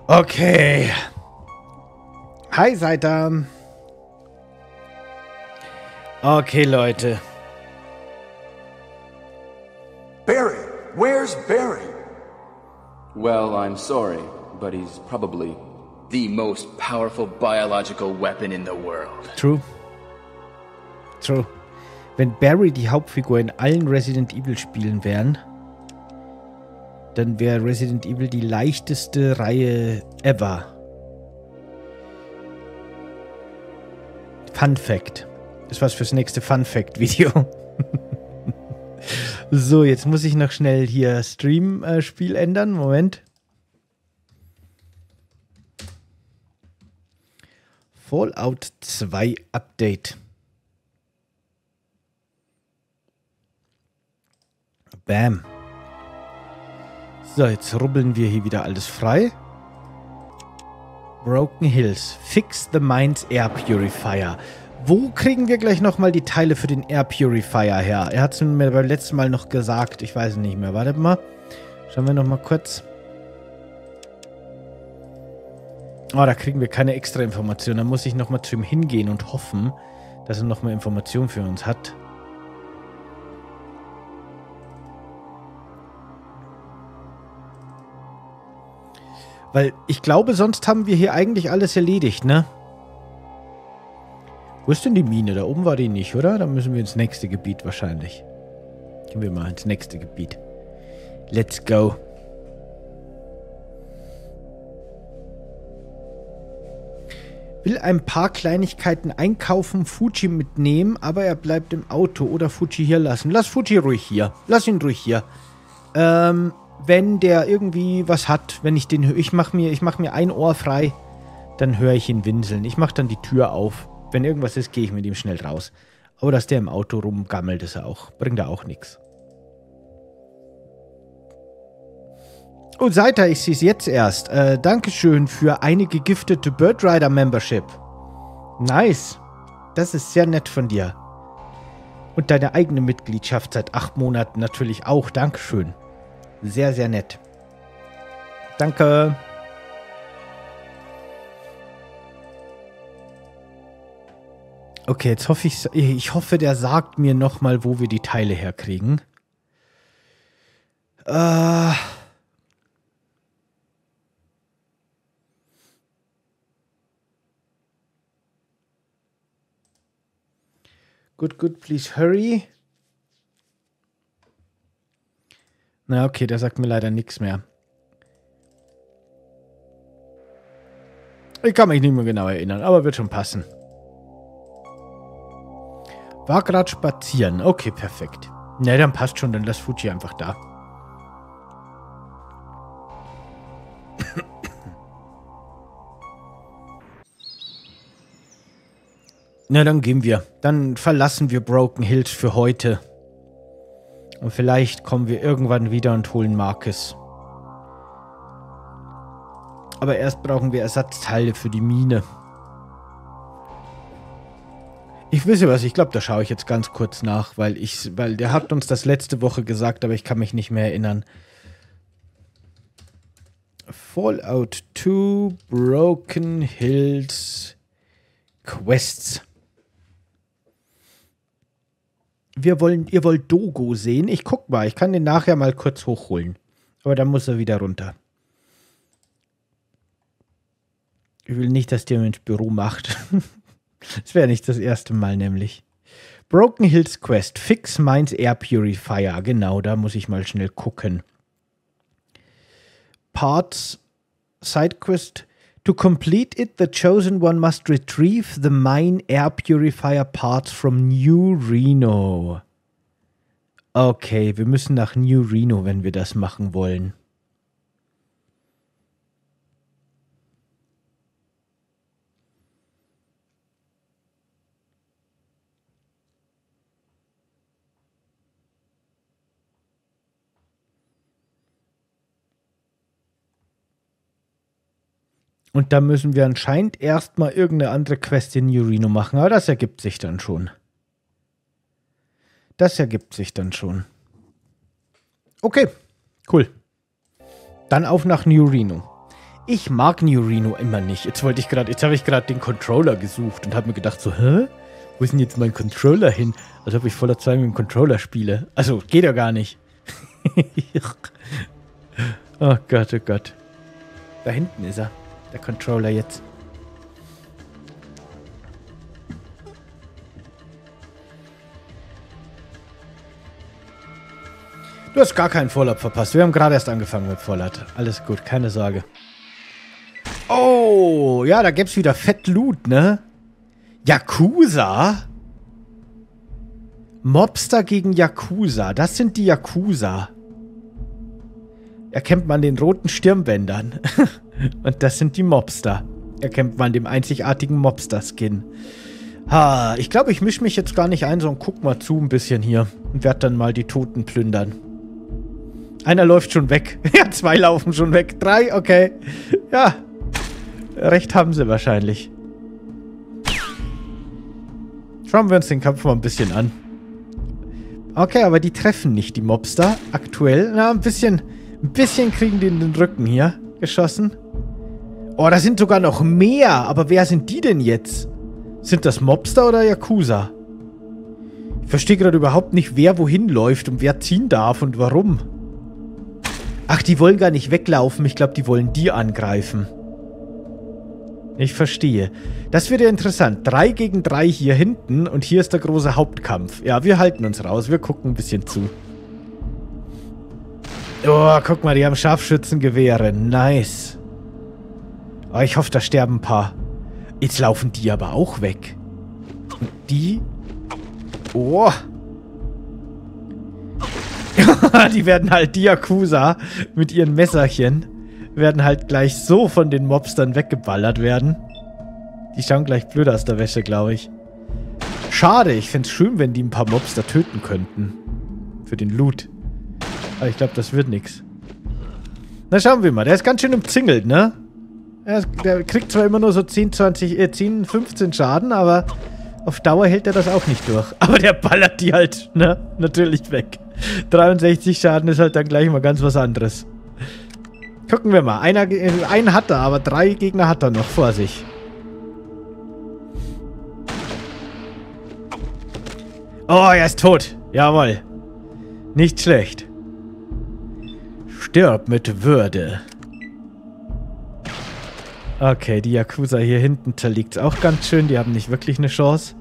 Okay. Hi, seid ihr? Okay, Leute. Barry! Where's Barry? Well, I'm sorry, but he's probably the most powerful biological weapon in the world. True. True. Wenn Barry die Hauptfigur in allen Resident Evil Spielen wären, dann wäre Resident Evil die leichteste Reihe ever. Fun Fact. Ist was fürs nächste Fun Fact Video. So, jetzt muss ich noch schnell hier Stream-Spiel ändern. Moment. Fallout 2 Update. Bam. So, jetzt rubbeln wir hier wieder alles frei. Broken Hills. Fix the Mines Air Purifier. Wo kriegen wir gleich nochmal die Teile für den Air Purifier her? Er hat es mir beim letzten Mal noch gesagt. Ich weiß nicht mehr. Wartet mal. Schauen wir nochmal kurz. Oh, da kriegen wir keine extra Information. Da muss ich nochmal zu ihm hingehen und hoffen, dass er nochmal Informationen für uns hat. Weil ich glaube, sonst haben wir hier eigentlich alles erledigt, ne? Wo ist denn die Mine? Da oben war die nicht, oder? Da müssen wir ins nächste Gebiet wahrscheinlich. Gehen wir mal ins nächste Gebiet. Let's go. Will ein paar Kleinigkeiten einkaufen, Fuji mitnehmen, aber er bleibt im Auto oder Fuji hier lassen. Lass Fuji ruhig hier. Lass ihn ruhig hier. Wenn der irgendwie was hat, wenn ich den höre, ich mach mir ein Ohr frei, dann höre ich ihn winseln. Ich mache dann die Tür auf. Wenn irgendwas ist, gehe ich mit ihm schnell raus. Aber dass der im Auto rumgammelt, ist er auch. Bringt er auch nichts. Oh, Seiter, ich sehe es jetzt erst. Dankeschön für eine gegiftete Bird Rider Membership. Nice. Das ist sehr nett von dir. Und deine eigene Mitgliedschaft seit 8 Monaten natürlich auch. Dankeschön. Sehr, sehr nett. Danke. Okay, jetzt hoffe ich hoffe, der sagt mir nochmal, wo wir die Teile herkriegen. Good, please hurry. Na, okay, der sagt mir leider nichts mehr. Ich kann mich nicht mehr genau erinnern, aber wird schon passen. War gerade spazieren. Okay, perfekt. Na, dann passt schon, dann lass Fuji einfach da. Na, dann gehen wir. Dann verlassen wir Broken Hills für heute. Und vielleicht kommen wir irgendwann wieder und holen Marcus. Aber erst brauchen wir Ersatzteile für die Mine. Ich wisse was, ich glaube, da schaue ich jetzt ganz kurz nach, weil der hat uns das letzte Woche gesagt, aber ich kann mich nicht mehr erinnern. Fallout 2 Broken Hills Quests. Ihr wollt Dogo sehen? Ich guck mal, ich kann den nachher mal kurz hochholen. Aber dann muss er wieder runter. Ich will nicht, dass der ins Büro macht. Das wäre nicht das erste Mal nämlich. Broken Hills Quest. Fix Mines Air Purifier. Genau, da muss ich mal schnell gucken. Parts Side Quest. To complete it, the chosen one must retrieve the mine air purifier parts from New Reno. Okay, wir müssen nach New Reno, wenn wir das machen wollen. Und da müssen wir anscheinend erstmal irgendeine andere Quest in New Reno machen. Aber das ergibt sich dann schon. Okay, cool. Dann auf nach New Reno. Ich mag New Reno immer nicht. Jetzt habe ich gerade den Controller gesucht und habe mir gedacht so, hä? Wo ist denn jetzt mein Controller hin? Als ob ich voller Zeit mit dem Controller spiele. Also, geht ja gar nicht. Oh Gott, oh Gott. Da hinten ist er. Der Controller jetzt. Du hast gar keinen Fallout verpasst. Wir haben gerade erst angefangen mit Fallout. Alles gut, keine Sorge. Oh, ja, da gibt's wieder fett Loot, ne? Yakuza? Mobster gegen Yakuza. Das sind die Yakuza. Erkennt man den roten Stirnbändern. Und das sind die Mobster. Erkennt man dem einzigartigen Mobster-Skin. Ha, ich glaube, ich mische mich jetzt gar nicht ein, sondern guck mal zu ein bisschen hier. Und werde dann mal die Toten plündern. Einer läuft schon weg. Ja, 2 laufen schon weg. 3, okay. Ja. Recht haben sie wahrscheinlich. Schauen wir uns den Kampf mal ein bisschen an. Okay, aber die treffen nicht, die Mobster. Aktuell. Na, ein bisschen kriegen die in den Rücken hier geschossen. Oh, da sind sogar noch mehr. Aber wer sind die denn jetzt? Sind das Mobster oder Yakuza? Ich verstehe gerade überhaupt nicht, wer wohin läuft und wer ziehen darf und warum. Ach, die wollen gar nicht weglaufen. Ich glaube, die wollen die angreifen. Ich verstehe. Das wird ja interessant. 3 gegen 3 hier hinten und hier ist der große Hauptkampf. Ja, wir halten uns raus. Wir gucken ein bisschen zu. Oh, guck mal, die haben Scharfschützengewehre. Nice. Oh, ich hoffe, da sterben ein paar. Jetzt laufen die aber auch weg. Und die... Oh. Die werden halt, die Yakuza mit ihren Messerchen, werden halt gleich so von den Mobstern weggeballert werden. Die schauen gleich blöd aus der Wäsche, glaube ich. Schade, ich fände es schön, wenn die ein paar Mobster töten könnten. Für den Loot. Aber ich glaube, das wird nichts. Na, schauen wir mal. Der ist ganz schön umzingelt, ne? Der kriegt zwar immer nur so 10, 15 Schaden, aber auf Dauer hält er das auch nicht durch. Aber der ballert die halt, ne? Natürlich weg. 63 Schaden ist halt dann gleich mal ganz was anderes. Gucken wir mal. Einen hat er, aber 3 Gegner hat er noch vor sich. Oh, er ist tot. Jawohl. Nicht schlecht. Stirb mit Würde. Okay, die Yakuza hier hinten zerlegt es auch ganz schön. Die haben nicht wirklich eine Chance.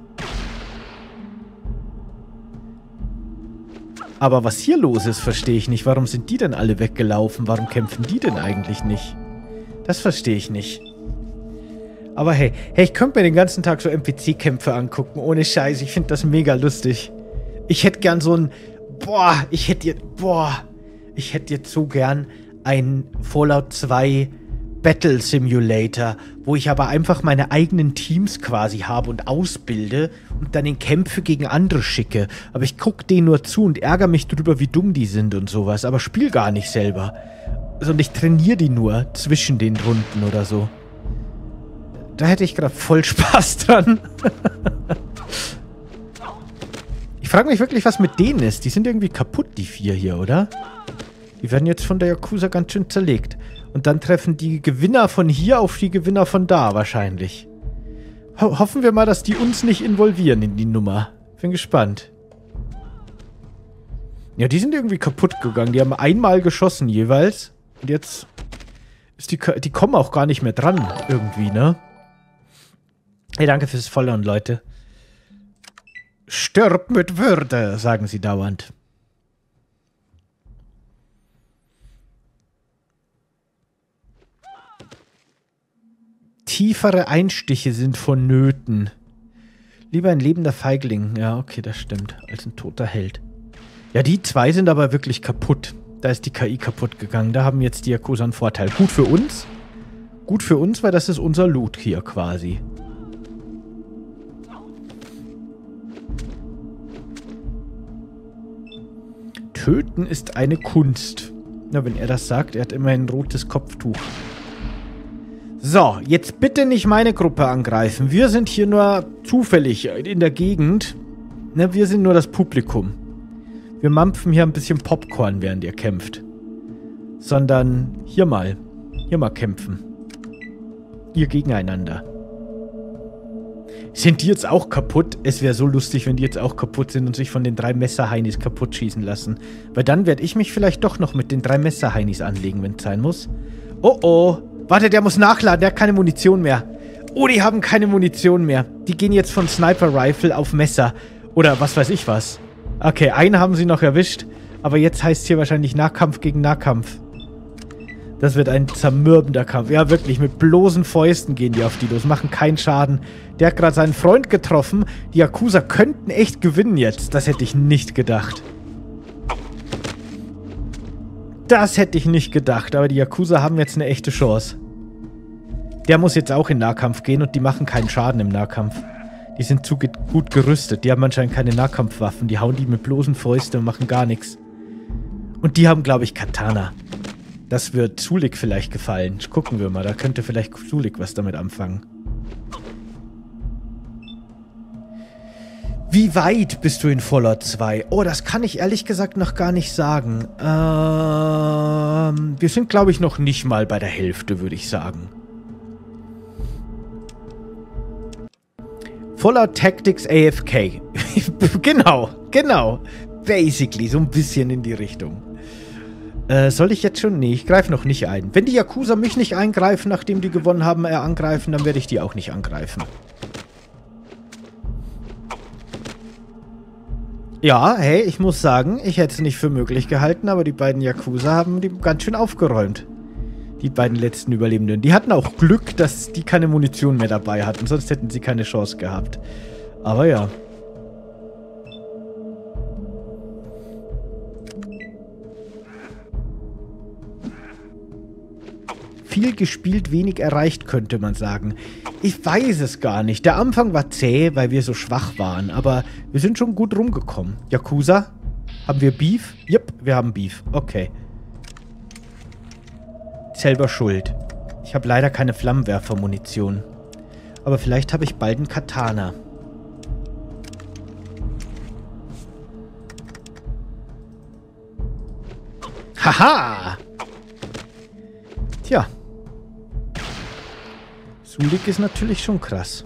Aber was hier los ist, verstehe ich nicht. Warum sind die denn alle weggelaufen? Warum kämpfen die denn eigentlich nicht? Das verstehe ich nicht. Aber hey, ich könnte mir den ganzen Tag so NPC-Kämpfe angucken. Ohne Scheiß, ich finde das mega lustig. Ich hätte gern so ein... ich hätte jetzt so gern ein Fallout 2 Battle Simulator, wo ich aber einfach meine eigenen Teams quasi habe und ausbilde und dann in Kämpfe gegen andere schicke. Aber ich gucke denen nur zu und ärgere mich drüber, wie dumm die sind und sowas. Aber spiel gar nicht selber. Sondern ich trainiere die nur zwischen den Runden oder so. Da hätte ich gerade voll Spaß dran. Ich frage mich wirklich, was mit denen ist. Die sind irgendwie kaputt, die 4 hier, oder? Die werden jetzt von der Yakuza ganz schön zerlegt. Und dann treffen die Gewinner von hier auf die Gewinner von da wahrscheinlich. Hoffen wir mal, dass die uns nicht involvieren in die Nummer. Bin gespannt. Ja, die sind irgendwie kaputt gegangen. Die haben einmal geschossen jeweils. Und jetzt ist die kommen auch gar nicht mehr dran irgendwie, ne? Hey, danke fürs Followen, Leute. Stirb mit Würde, sagen sie dauernd. Tiefere Einstiche sind vonnöten. Lieber ein lebender Feigling. Ja, okay, das stimmt. Als ein toter Held. Ja, die 2 sind aber wirklich kaputt. Da ist die KI kaputt gegangen. Da haben jetzt die Yakuza einen Vorteil. Gut für uns. Gut für uns, weil das ist unser Loot hier quasi. Töten ist eine Kunst. Na, wenn er das sagt, er hat immerhin ein rotes Kopftuch. So, jetzt bitte nicht meine Gruppe angreifen. Wir sind hier nur zufällig in der Gegend. Ne, wir sind nur das Publikum. Wir mampfen hier ein bisschen Popcorn, während ihr kämpft. Sondern hier mal kämpfen. Ihr gegeneinander. Sind die jetzt auch kaputt? Es wäre so lustig, wenn die jetzt auch kaputt sind und sich von den 3 Messerheinis kaputt schießen lassen. Weil dann werde ich mich vielleicht doch noch mit den 3 Messerheinis anlegen, wenn es sein muss. Oh oh. Warte, der muss nachladen. Der hat keine Munition mehr. Oh, die haben keine Munition mehr. Die gehen jetzt von Sniper Rifle auf Messer. Oder was weiß ich was. Okay, einen haben sie noch erwischt. Aber jetzt heißt es hier wahrscheinlich Nahkampf gegen Nahkampf. Das wird ein zermürbender Kampf. Ja, wirklich, mit bloßen Fäusten gehen die auf die los, machen keinen Schaden. Der hat gerade seinen Freund getroffen. Die Yakuza könnten echt gewinnen jetzt. Das hätte ich nicht gedacht. Das hätte ich nicht gedacht, aber die Yakuza haben jetzt eine echte Chance. Der muss jetzt auch in Nahkampf gehen und die machen keinen Schaden im Nahkampf. Die sind zu gut gerüstet. Die haben anscheinend keine Nahkampfwaffen. Die hauen die mit bloßen Fäusten und machen gar nichts. Und die haben, glaube ich, Katana. Das wird Zulik vielleicht gefallen. Gucken wir mal, da könnte vielleicht Zulik was damit anfangen. Wie weit bist du in Fallout 2? Oh, das kann ich ehrlich gesagt noch gar nicht sagen. Wir sind, glaube ich, noch nicht mal bei der Hälfte, würde ich sagen. Fallout Tactics AFK. Genau. Basically, so ein bisschen in die Richtung. Soll ich jetzt schon? Nee, ich greife noch nicht ein. Wenn die Yakuza mich nicht eingreifen, nachdem die gewonnen haben, angreifen, dann werde ich die auch nicht angreifen. Ja, hey, ich muss sagen, ich hätte es nicht für möglich gehalten, aber die beiden Yakuza haben die ganz schön aufgeräumt. Die beiden letzten Überlebenden. Die hatten auch Glück, dass die keine Munition mehr dabei hatten, sonst hätten sie keine Chance gehabt. Aber ja. Viel gespielt, wenig erreicht, könnte man sagen. Ich weiß es gar nicht. Der Anfang war zäh, weil wir so schwach waren, aber wir sind schon gut rumgekommen. Yakuza? Haben wir Beef? Jupp, wir haben Beef. Okay. Selber schuld. Ich habe leider keine Flammenwerfer-Munition. Aber vielleicht habe ich bald einen Katana. Haha! Tja. Zulik ist natürlich schon krass.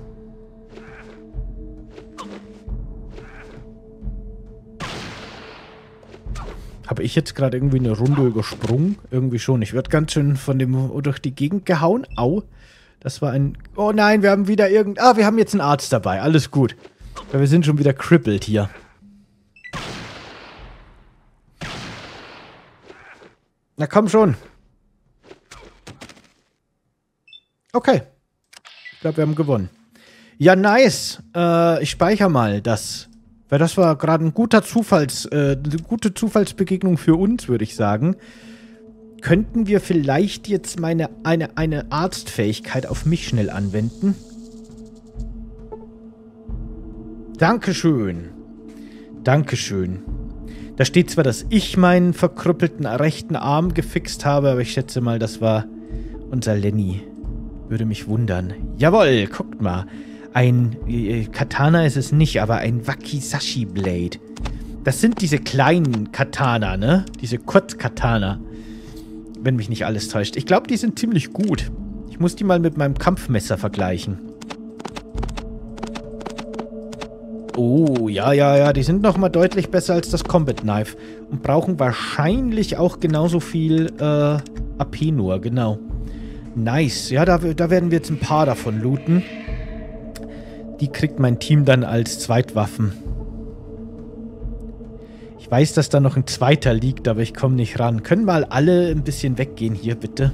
Habe ich jetzt gerade irgendwie eine Runde übersprungen? Irgendwie schon. Ich werde ganz schön von dem durch die Gegend gehauen. Au. Das war ein... Oh nein, wir haben wieder wir haben jetzt einen Arzt dabei. Alles gut. Weil wir sind schon wieder crippled hier. Na komm schon. Okay. Ich glaube, wir haben gewonnen. Ja, nice. Ich speichere mal das. Weil das war gerade ein guter eine gute Zufallsbegegnung für uns, würde ich sagen. Könnten wir vielleicht jetzt eine Arztfähigkeit auf mich schnell anwenden? Dankeschön. Dankeschön. Da steht zwar, dass ich meinen verkrüppelten rechten Arm gefixt habe, aber ich schätze mal, das war unser Lenny. Würde mich wundern. Jawohl, guckt mal. Ein Katana ist es nicht, aber ein Wakizashi Blade. Das sind diese kleinen Katana, ne? Diese Kurzkatana. Wenn mich nicht alles täuscht. Ich glaube, die sind ziemlich gut. Ich muss die mal mit meinem Kampfmesser vergleichen. Oh, ja. Die sind nochmal deutlich besser als das Combat Knife. Und brauchen wahrscheinlich auch genauso viel AP nur, genau. Nice. Ja, da werden wir jetzt ein paar davon looten. Die kriegt mein Team dann als Zweitwaffen. Ich weiß, dass da noch ein zweiter liegt, aber ich komme nicht ran. Können mal alle ein bisschen weggehen hier, bitte?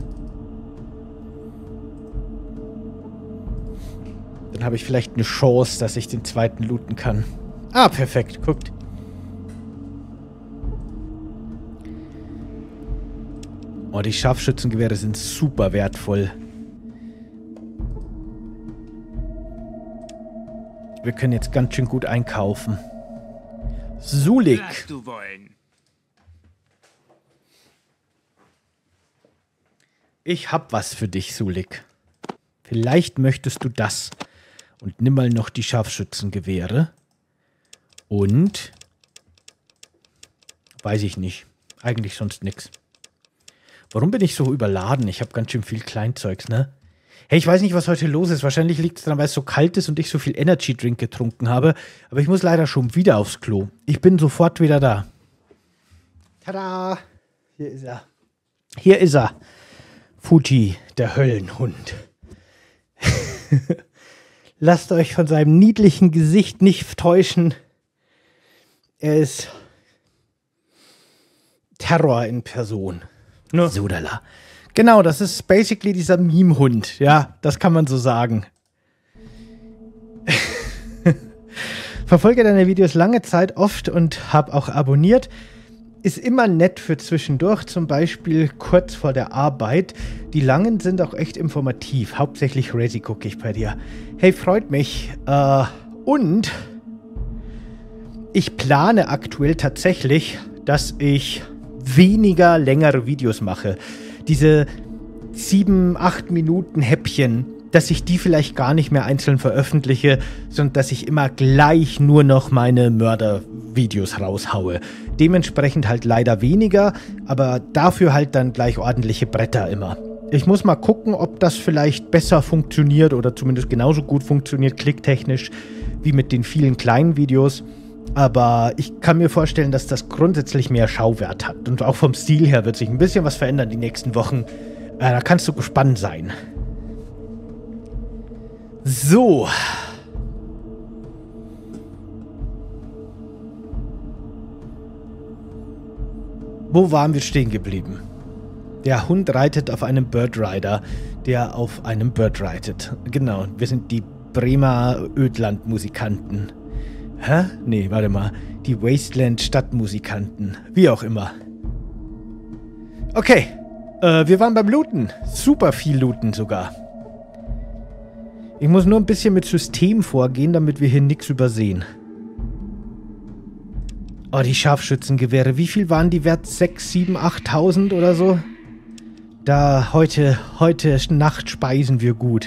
Dann habe ich vielleicht eine Chance, dass ich den zweiten looten kann. Ah, perfekt. Guckt. Oh, die Scharfschützengewehre sind super wertvoll. Wir können jetzt ganz schön gut einkaufen. Zulik. Ich hab was für dich, Zulik. Vielleicht möchtest du das. Und nimm mal noch die Scharfschützengewehre. Und... weiß ich nicht. Eigentlich sonst nix. Warum bin ich so überladen? Ich habe ganz schön viel Kleinzeugs, ne? Hey, ich weiß nicht, was heute los ist. Wahrscheinlich liegt es daran, weil es so kalt ist und ich so viel Energy Drink getrunken habe. Aber ich muss leider schon wieder aufs Klo. Ich bin sofort wieder da. Tada! Hier ist er. Hier ist er. Fuji, der Höllenhund. Lasst euch von seinem niedlichen Gesicht nicht täuschen. Er ist Terror in Person. Ne? Sodala. Genau, das ist basically dieser Meme-Hund. Ja, das kann man so sagen. Verfolge deine Videos lange Zeit oft und habe auch abonniert. Ist immer nett für zwischendurch, zum Beispiel kurz vor der Arbeit. Die langen sind auch echt informativ. Hauptsächlich Resi gucke ich bei dir. Hey, freut mich. Und ich plane aktuell tatsächlich, dass ich weniger längere Videos mache. Diese 7-8 Minuten Häppchen, dass ich die vielleicht gar nicht mehr einzeln veröffentliche, sondern dass ich immer gleich nur noch meine Mörder-Videos raushaue. Dementsprechend halt leider weniger, aber dafür halt dann gleich ordentliche Bretter immer. Ich muss mal gucken, ob das vielleicht besser funktioniert oder zumindest genauso gut funktioniert, klicktechnisch, wie mit den vielen kleinen Videos. Aber ich kann mir vorstellen, dass das grundsätzlich mehr Schauwert hat. Und auch vom Stil her wird sich ein bisschen was verändern die nächsten Wochen. Da kannst du gespannt sein. So. Wo waren wir stehen geblieben? Der Hund reitet auf einem Bird Rider, der auf einem Bird reitet. Genau, wir sind die Bremer Ödland-Musikanten. Hä? Nee, warte mal. Die Wasteland-Stadtmusikanten. Wie auch immer. Okay. Wir waren beim Looten. Super viel Looten sogar. Ich muss nur ein bisschen mit System vorgehen, damit wir hier nichts übersehen. Oh, die Scharfschützengewehre. Wie viel waren die wert? 6, 7, 8.000 oder so? Da heute Nacht speisen wir gut.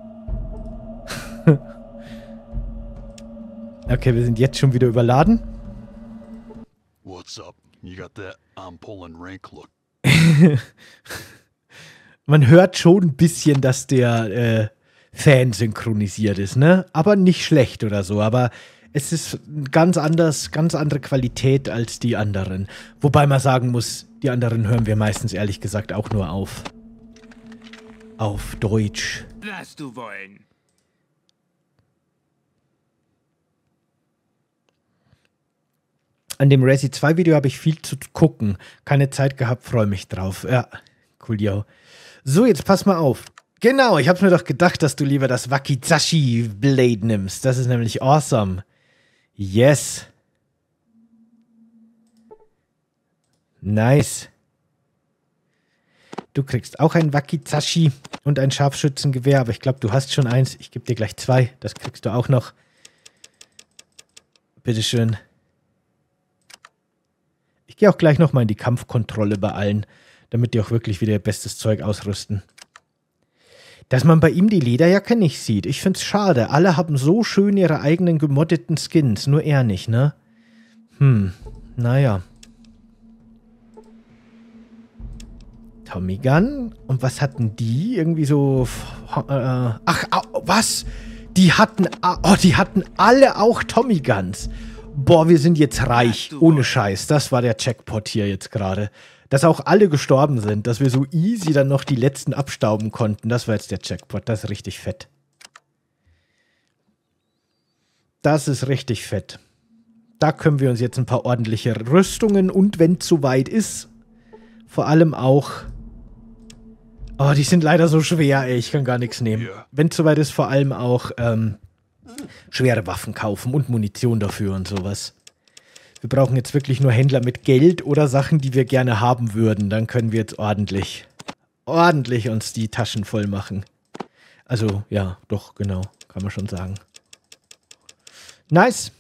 Okay, wir sind jetzt schon wieder überladen. What's up? You got that I'm pulling rank look. Man hört schon ein bisschen, dass der Fan synchronisiert ist, ne? Aber nicht schlecht oder so, aber es ist ganz andere Qualität als die anderen. Wobei man sagen muss, die anderen hören wir meistens ehrlich gesagt auch nur auf Deutsch. Was du wollen. An dem Resi 2 Video habe ich viel zu gucken. Keine Zeit gehabt, freue mich drauf. Ja, cool, yo. So, jetzt pass mal auf. Genau, ich habe mir doch gedacht, dass du lieber das Wakizashi Blade nimmst. Das ist nämlich awesome. Yes. Nice. Du kriegst auch ein Wakizashi und ein Scharfschützengewehr, aber ich glaube, du hast schon eins. Ich gebe dir gleich 2. Das kriegst du auch noch. Bitteschön. Ich gehe auch gleich nochmal in die Kampfkontrolle bei allen, damit die auch wirklich wieder ihr bestes Zeug ausrüsten. Dass man bei ihm die Lederjacke nicht sieht. Ich find's schade. Alle haben so schön ihre eigenen gemoddeten Skins. Nur er nicht, ne? Naja. Tommy Gun. Und was hatten die? Irgendwie so... was? Die hatten alle auch Tommy Guns. Boah, wir sind jetzt reich. Ohne Scheiß. Das war der Jackpot hier jetzt gerade. Dass auch alle gestorben sind. Dass wir so easy dann noch die letzten abstauben konnten. Das war jetzt der Jackpot. Das ist richtig fett. Das ist richtig fett. Da können wir uns jetzt ein paar ordentliche Rüstungen und wenn es soweit ist, vor allem auch... Oh, die sind leider so schwer, ey. Ich kann gar nichts nehmen. Wenn es soweit ist, vor allem auch schwere Waffen kaufen und Munition dafür und sowas. Wir brauchen jetzt wirklich nur Händler mit Geld oder Sachen, die wir gerne haben würden. Dann können wir jetzt ordentlich uns die Taschen voll machen. Also, ja, doch, genau. Kann man schon sagen. Nice.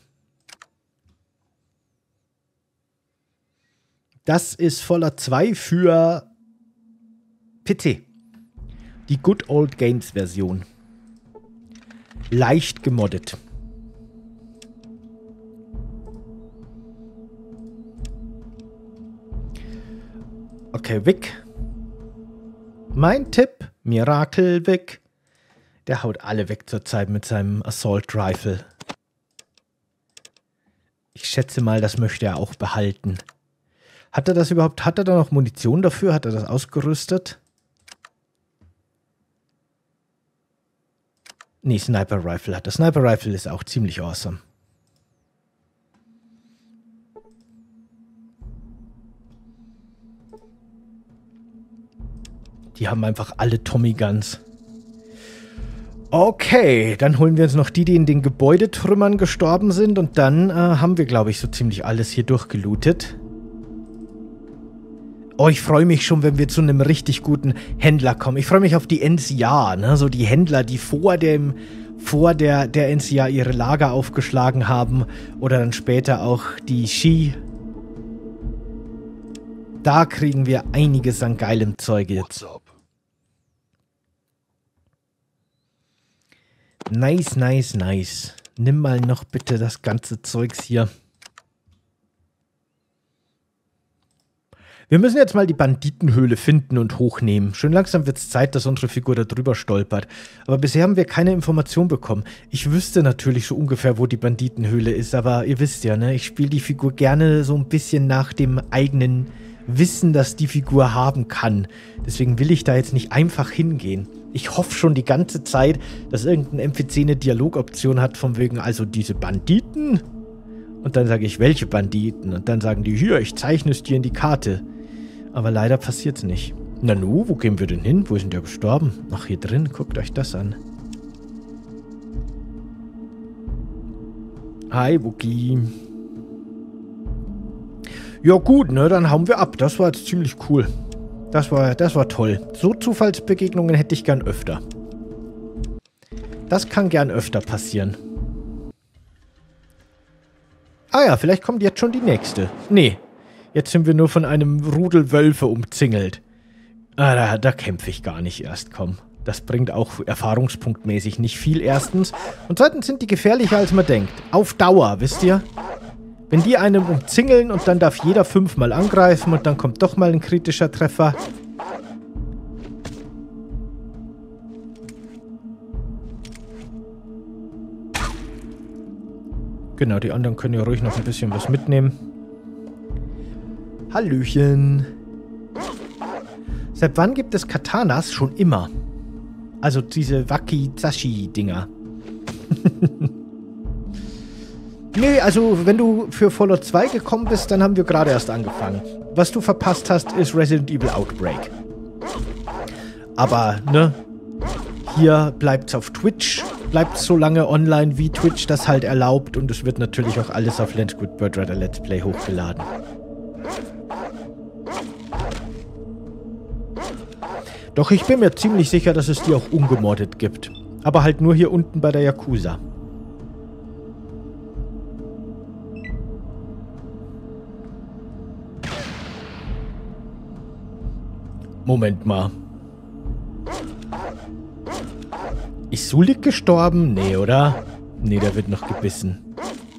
Das ist voller 2 für PC. Die Good Old Games Version. Leicht gemoddet. Okay, weg. Mein Tipp, Miracle weg. Der haut alle weg zurzeit mit seinem Assault Rifle. Ich schätze mal, das möchte er auch behalten. Hat er das überhaupt? Hat er da noch Munition dafür? Hat er das ausgerüstet? Nee, Sniper Rifle hat er. Sniper Rifle ist auch ziemlich awesome. Die haben einfach alle Tommy Guns. Okay, dann holen wir uns noch die in den Gebäudetrümmern gestorben sind. Und dann haben wir, glaube ich, so ziemlich alles hier durchgelootet. Oh, ich freue mich schon, wenn wir zu einem richtig guten Händler kommen. Ich freue mich auf die NCA, ne? So die Händler, die vor der NCA ihre Lager aufgeschlagen haben. Oder dann später auch die Shi. Da kriegen wir einiges an geilem Zeug jetzt. What's up? Nice, nice, nice. Nimm mal noch bitte das ganze Zeugs hier. Wir müssen jetzt mal die Banditenhöhle finden und hochnehmen. Schön langsam wird es Zeit, dass unsere Figur da drüber stolpert. Aber bisher haben wir keine Information bekommen. Ich wüsste natürlich so ungefähr, wo die Banditenhöhle ist, aber ihr wisst ja, ne? Ich spiele die Figur gerne so ein bisschen nach dem eigenen Wissen, das die Figur haben kann. Deswegen will ich da jetzt nicht einfach hingehen. Ich hoffe schon die ganze Zeit, dass irgendein NPC eine Dialogoption hat, von wegen, also diese Banditen. Und dann sage ich, welche Banditen? Und dann sagen die, hier, ich zeichne es dir in die Karte. Aber leider passiert es nicht. Nanu, wo gehen wir denn hin? Wo ist denn der gestorben? Ach, hier drin, guckt euch das an. Hi, Wookie. Ja gut, ne, dann hauen wir ab. Das war jetzt ziemlich cool. Das war toll. So Zufallsbegegnungen hätte ich gern öfter. Das kann gern öfter passieren. Ah ja, vielleicht kommt jetzt schon die nächste. Nee, jetzt sind wir nur von einem Rudel Wölfe umzingelt. Ah, da kämpfe ich gar nicht erst, komm. Das bringt auch erfahrungspunktmäßig nicht viel erstens. Und zweitens sind die gefährlicher, als man denkt. Auf Dauer, wisst ihr? Wenn die einen umzingeln und dann darf jeder 5-mal angreifen und dann kommt doch mal ein kritischer Treffer. Genau, die anderen können ja ruhig noch ein bisschen was mitnehmen. Hallöchen. Seit wann gibt es Katanas? Schon immer. Also diese Wakizashi-Dinger. Nee, also wenn du für Fallout 2 gekommen bist, dann haben wir gerade erst angefangen. Was du verpasst hast, ist Resident Evil Outbreak. Aber, ne? Hier bleibt's auf Twitch. Bleibt's so lange online, wie Twitch das halt erlaubt. Und es wird natürlich auch alles auf Let's Good Bird Rider Let's Play hochgeladen. Doch ich bin mir ziemlich sicher, dass es die auch ungemoddet gibt. Aber halt nur hier unten bei der Yakuza. Moment mal. Ist Sulik gestorben? Nee, oder? Nee, der wird noch gebissen.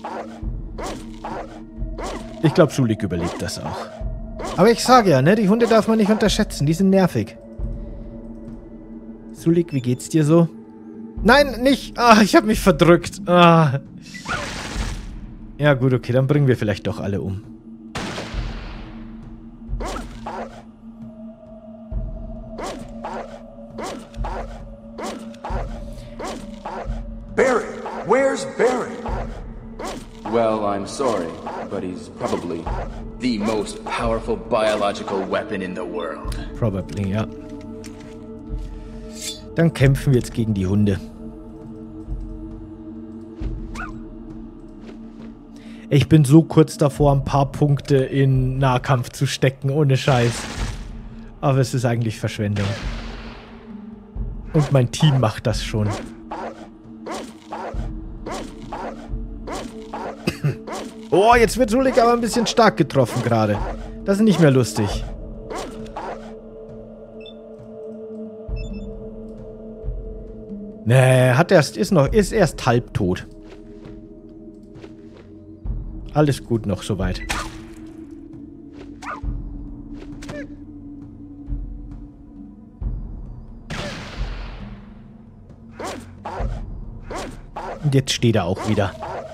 Ich glaube, Sulik überlebt das auch. Aber ich sage ja, ne? Die Hunde darf man nicht unterschätzen. Die sind nervig. Sulik, wie geht's dir so? Nein, nicht! Ah, ich habe mich verdrückt. Ah. Ja gut, okay, dann bringen wir vielleicht doch alle um. Barry! Where's Barry? Well, I'm sorry, but he's probably the most powerful biological weapon in the world. Probably, ja. Dann kämpfen wir jetzt gegen die Hunde. Ich bin so kurz davor, ein paar Punkte in Nahkampf zu stecken, ohne Scheiß. Aber es ist eigentlich Verschwendung. Und mein Team macht das schon. Oh, jetzt wird Sulik aber ein bisschen stark getroffen gerade. Das ist nicht mehr lustig. Nee, ist erst halbtot. Alles gut noch soweit. Und jetzt steht er auch wieder.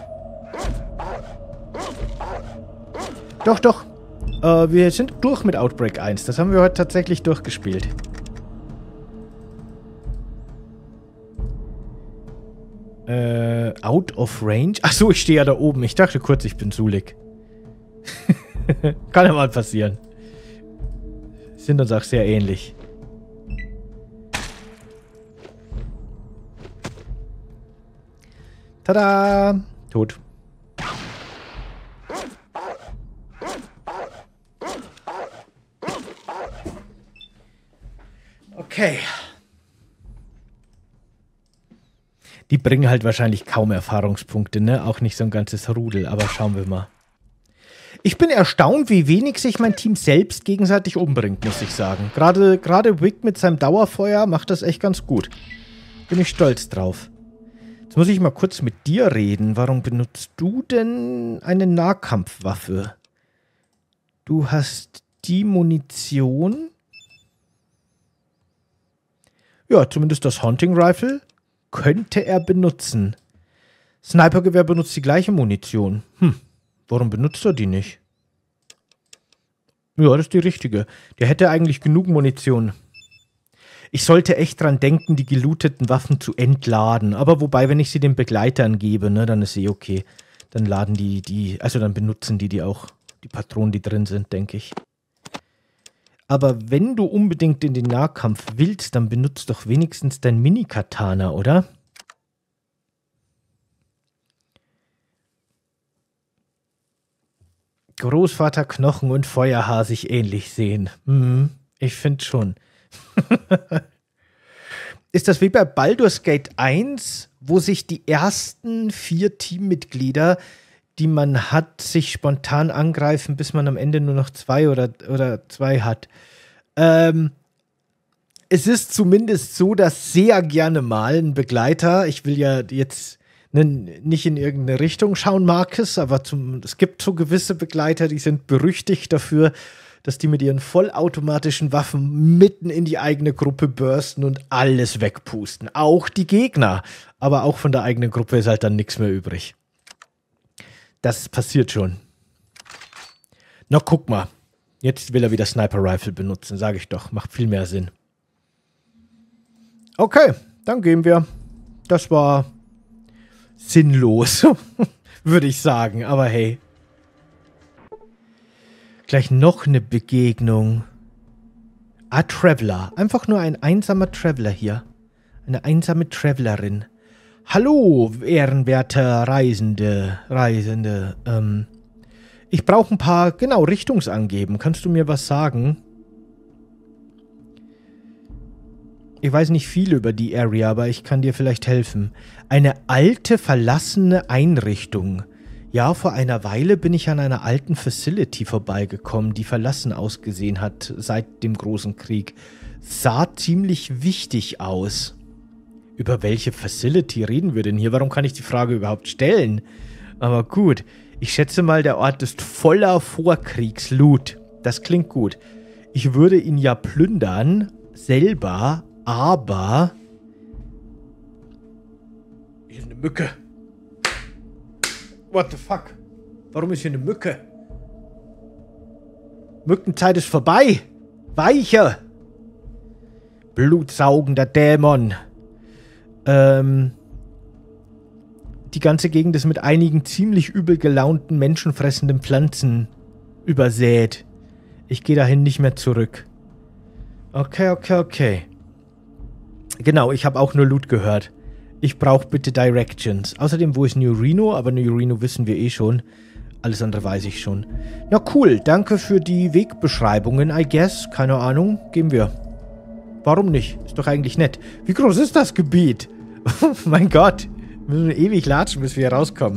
Doch, doch. Wir sind durch mit Outbreak 1. Das haben wir heute tatsächlich durchgespielt. Out of range? Achso, ich stehe ja da oben. Ich dachte kurz, ich bin Sulik. Kann ja mal passieren. Sind uns auch sehr ähnlich. Tada! Tot. Okay. Die bringen halt wahrscheinlich kaum Erfahrungspunkte, ne? Auch nicht so ein ganzes Rudel, aber schauen wir mal. Ich bin erstaunt, wie wenig sich mein Team selbst gegenseitig umbringt, muss ich sagen. Gerade Wick mit seinem Dauerfeuer macht das echt ganz gut. Bin ich stolz drauf. Jetzt muss ich mal kurz mit dir reden. Warum benutzt du denn eine Nahkampfwaffe? Du hast die Munition. Ja, zumindest das Hunting Rifle könnte er benutzen. Snipergewehr benutzt die gleiche Munition. Warum benutzt er die nicht? Ja, das ist die richtige. Der hätte eigentlich genug Munition. Ich sollte echt dran denken, die gelooteten Waffen zu entladen. Aber wobei, wenn ich sie den Begleitern gebe, ne, dann ist okay. Dann laden dann benutzen die auch, die Patronen, die drin sind, denke ich. Aber wenn du unbedingt in den Nahkampf willst, dann benutzt doch wenigstens dein Mini-Katana, oder? Großvater Knochen und Feuerhaar sich ähnlich sehen. Ich finde schon. Ist das wie bei Baldur's Gate 1, wo sich die ersten 4 Teammitglieder, die man hat, sich spontan angreifen, bis man am Ende nur noch 2 oder 2 hat? Es ist zumindest so, dass sehr gerne mal ein Begleiter, ich will ja jetzt nicht in irgendeine Richtung schauen, Marcus, aber es gibt so gewisse Begleiter, die sind berüchtigt dafür, dass die mit ihren vollautomatischen Waffen mitten in die eigene Gruppe bursten und alles wegpusten. Auch die Gegner. Aber auch von der eigenen Gruppe ist halt dann nichts mehr übrig. Das passiert schon. Na, guck mal. Jetzt will er wieder Sniper Rifle benutzen, sage ich doch. Macht viel mehr Sinn. Okay, dann gehen wir. Das war sinnlos, würde ich sagen. Aber hey. Gleich noch eine Begegnung. Traveler. Einfach nur ein einsamer Traveler hier. Eine einsame Travelerin. Hallo, ehrenwerter Reisende. Ich brauche ein paar, Richtungsangeben. Kannst du mir was sagen? Ich weiß nicht viel über die Area, aber ich kann dir vielleicht helfen. Eine alte, verlassene Einrichtung. Ja, vor einer Weile bin ich an einer alten Facility vorbeigekommen, die verlassen ausgesehen hat seit dem Großen Krieg. Sah ziemlich wichtig aus. Über welche Facility reden wir denn hier? Warum kann ich die Frage überhaupt stellen? Aber gut, ich schätze mal, der Ort ist voller Vorkriegsloot. Das klingt gut. Ich würde ihn ja plündern, selber, aber... Hier ist eine Mücke. What the fuck? Warum ist hier eine Mücke? Mückenzeit ist vorbei. Weiche. Blutsaugender Dämon. Die ganze Gegend ist mit einigen ziemlich übel gelaunten, menschenfressenden Pflanzen übersät. Ich gehe dahin nicht mehr zurück. Okay. Genau, ich habe auch nur Loot gehört. Ich brauche bitte Directions. Außerdem, wo ist New Reno? Aber New Reno wissen wir eh schon. Alles andere weiß ich schon. Na cool, danke für die Wegbeschreibungen, I guess. Keine Ahnung, gehen wir. Warum nicht? Ist doch eigentlich nett. Wie groß ist das Gebiet? Oh mein Gott. Wir müssen ewig latschen, bis wir hier rauskommen.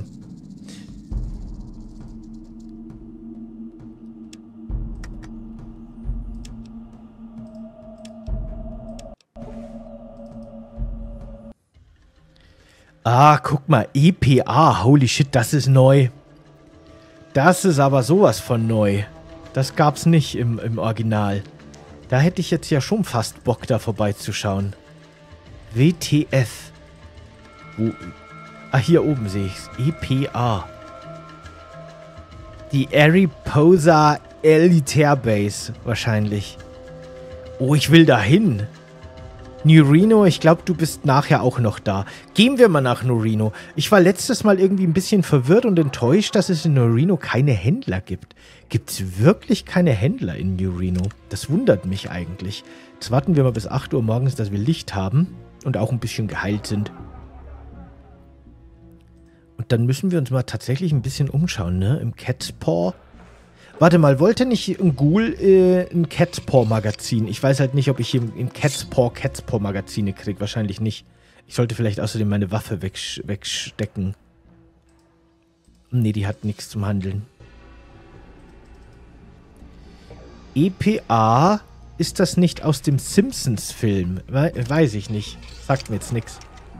Ah, guck mal, EPA, holy shit, das ist neu. Das ist aber sowas von neu. Das gab's nicht im Original. Da hätte ich jetzt ja schon fast Bock, da vorbeizuschauen. WTF. Wo? Ah, hier oben sehe ich es. EPA. Die Ariposa Elitärbase wahrscheinlich. Oh, ich will da hin. New Reno, ich glaube, du bist nachher auch noch da. Gehen wir mal nach New Reno. Ich war letztes Mal irgendwie ein bisschen verwirrt und enttäuscht, dass es in New Reno keine Händler gibt. Gibt es wirklich keine Händler in New Reno? Das wundert mich eigentlich. Jetzt warten wir mal bis 8 Uhr morgens, dass wir Licht haben und auch ein bisschen geheilt sind. Und dann müssen wir uns mal tatsächlich ein bisschen umschauen, ne? Im Cat's Paw. Warte mal, wollte nicht ein Ghoul ein Cat's Paw Magazin? Ich weiß halt nicht, ob ich hier im Cat's Paw Magazine kriege. Wahrscheinlich nicht. Ich sollte vielleicht außerdem meine Waffe wegstecken. Nee, die hat nichts zum Handeln. EPA, ist das nicht aus dem Simpsons-Film? Weiß ich nicht. Sagt mir jetzt nichts.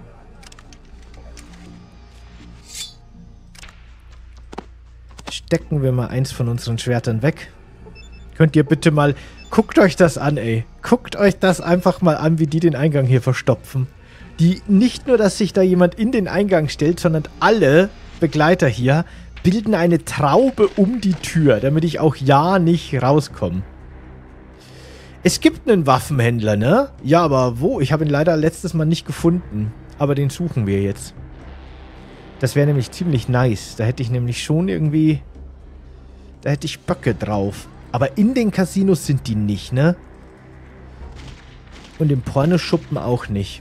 Stecken wir mal eins von unseren Schwertern weg. Könnt ihr bitte mal... Guckt euch das an, ey. Guckt euch das einfach mal an, wie die den Eingang hier verstopfen. Die nicht nur, dass sich da jemand in den Eingang stellt, sondern alle Begleiter hier bilden eine Traube um die Tür, damit ich auch ja nicht rauskomme. Es gibt einen Waffenhändler, ne? Ja, aber wo? Ich habe ihn leider letztes Mal nicht gefunden. Aber den suchen wir jetzt. Das wäre nämlich ziemlich nice. Da hätte ich nämlich schon irgendwie... Da hätte ich Böcke drauf. Aber in den Casinos sind die nicht, ne? Und im Pornoschuppen auch nicht.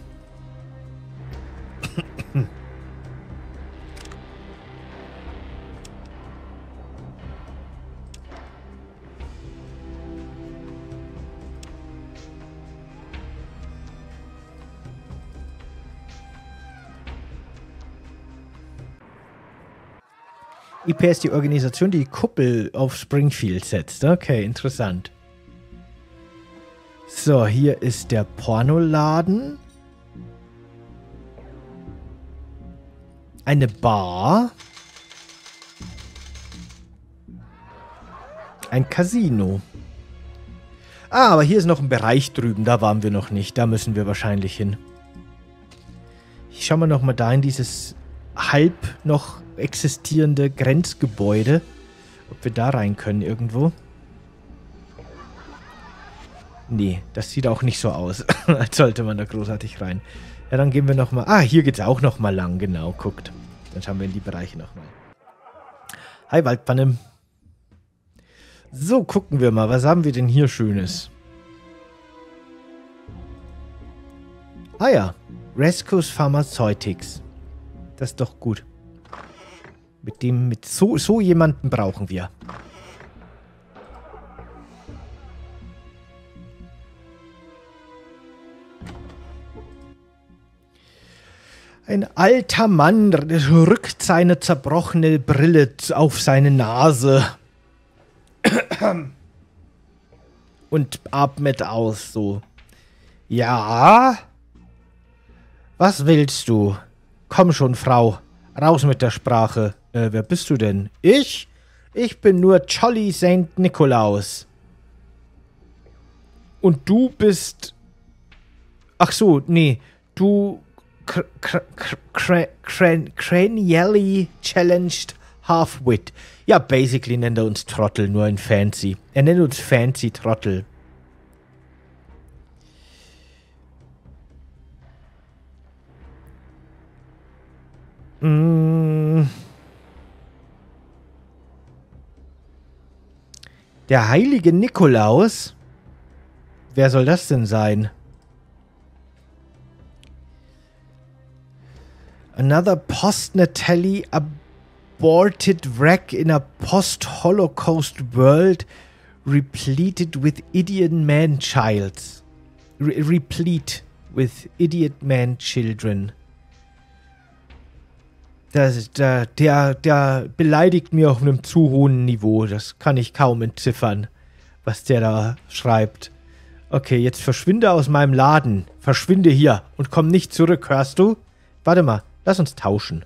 IPA ist die Organisation, die Kuppel auf Springfield setzt. Okay, interessant. So, hier ist der Pornoladen. Eine Bar. Ein Casino. Ah, aber hier ist noch ein Bereich drüben. Da waren wir noch nicht. Da müssen wir wahrscheinlich hin. Ich schau mal noch mal da in dieses halb noch existierende Grenzgebäude. Ob wir da rein können irgendwo. Nee, das sieht auch nicht so aus. Als sollte man da großartig rein. Ja, dann gehen wir nochmal... Ah, hier geht's auch nochmal lang. Genau, guckt. Dann schauen wir in die Bereiche nochmal. Hi, Waldpfanne. So, gucken wir mal. Was haben wir denn hier Schönes? Ah ja. Rescues Pharmaceutics. Das ist doch gut. Mit so jemanden brauchen wir. Ein alter Mann rückt seine zerbrochene Brille auf seine Nase. Und atmet aus, so. Ja? Was willst du? Komm schon, Frau. Raus mit der Sprache. Wer bist du denn? Ich? Ich bin nur Jolly St. Nikolaus. Und du bist... Ach so, nee. Du... Cranially Challenged Halfwit. Ja, basically nennt er uns Trottel, nur in Fancy. Er nennt uns Fancy Trottel. Der heilige Nikolaus? Wer soll das denn sein? Another post-natally aborted wreck in a post-Holocaust world repleted with idiot man-childs. Replete with idiot man-children. Der beleidigt mir auf einem zu hohen Niveau. Das kann ich kaum entziffern, was der da schreibt. Okay, jetzt verschwinde aus meinem Laden. Verschwinde hier und komm nicht zurück, hörst du? Warte mal, lass uns tauschen.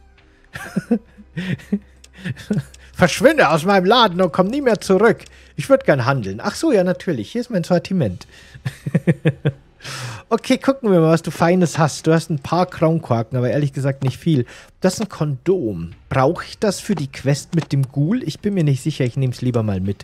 Verschwinde aus meinem Laden und komm nie mehr zurück. Ich würde gern handeln. Ach so, ja, natürlich. Hier ist mein Sortiment. Okay, gucken wir mal, was du Feines hast. Du hast ein paar Kronkorken, aber ehrlich gesagt nicht viel. Das ist ein Kondom. Brauche ich das für die Quest mit dem Ghoul? Ich bin mir nicht sicher, ich nehme es lieber mal mit.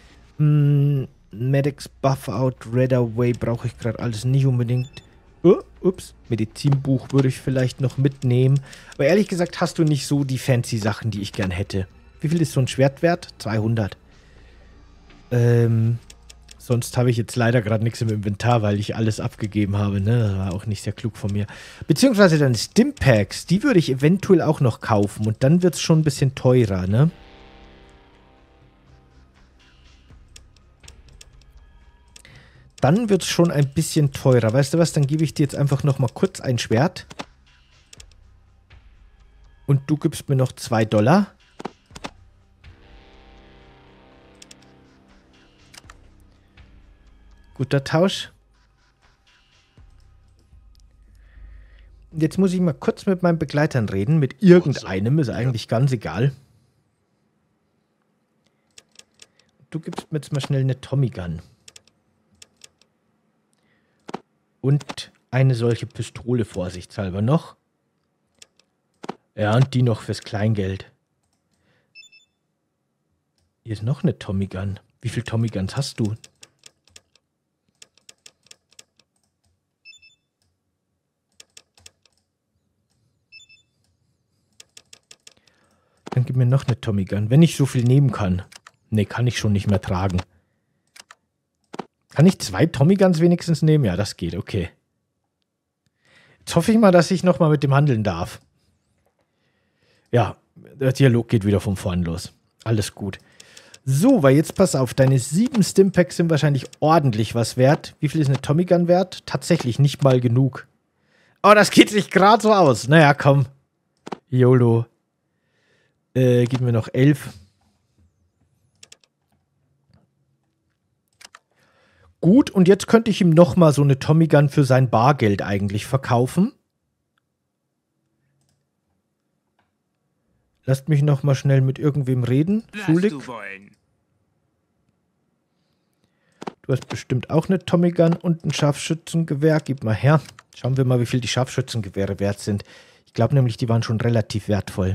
Medics Buff Out, Red Away brauche ich gerade alles nicht unbedingt. Ups, Medizinbuch würde ich vielleicht noch mitnehmen. Aber ehrlich gesagt hast du nicht so die fancy Sachen, die ich gern hätte. Wie viel ist so ein Schwert wert? 200. Sonst habe ich jetzt leider gerade nichts im Inventar, weil ich alles abgegeben habe. Ne? Das war auch nicht sehr klug von mir. Beziehungsweise dann Stimpaks, die würde ich eventuell auch noch kaufen. Und dann wird es schon ein bisschen teurer, ne? Dann wird es schon ein bisschen teurer. Weißt du was, dann gebe ich dir jetzt einfach noch mal kurz ein Schwert. Und du gibst mir noch $2. Guter Tausch. Und jetzt muss ich mal kurz mit meinen Begleitern reden. Mit irgendeinem, ist eigentlich ganz egal. Du gibst mir jetzt mal schnell eine Tommy Gun. Und eine solche Pistole vorsichtshalber noch. Ja, und die noch fürs Kleingeld. Hier ist noch eine Tommy Gun. Wie viele Tommy Guns hast du? Dann gib mir noch eine Tommy Gun. Wenn ich so viel nehmen kann. Ne, kann ich schon nicht mehr tragen. Kann ich 2 Tommy Guns wenigstens nehmen? Ja, das geht, okay. Jetzt hoffe ich mal, dass ich nochmal mit dem handeln darf. Ja, der Dialog geht wieder von vorn los. Alles gut. So, weil jetzt pass auf, deine 7 Stimpaks sind wahrscheinlich ordentlich was wert. Wie viel ist eine Tommy Gun wert? Tatsächlich nicht mal genug. Oh, das geht sich gerade so aus. Naja, komm. YOLO. Gib mir noch 11. Gut, und jetzt könnte ich ihm nochmal so eine Tommy Gun für sein Bargeld eigentlich verkaufen. Lasst mich nochmal schnell mit irgendwem reden. Sulik. Du hast bestimmt auch eine Tommy Gun und ein Scharfschützengewehr. Gib mal her. Schauen wir mal, wie viel die Scharfschützengewehre wert sind. Ich glaube nämlich, die waren schon relativ wertvoll.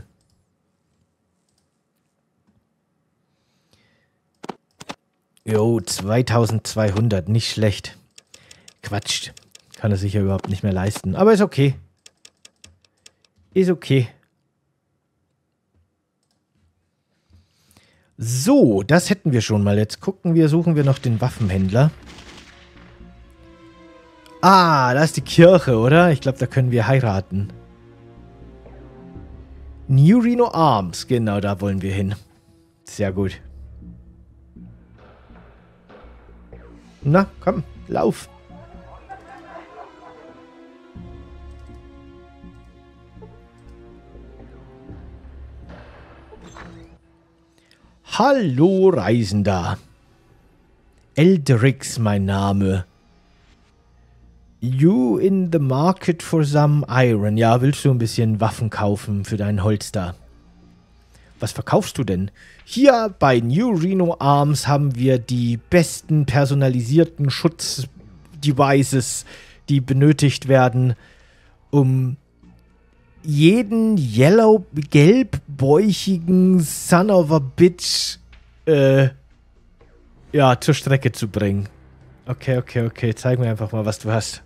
Jo, 2200, nicht schlecht. Quatscht. Kann er sich ja überhaupt nicht mehr leisten. Aber ist okay. Ist okay. So, das hätten wir schon mal. Jetzt suchen wir noch den Waffenhändler. Ah, da ist die Kirche, oder? Ich glaube, da können wir heiraten. New Reno Arms, genau, da wollen wir hin. Sehr gut. Na, komm, lauf. Hallo, Reisender. Eldrix, mein Name. You in the market for some iron. Ja, willst du ein bisschen Waffen kaufen für deinen Holster? Was verkaufst du denn? Hier bei New Reno Arms haben wir die besten personalisierten Schutzdevices, die benötigt werden, um jeden gelbbäuchigen Son of a Bitch ja, zur Strecke zu bringen. Okay. Zeig mir einfach mal, was du hast.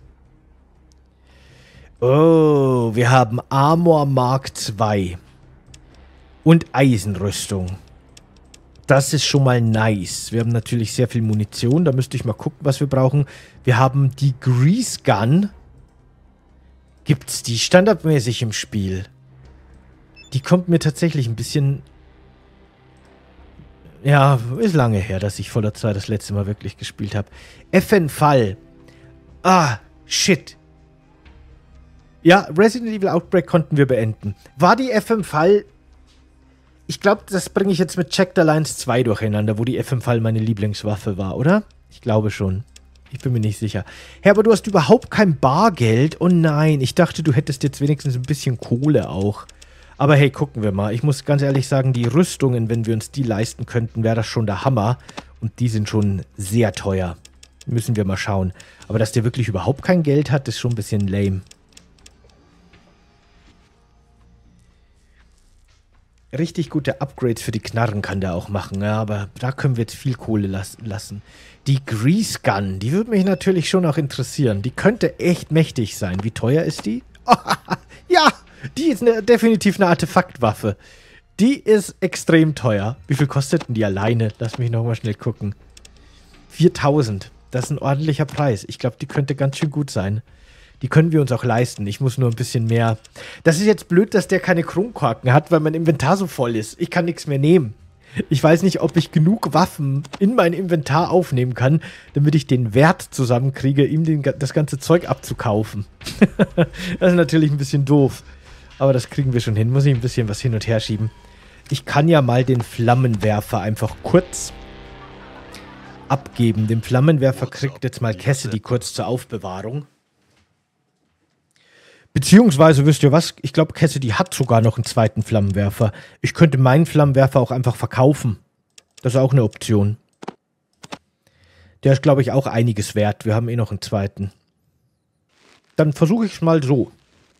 Oh, wir haben Armor Mark II. Und Eisenrüstung. Das ist schon mal nice. Wir haben natürlich sehr viel Munition. Da müsste ich mal gucken, was wir brauchen. Wir haben die Grease Gun. Gibt's die standardmäßig im Spiel? Die kommt mir tatsächlich ein bisschen... Ja, ist lange her, dass ich Fallout 2 das letzte Mal wirklich gespielt habe. FN-Fall. Ah, shit. Ja, Resident Evil Outbreak konnten wir beenden. War die FM-Fall... Ich glaube, das bringe ich jetzt mit Checked Alliance 2 durcheinander, wo die FM-Fall meine Lieblingswaffe war, oder? Ich glaube schon. Ich bin mir nicht sicher. Hey, aber du hast überhaupt kein Bargeld? Oh nein, ich dachte, du hättest jetzt wenigstens ein bisschen Kohle auch. Aber hey, gucken wir mal. Ich muss ganz ehrlich sagen, die Rüstungen, wenn wir uns die leisten könnten, wäre das schon der Hammer. Und die sind schon sehr teuer. Müssen wir mal schauen. Aber dass der wirklich überhaupt kein Geld hat, ist schon ein bisschen lame. Richtig gute Upgrades für die Knarren kann der auch machen, ja, aber da können wir jetzt viel Kohle lassen. Die Grease Gun, die würde mich natürlich schon auch interessieren. Die könnte echt mächtig sein. Wie teuer ist die? Oh, ja, die ist definitiv eine Artefaktwaffe. Die ist extrem teuer. Wie viel kostet denn die alleine? Lass mich nochmal schnell gucken. 4.000. Das ist ein ordentlicher Preis. Ich glaube, die könnte ganz schön gut sein. Die können wir uns auch leisten. Ich muss nur ein bisschen mehr... Das ist jetzt blöd, dass der keine Kronkorken hat, weil mein Inventar so voll ist. Ich kann nichts mehr nehmen. Ich weiß nicht, ob ich genug Waffen in mein Inventar aufnehmen kann, damit ich den Wert zusammenkriege, ihm das ganze Zeug abzukaufen. Das ist natürlich ein bisschen doof. Aber das kriegen wir schon hin. Muss ich ein bisschen was hin und her schieben. Ich kann ja mal den Flammenwerfer einfach kurz abgeben. Den Flammenwerfer kriegt jetzt mal Cassidy kurz zur Aufbewahrung. Beziehungsweise, wisst ihr was? Ich glaube, Cassidy hat sogar noch einen zweiten Flammenwerfer. Ich könnte meinen Flammenwerfer auch einfach verkaufen. Das ist auch eine Option. Der ist, glaube ich, auch einiges wert. Wir haben eh noch einen zweiten. Dann versuche ich es mal so.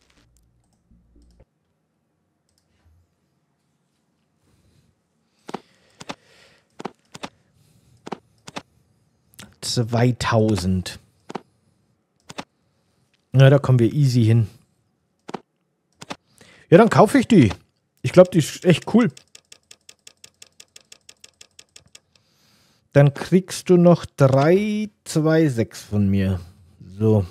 $2.000. Na, da kommen wir easy hin. Ja, dann kaufe ich die. Ich glaube, die ist echt cool. Dann kriegst du noch 3,26 von mir. So.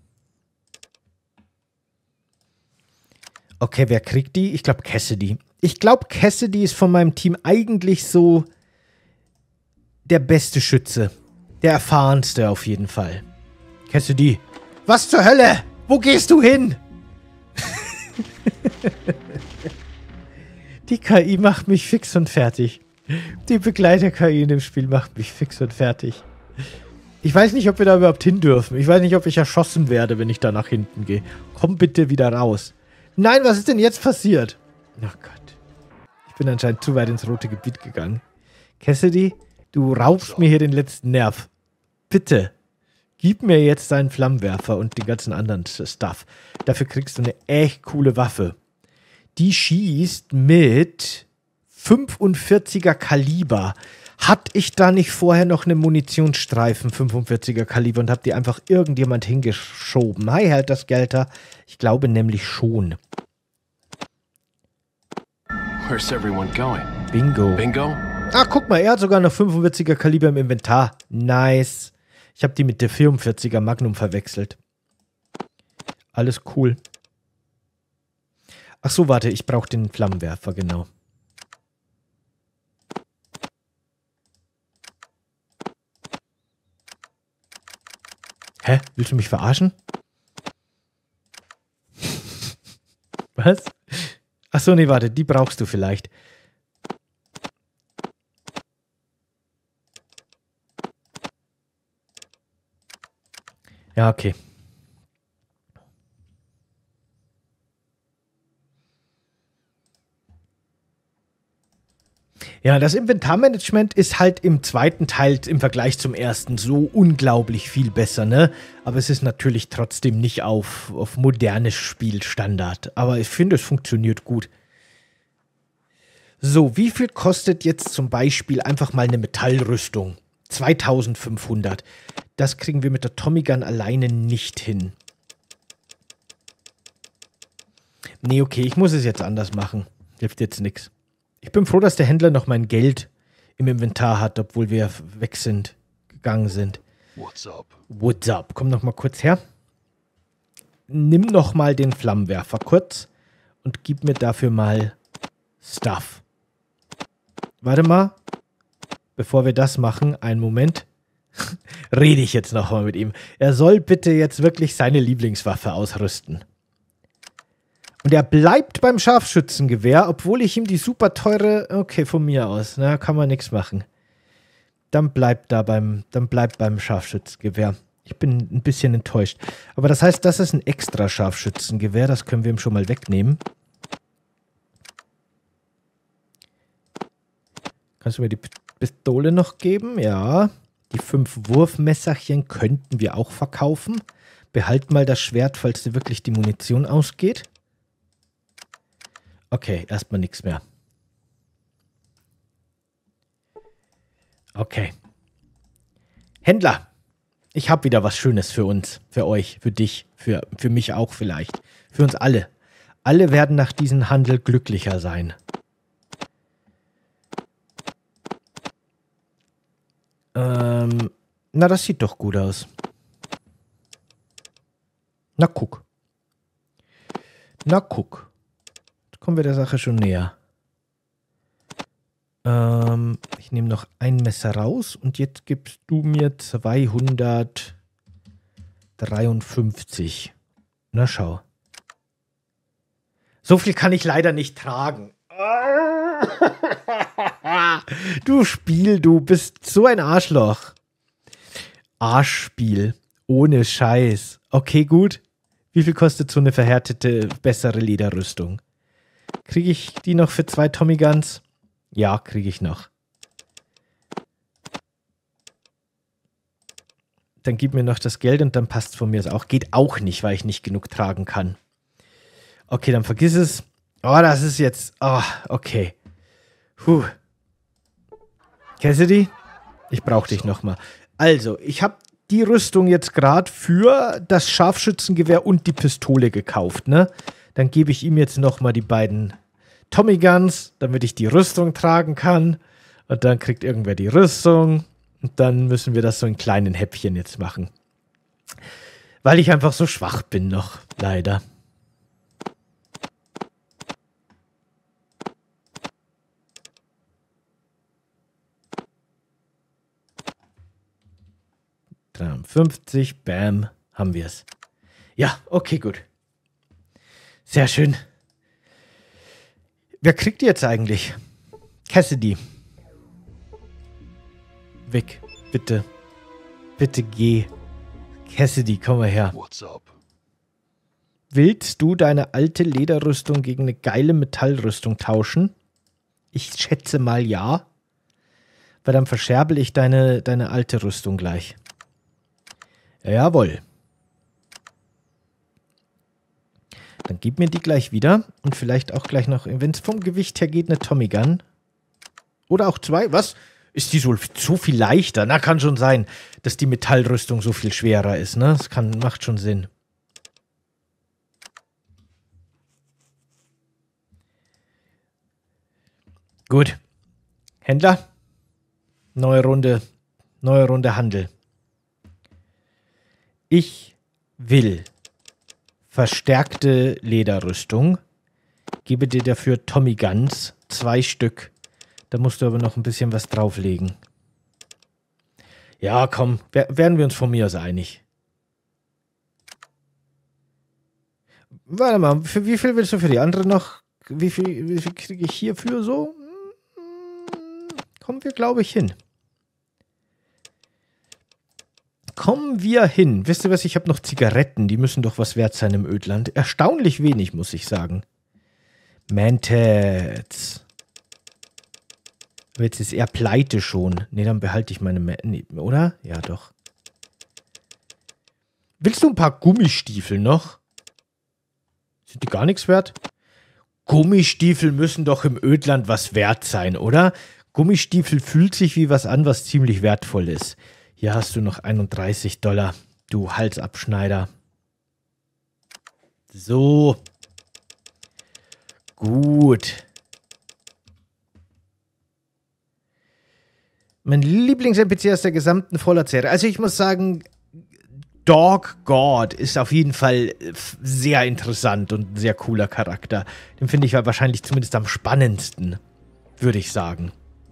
Okay, wer kriegt die? Ich glaube, Cassidy. Ich glaube, Cassidy ist von meinem Team eigentlich so der beste Schütze. Der erfahrenste auf jeden Fall. Cassidy. Was zur Hölle? Wo gehst du hin? Die KI macht mich fix und fertig. Die Begleiter-KI in dem Spiel macht mich fix und fertig. Ich weiß nicht, ob wir da überhaupt hin dürfen. Ich weiß nicht, ob ich erschossen werde, wenn ich da nach hinten gehe. Komm bitte wieder raus. Nein, was ist denn jetzt passiert? Ach Gott. Ich bin anscheinend zu weit ins rote Gebiet gegangen. Cassidy, du raubst mir hier den letzten Nerv. Bitte. Gib mir jetzt deinen Flammenwerfer und den ganzen anderen Stuff. Dafür kriegst du eine echt coole Waffe. Die schießt mit 45er Kaliber. Hatte ich da nicht vorher noch eine Munitionsstreifen 45er Kaliber und hab die einfach irgendjemand hingeschoben? Hi, Herr das Gelter. Ich glaube nämlich schon. Where's everyone going? Bingo. Bingo? Ah, guck mal, er hat sogar noch 45er Kaliber im Inventar. Nice. Ich habe die mit der 44er Magnum verwechselt. Alles cool. Ach so, warte, ich brauche den Flammenwerfer, genau. Hä? Willst du mich verarschen? Was? Ach so, nee, warte, die brauchst du vielleicht. Ja, okay. Ja, das Inventarmanagement ist halt im zweiten Teil im Vergleich zum ersten so unglaublich viel besser, ne? Aber es ist natürlich trotzdem nicht auf modernes Spielstandard. Aber ich finde, es funktioniert gut. So, wie viel kostet jetzt zum Beispiel einfach mal eine Metallrüstung? 2500. Das kriegen wir mit der Tommy Gun alleine nicht hin. Nee, okay, ich muss es jetzt anders machen. Hilft jetzt nichts. Ich bin froh, dass der Händler noch mein Geld im Inventar hat, obwohl wir gegangen sind. What's up? What's up? Komm noch mal kurz her. Nimm noch mal den Flammenwerfer kurz und gib mir dafür mal Stuff. Warte mal. Bevor wir das machen, einen Moment. Rede ich jetzt noch mal mit ihm. Er soll bitte jetzt wirklich seine Lieblingswaffe ausrüsten. Und er bleibt beim Scharfschützengewehr, obwohl ich ihm die super teure... Okay, von mir aus. Na, kann man nichts machen. Dann bleibt beim Scharfschützengewehr. Ich bin ein bisschen enttäuscht. Aber das heißt, das ist ein extra Scharfschützengewehr. Das können wir ihm schon mal wegnehmen. Kannst du mir die Pistole noch geben? Ja. Die 5 Wurfmesserchen könnten wir auch verkaufen. Behalt mal das Schwert, falls dir wirklich die Munition ausgeht. Okay, erstmal nichts mehr. Okay. Händler, ich habe wieder was Schönes für uns, für euch, für dich, für mich auch vielleicht. Für uns alle. Alle werden nach diesem Handel glücklicher sein. Na, das sieht doch gut aus. Na, guck. Na, guck. Jetzt kommen wir der Sache schon näher. Ich nehme noch ein Messer raus und jetzt gibst du mir 253. Na, schau. So viel kann ich leider nicht tragen. Du Spiel, du bist so ein Arschloch. Arschspiel. Ohne Scheiß. Okay, gut. Wie viel kostet so eine verhärtete, bessere Lederrüstung? Kriege ich die noch für 2 Tommy Guns? Ja, kriege ich noch. Dann gib mir noch das Geld und dann passt von mir es auch. Geht auch nicht, weil ich nicht genug tragen kann. Okay, dann vergiss es. Oh, das ist jetzt... Oh, okay. Puh. Cassidy? Ich brauche dich nochmal. Also, ich habe die Rüstung jetzt gerade für das Scharfschützengewehr und die Pistole gekauft, ne? Dann gebe ich ihm jetzt nochmal die beiden Tommy Guns, damit ich die Rüstung tragen kann. Und dann kriegt irgendwer die Rüstung. Und dann müssen wir das so in kleinen Häppchen jetzt machen. Weil ich einfach so schwach bin noch, leider. $53, bam, haben wir es. Ja, okay, gut. Sehr schön. Wer kriegt die jetzt eigentlich? Cassidy. Weg, bitte. Bitte geh. Cassidy, komm mal her. What's up? Willst du deine alte Lederrüstung gegen eine geile Metallrüstung tauschen? Ich schätze mal ja. Weil dann verscherbel ich deine alte Rüstung gleich. Jawohl. Dann gib mir die gleich wieder. Und vielleicht auch gleich noch, wenn es vom Gewicht her geht, eine Tommy Gun. Oder auch 2. Was? Ist die so viel leichter? Na, kann schon sein, dass die Metallrüstung so viel schwerer ist, ne? Das macht schon Sinn. Gut. Händler. Neue Runde Handel. Ich will verstärkte Lederrüstung. Gebe dir dafür Tommy Guns. 2 Stück. Da musst du aber noch ein bisschen was drauflegen. Ja, komm. Werden wir uns von mir aus einig. Warte mal. Für wie viel willst du für die andere noch? Wie viel kriege ich hierfür so? Kommen wir, glaube ich, hin. Kommen wir hin. Wisst ihr was? Ich habe noch Zigaretten. Die müssen doch was wert sein im Ödland. Erstaunlich wenig, muss ich sagen. Mantats. Aber jetzt ist er pleite schon. Ne, dann behalte ich meine... Nee, oder? Ja, doch. Willst du ein paar Gummistiefel noch? Sind die gar nichts wert? Gummistiefel müssen doch im Ödland was wert sein, oder? Gummistiefel fühlt sich wie was an, was ziemlich wertvoll ist. Hier hast du noch $31, du Halsabschneider. So. Gut. Mein Lieblings-NPC aus der gesamten Fallout-Serie. Also ich muss sagen, Dog God ist auf jeden Fall sehr interessant und ein sehr cooler Charakter. Den finde ich wahrscheinlich zumindest am spannendsten, würde ich sagen.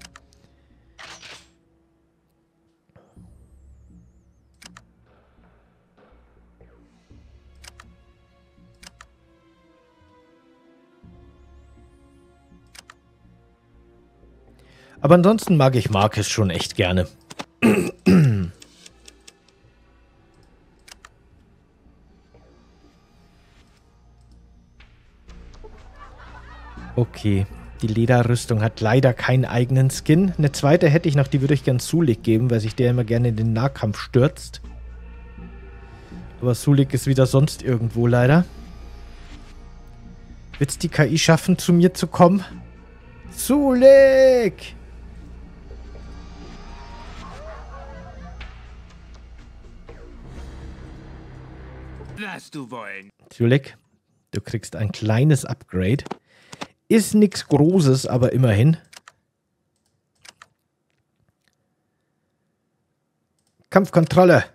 Aber ansonsten mag ich Marcus schon echt gerne. Okay. Die Lederrüstung hat leider keinen eigenen Skin. Eine zweite hätte ich noch, die würde ich gern Sulik geben, weil sich der immer gerne in den Nahkampf stürzt. Aber Sulik ist wieder sonst irgendwo leider. Wird's die KI schaffen, zu mir zu kommen? Sulik! Was du wollen. Sulik, du kriegst ein kleines Upgrade. Ist nichts Großes, aber immerhin. Kampfkontrolle.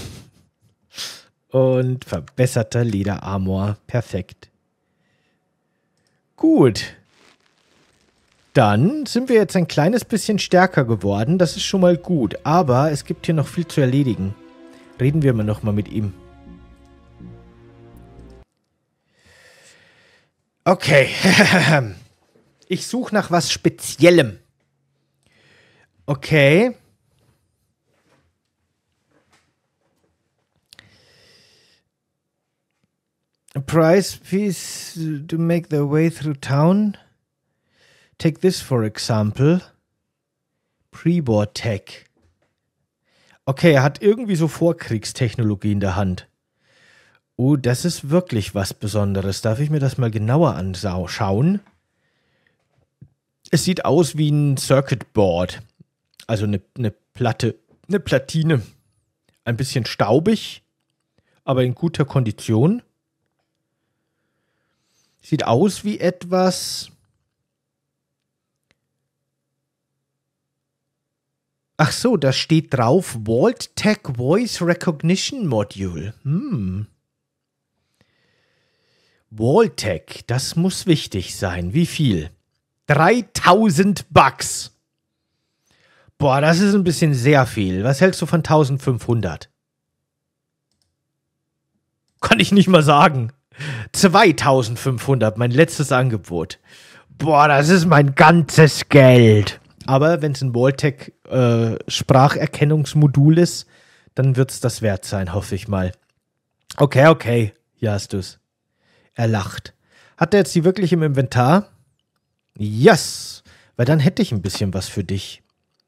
Und verbesserter Lederarmor. Perfekt. Gut. Dann sind wir jetzt ein kleines bisschen stärker geworden. Das ist schon mal gut. Aber es gibt hier noch viel zu erledigen. Reden wir mal nochmal mit ihm. Okay. Ich suche nach was Speziellem. Okay. A prize piece to make their way through town. Take this for example. Pre-board Tech. Okay, er hat irgendwie so Vorkriegstechnologie in der Hand. Oh, das ist wirklich was Besonderes. Darf ich mir das mal genauer anschauen? Es sieht aus wie ein Circuit Board. Also eine Platte, eine Platine. Ein bisschen staubig, aber in guter Kondition. Sieht aus wie etwas... Ach so, da steht drauf Vault-Tec Voice Recognition Module. Vault-Tec, das muss wichtig sein. Wie viel? 3000 Bucks. Boah, das ist ein bisschen sehr viel. Was hältst du von 1500? Kann ich nicht mal sagen. 2500, mein letztes Angebot. Boah, das ist mein ganzes Geld. Aber wenn es ein Vault-Tec Spracherkennungsmodul ist, dann wird es das wert sein, hoffe ich mal. Okay. Hier hast du es. Er lacht. Hat er jetzt die wirklich im Inventar? Yes! Weil dann hätte ich ein bisschen was für dich.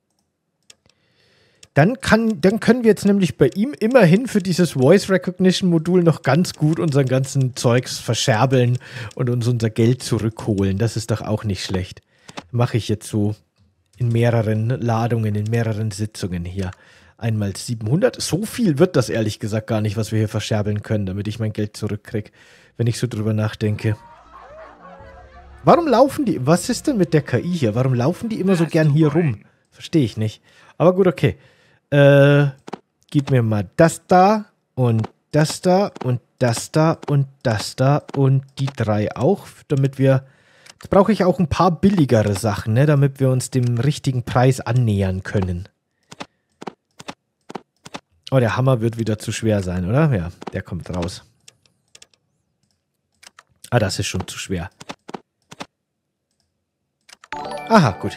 Dann können wir jetzt nämlich bei ihm immerhin für dieses Voice Recognition Modul noch ganz gut unseren ganzen Zeugs verscherbeln und uns unser Geld zurückholen. Das ist doch auch nicht schlecht. Mache ich jetzt so in mehreren Ladungen, in mehreren Sitzungen hier. Einmal 700. So viel wird das ehrlich gesagt gar nicht, was wir hier verscherbeln können, damit ich mein Geld zurückkriege, wenn ich so drüber nachdenke. Warum laufen die? Was ist denn mit der KI hier? Warum laufen die immer so gern hier rum? Verstehe ich nicht. Aber gut, okay. Gib mir mal das da und das da und das da und das da und die 3 auch, damit wir... Jetzt brauche ich auch ein paar billigere Sachen, ne, damit wir uns dem richtigen Preis annähern können. Oh, der Hammer wird wieder zu schwer sein, oder? Ja, der kommt raus. Ah, das ist schon zu schwer. Aha, gut.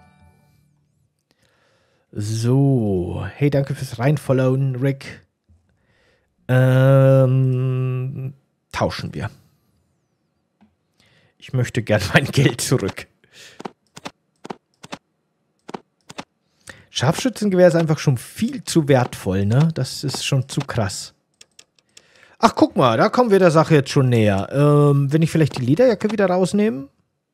So. Hey, danke fürs Reinfollowen, Rick. Tauschen wir. Ich möchte gern mein Geld zurück. Scharfschützengewehr ist einfach schon viel zu wertvoll, ne? Das ist schon zu krass. Ach, guck mal, da kommen wir der Sache jetzt schon näher. Wenn ich vielleicht die Lederjacke wieder rausnehme?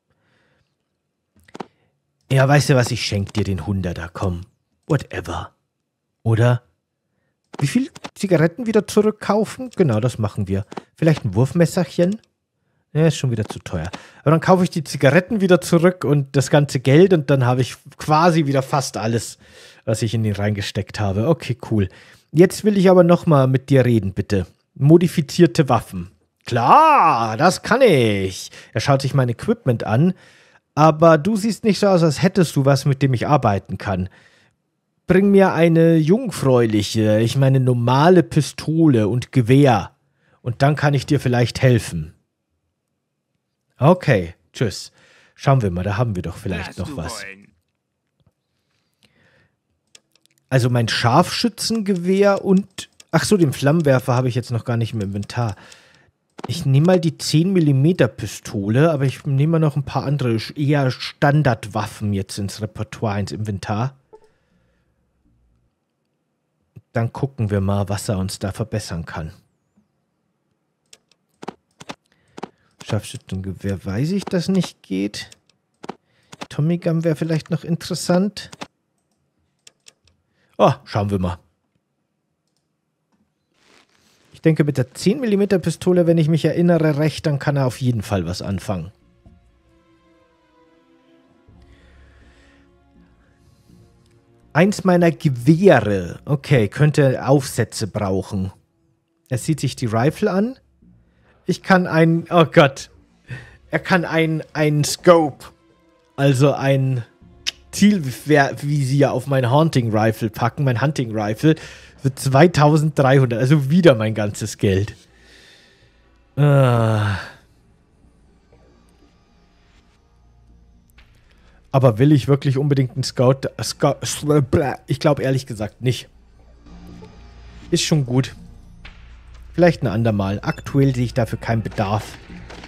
Ja, weißt du was, ich schenke dir den 100er, komm. Whatever. Oder? Wie viel Zigaretten wieder zurückkaufen? Genau, das machen wir. Vielleicht ein Wurfmesserchen? Ja, ist schon wieder zu teuer. Aber dann kaufe ich die Zigaretten wieder zurück und das ganze Geld und dann habe ich quasi wieder fast alles, was ich in den reingesteckt habe. Okay, cool. Jetzt will ich aber nochmal mit dir reden, bitte. Modifizierte Waffen. Klar, das kann ich. Er schaut sich mein Equipment an. Aber du siehst nicht so aus, als hättest du was, mit dem ich arbeiten kann. Bring mir eine jungfräuliche, ich meine normale Pistole und Gewehr. Und dann kann ich dir vielleicht helfen. Okay, tschüss. Schauen wir mal, da haben wir doch vielleicht noch was. Also mein Scharfschützengewehr und... Ach so, den Flammenwerfer habe ich jetzt noch gar nicht im Inventar. Ich nehme mal die 10 mm Pistole, aber ich nehme mal noch ein paar andere, eher Standardwaffen jetzt ins Repertoire, ins Inventar. Dann gucken wir mal, was er uns da verbessern kann. Scharfschützengewehr weiß ich, dass nicht geht. Tommy Gun wäre vielleicht noch interessant. Oh, schauen wir mal. Ich denke, mit der 10 mm Pistole, wenn ich mich erinnere recht, dann kann er auf jeden Fall was anfangen. Eins meiner Gewehre. Okay, könnte Aufsätze brauchen. Er sieht sich die Rifle an. Ich kann oh Gott. Er kann ein Scope. Also ein Zielvisier auf mein Hunting Rifle packen. Mein Hunting Rifle für 2300. Also wieder mein ganzes Geld. Aber will ich wirklich unbedingt einen Scout? Ich glaube ehrlich gesagt nicht. Ist schon gut. Vielleicht ein andermal. Aktuell sehe ich dafür keinen Bedarf.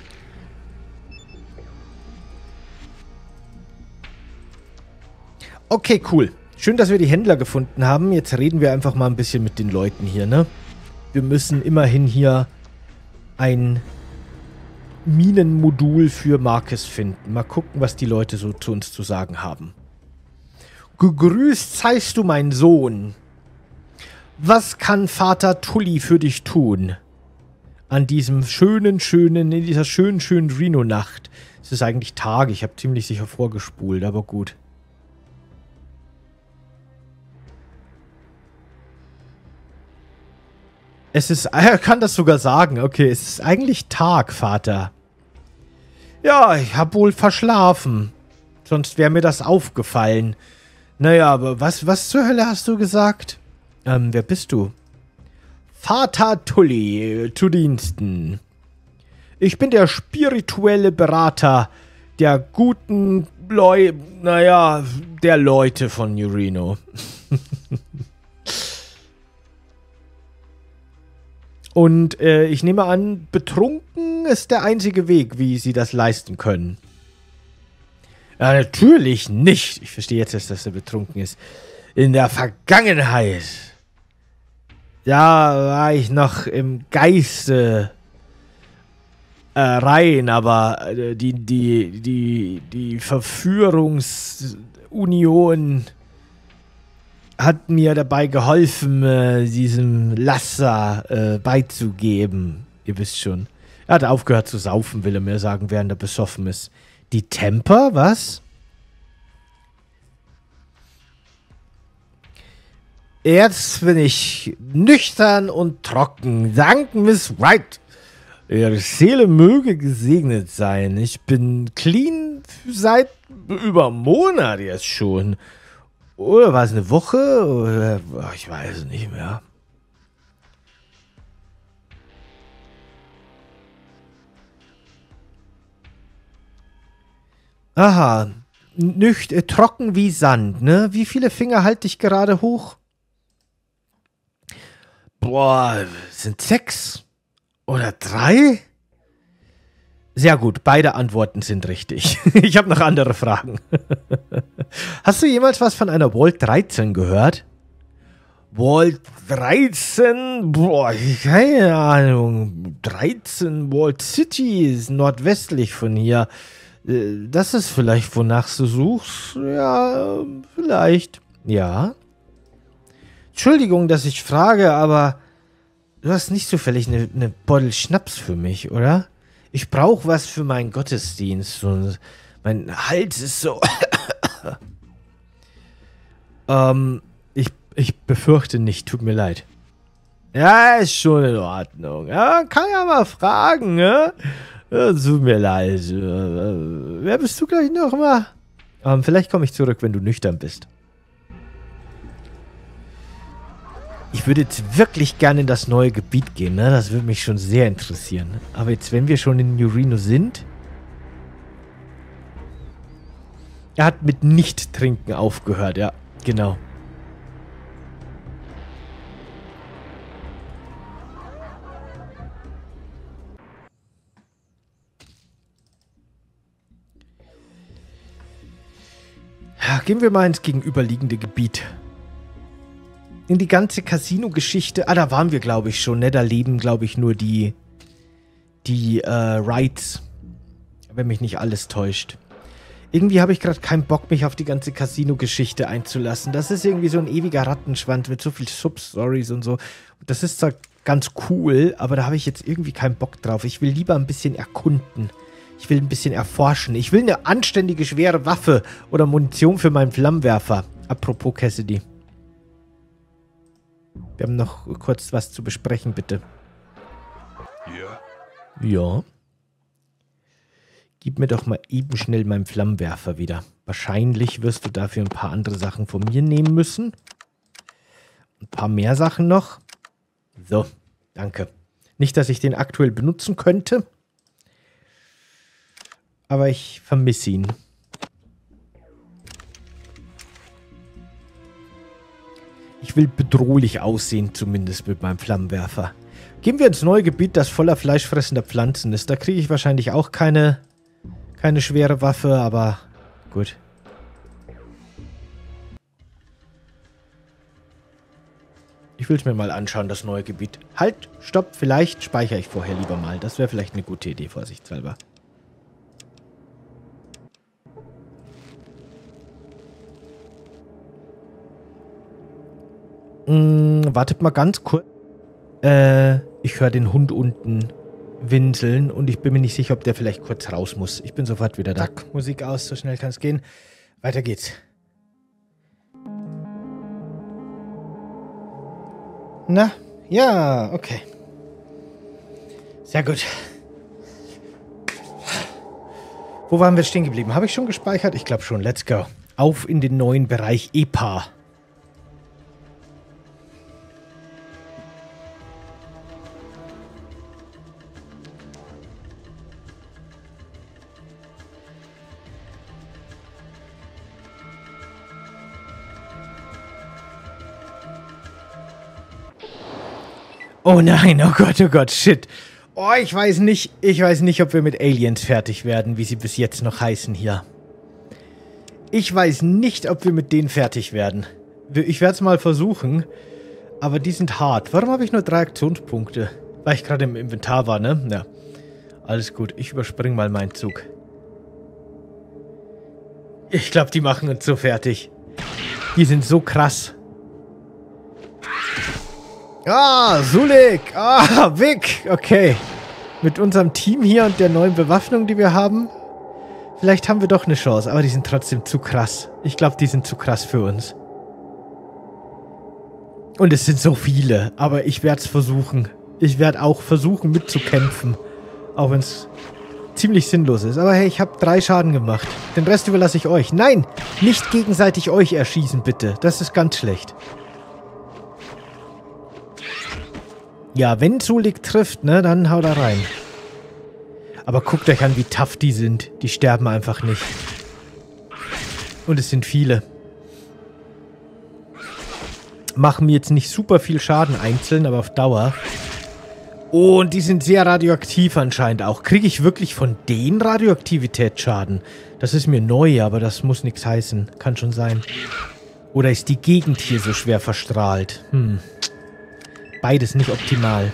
Okay, cool. Schön, dass wir die Händler gefunden haben. Jetzt reden wir einfach mal ein bisschen mit den Leuten hier, ne? Wir müssen immerhin hier ein Minenmodul für Marcus finden. Mal gucken, was die Leute so zu uns zu sagen haben. Gegrüßt seist du, mein Sohn. Was kann Vater Tully für dich tun? An diesem in dieser schönen Reno-Nacht. Es ist eigentlich Tag, ich habe ziemlich sicher vorgespult, aber gut. Er kann das sogar sagen. Okay, es ist eigentlich Tag, Vater. Ja, ich habe wohl verschlafen. Sonst wäre mir das aufgefallen. Naja, aber was zur Hölle hast du gesagt? Wer bist du? Vater Tully, zu Diensten. Ich bin der spirituelle Berater der guten der Leute von New Reno. Und ich nehme an, betrunken ist der einzige Weg, wie sie das leisten können. Ja, natürlich nicht. Ich verstehe jetzt erst, dass er betrunken ist. In der Vergangenheit. Da war ich noch im Geiste rein, aber die Verführungsunion hat mir dabei geholfen, diesem Lasser beizugeben. Ihr wisst schon. Er hat aufgehört zu saufen, will er mir sagen, während er besoffen ist. Die Temper, was? Jetzt bin ich nüchtern und trocken. Dank Miss Wright. Ihre Seele möge gesegnet sein. Ich bin clean seit über einem Monat jetzt schon. Oder war es eine Woche? Oder, ich weiß es nicht mehr. Aha. Trocken wie Sand, ne? Wie viele Finger halte ich gerade hoch? Boah, sind 6 oder 3? Sehr gut, beide Antworten sind richtig. Ich habe noch andere Fragen. Hast du jemals was von einer Vault 13 gehört? Vault 13? Boah, keine Ahnung. 13 Vault City ist nordwestlich von hier. Das ist vielleicht, wonach du suchst? Ja, vielleicht. Ja. Entschuldigung, dass ich frage, aber du hast nicht zufällig eine Bottle Schnaps für mich, oder? Ich brauche was für meinen Gottesdienst. Und mein Hals ist so... ich befürchte nicht, tut mir leid. Ja, ist schon in Ordnung. Ja, kann ja mal fragen, ne? Ja, tut mir leid. Wer bist du gleich nochmal? Vielleicht komme ich zurück, wenn du nüchtern bist. Ich würde jetzt wirklich gerne in das neue Gebiet gehen, ne? Das würde mich schon sehr interessieren. Aber jetzt, wenn wir schon in New Reno sind... Er hat mit Nicht-Trinken aufgehört, ja, genau. Gehen wir mal ins gegenüberliegende Gebiet. In die ganze Casino-Geschichte. Ah, da waren wir, glaube ich, schon, ne? Da leben, glaube ich, nur die Wrights. Wenn mich nicht alles täuscht. Irgendwie habe ich gerade keinen Bock, mich auf die ganze Casino-Geschichte einzulassen. Das ist irgendwie so ein ewiger Rattenschwanz mit so viel Substories und so. Das ist zwar ganz cool, aber da habe ich jetzt irgendwie keinen Bock drauf. Ich will lieber ein bisschen erkunden. Ich will ein bisschen erforschen. Ich will eine anständige, schwere Waffe oder Munition für meinen Flammenwerfer. Apropos Cassidy. Wir haben noch kurz was zu besprechen, bitte. Ja. Ja. Gib mir doch mal eben schnell meinen Flammenwerfer wieder. Wahrscheinlich wirst du dafür ein paar andere Sachen von mir nehmen müssen. Ein paar mehr Sachen noch. So, danke. Nicht, dass ich den aktuell benutzen könnte. Aber ich vermisse ihn. Ich will bedrohlich aussehen, zumindest mit meinem Flammenwerfer. Gehen wir ins neue Gebiet, das voller fleischfressender Pflanzen ist. Da kriege ich wahrscheinlich auch keine schwere Waffe, aber gut. Ich will es mir mal anschauen, das neue Gebiet. Halt, stopp, vielleicht speichere ich vorher lieber mal. Das wäre vielleicht eine gute Idee, vorsichtshalber. Wartet mal ganz kurz. Ich höre den Hund unten winseln und ich bin mir nicht sicher, ob der vielleicht kurz raus muss. Ich bin sofort wieder da. Zack, Musik aus, so schnell kann es gehen. Weiter geht's. Na, ja, okay. Sehr gut. Wo waren wir stehen geblieben? Habe ich schon gespeichert? Ich glaube schon. Let's go. Auf in den neuen Bereich EPA. Oh nein, oh Gott, shit. Oh, ich weiß nicht, ob wir mit Aliens fertig werden, wie sie bis jetzt noch heißen hier. Ich weiß nicht, ob wir mit denen fertig werden. Ich werde es mal versuchen, aber die sind hart. Warum habe ich nur 3 Aktionspunkte? Weil ich gerade im Inventar war, ne? Ja, alles gut. Ich überspringe mal meinen Zug. Ich glaube, die machen uns so fertig. Die sind so krass. Ah, Sulik. Ah, Vic. Okay. Mit unserem Team hier und der neuen Bewaffnung, die wir haben, vielleicht haben wir doch eine Chance. Aber die sind trotzdem zu krass. Ich glaube, die sind zu krass für uns. Und es sind so viele. Aber ich werde es versuchen. Ich werde auch versuchen mitzukämpfen. Auch wenn es ziemlich sinnlos ist. Aber hey, ich habe 3 Schaden gemacht. Den Rest überlasse ich euch. Nein, nicht gegenseitig euch erschießen, bitte. Das ist ganz schlecht. Ja, wenn Sulik trifft, ne, dann haut er rein. Aber guckt euch an, wie tough die sind. Die sterben einfach nicht. Und es sind viele. Machen mir jetzt nicht super viel Schaden einzeln, aber auf Dauer. Oh, und die sind sehr radioaktiv anscheinend auch. Kriege ich wirklich von denen Radioaktivitätsschaden? Das ist mir neu, aber das muss nichts heißen. Kann schon sein. Oder ist die Gegend hier so schwer verstrahlt? Beides nicht optimal.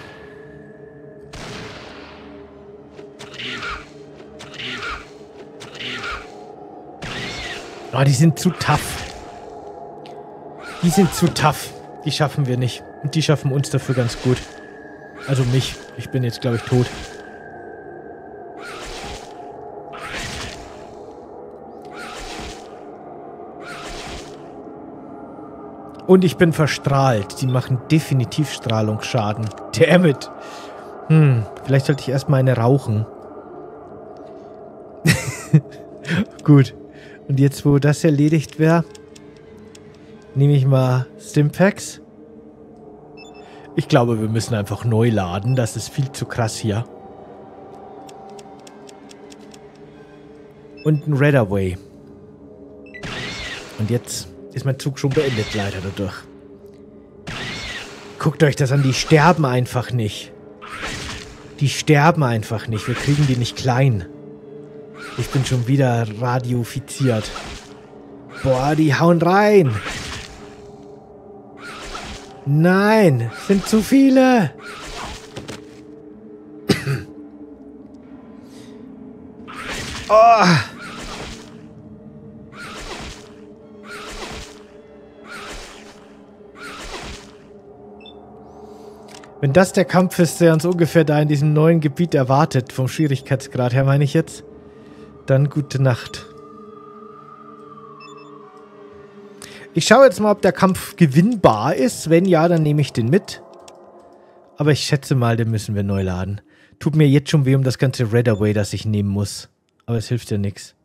Oh, die sind zu tough. Die sind zu tough. Die schaffen wir nicht. Und die schaffen uns dafür ganz gut. Also mich. Ich bin jetzt, glaube ich, tot. Und ich bin verstrahlt. Die machen definitiv Strahlungsschaden. Damn it. Vielleicht sollte ich erstmal eine rauchen. Gut. Und jetzt, wo das erledigt wäre, nehme ich mal Stimpaks. Ich glaube, wir müssen einfach neu laden. Das ist viel zu krass hier. Und ein Redaway. Und jetzt ist mein Zug schon beendet, leider dadurch. Guckt euch das an, die sterben einfach nicht. Die sterben einfach nicht. Wir kriegen die nicht klein. Ich bin schon wieder radiofiziert. Boah, die hauen rein. Nein, sind zu viele. Oh. Wenn das der Kampf ist, der uns ungefähr da in diesem neuen Gebiet erwartet, vom Schwierigkeitsgrad her meine ich jetzt, dann gute Nacht. Ich schaue jetzt mal, ob der Kampf gewinnbar ist. Wenn ja, dann nehme ich den mit. Aber ich schätze mal, den müssen wir neu laden. Tut mir jetzt schon weh um das ganze Redaway, das ich nehmen muss. Aber es hilft ja nichts.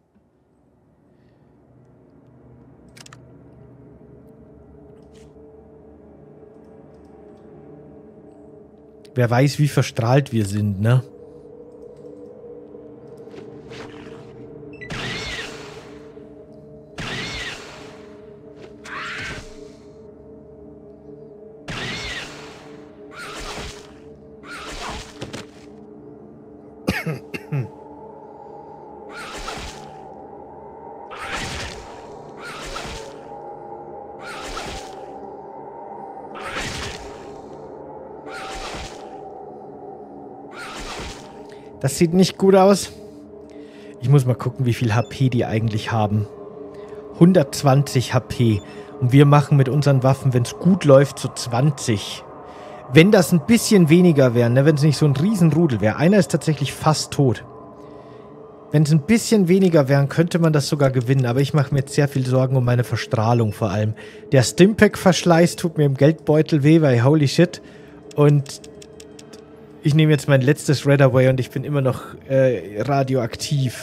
Wer weiß, wie verstrahlt wir sind, ne? Das sieht nicht gut aus. Ich muss mal gucken, wie viel HP die eigentlich haben. 120 HP. Und wir machen mit unseren Waffen, wenn es gut läuft, so 20. Wenn das ein bisschen weniger wäre, ne, wenn es nicht so ein Riesenrudel wäre. Einer ist tatsächlich fast tot. Wenn es ein bisschen weniger wären, könnte man das sogar gewinnen. Aber ich mache mir jetzt sehr viel Sorgen um meine Verstrahlung vor allem. Der Stimpack-Verschleiß tut mir im Geldbeutel weh, weil holy shit. Und ich nehme jetzt mein letztes Redaway und ich bin immer noch radioaktiv.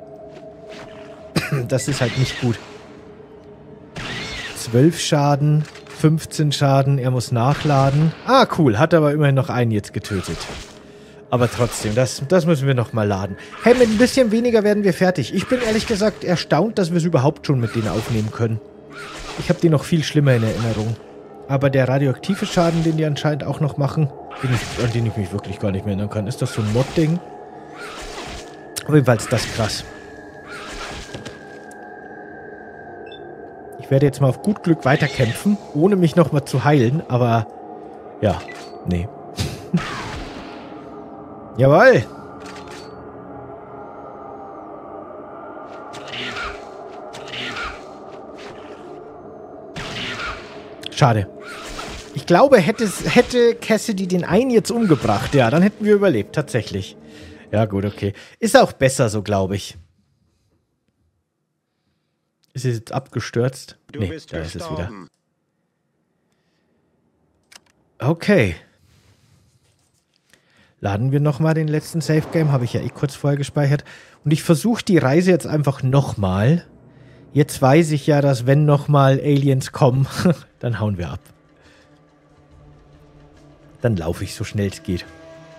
Das ist halt nicht gut. 12 Schaden, 15 Schaden, er muss nachladen. Ah, cool, hat aber immerhin noch einen jetzt getötet. Aber trotzdem, das müssen wir nochmal laden. Hey, mit ein bisschen weniger werden wir fertig. Ich bin ehrlich gesagt erstaunt, dass wir es überhaupt schon mit denen aufnehmen können. Ich habe die noch viel schlimmer in Erinnerung. Aber der radioaktive Schaden, den die anscheinend auch noch machen, an den ich mich wirklich gar nicht mehr erinnern kann. Ist das so ein Mod-Ding? Auf jeden Fall ist das krass. Ich werde jetzt mal auf gut Glück weiterkämpfen, ohne mich nochmal zu heilen, aber ja, nee. Jawohl! Schade. Ich glaube, hätte Cassidy den einen jetzt umgebracht, ja, dann hätten wir überlebt, tatsächlich. Ja, gut, okay. Ist auch besser so, glaube ich. Ist es jetzt abgestürzt? Nee, da ist es wieder. Okay. Laden wir nochmal den letzten Save-Game. Habe ich ja eh kurz vorher gespeichert. Und ich versuche die Reise jetzt einfach nochmal. Jetzt weiß ich ja, dass wenn nochmal Aliens kommen, dann hauen wir ab. Dann laufe ich so schnell es geht.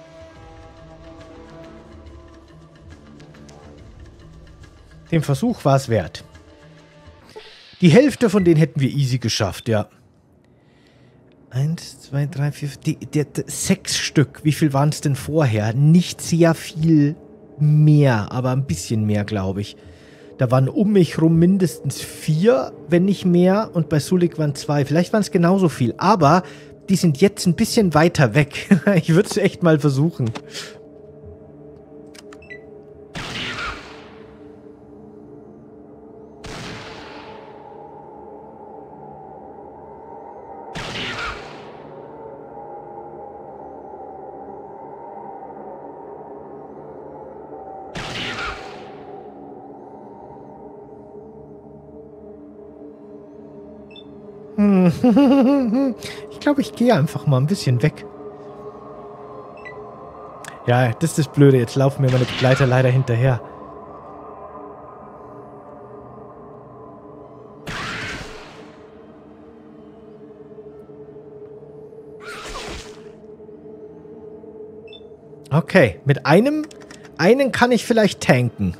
Den Versuch war es wert. Die Hälfte von denen hätten wir easy geschafft, ja. 1, 2, 3, 4, 6 Stück. Wie viel waren es denn vorher? Nicht sehr viel mehr, aber ein bisschen mehr, glaube ich. Da waren um mich rum mindestens 4, wenn nicht mehr. Und bei Sulik waren 2. Vielleicht waren es genauso viel. Aber die sind jetzt ein bisschen weiter weg. Ich würde es echt mal versuchen. Ich glaube, ich gehe einfach mal ein bisschen weg. Ja, das ist das Blöde. Jetzt laufen mir meine Begleiter leider hinterher. Okay, mit einen kann ich vielleicht tanken.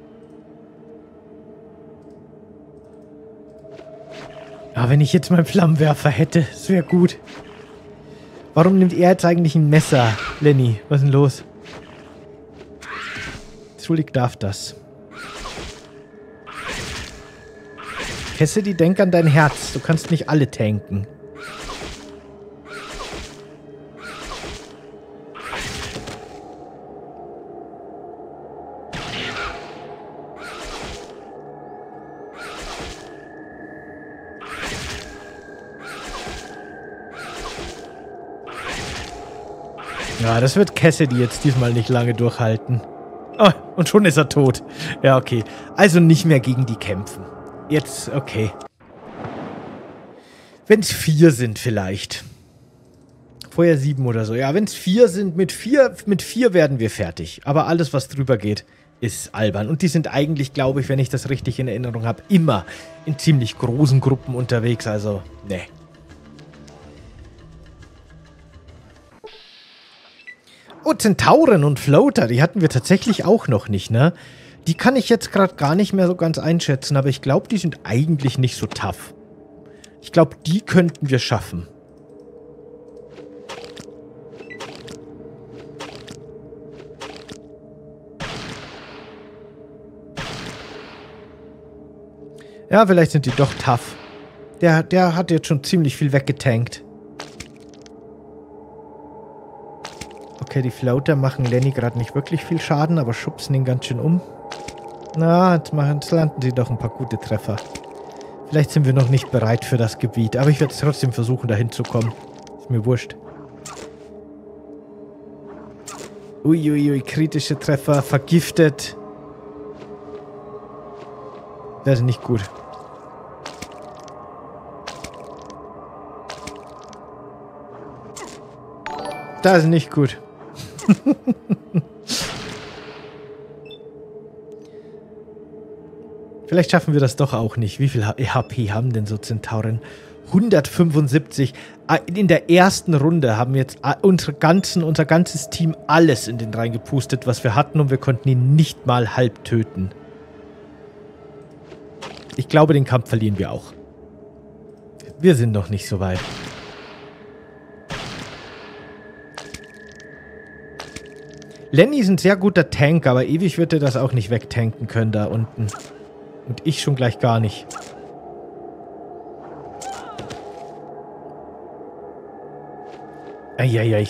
Aber wenn ich jetzt meinen Flammenwerfer hätte, das wäre gut. Warum nimmt er jetzt eigentlich ein Messer, Lenny? Was ist denn los? Zulik darf das. Cassidy, denk an dein Herz. Du kannst nicht alle tanken. Ja, das wird Cassidy jetzt diesmal nicht lange durchhalten. Oh, und schon ist er tot. Ja, okay. Also nicht mehr gegen die kämpfen. Jetzt, okay. Wenn es 4 sind vielleicht. Vorher 7 oder so. Ja, wenn es 4 sind, mit 4 werden wir fertig. Aber alles, was drüber geht, ist albern. Und die sind eigentlich, glaube ich, wenn ich das richtig in Erinnerung habe, immer in ziemlich großen Gruppen unterwegs. Also, ne. Oh, Zentauren und Floater, die hatten wir tatsächlich auch noch nicht, ne? Die kann ich jetzt gerade gar nicht mehr so ganz einschätzen, aber ich glaube, die sind eigentlich nicht so tough. Ich glaube, die könnten wir schaffen. Ja, vielleicht sind die doch tough. Der hat jetzt schon ziemlich viel weggetankt. Okay, die Floater machen Lenny gerade nicht wirklich viel Schaden, aber schubsen ihn ganz schön um. Na, jetzt landen sie doch ein paar gute Treffer. Vielleicht sind wir noch nicht bereit für das Gebiet, aber ich werde es trotzdem versuchen, da hinzukommen. Ist mir wurscht. Uiuiui, kritische Treffer, vergiftet. Das ist nicht gut. Das ist nicht gut. Vielleicht schaffen wir das doch auch nicht. Wie viel HP haben denn so Zentauren? 175. In der ersten Runde haben wir jetzt unser ganzes Team alles in den reingepustet, was wir hatten, und wir konnten ihn nicht mal halb töten. Ich glaube, den Kampf verlieren wir auch. Wir sind noch nicht so weit. Lenny ist ein sehr guter Tank, aber ewig wird er das auch nicht wegtanken können da unten. Und ich schon gleich gar nicht. Eieiei.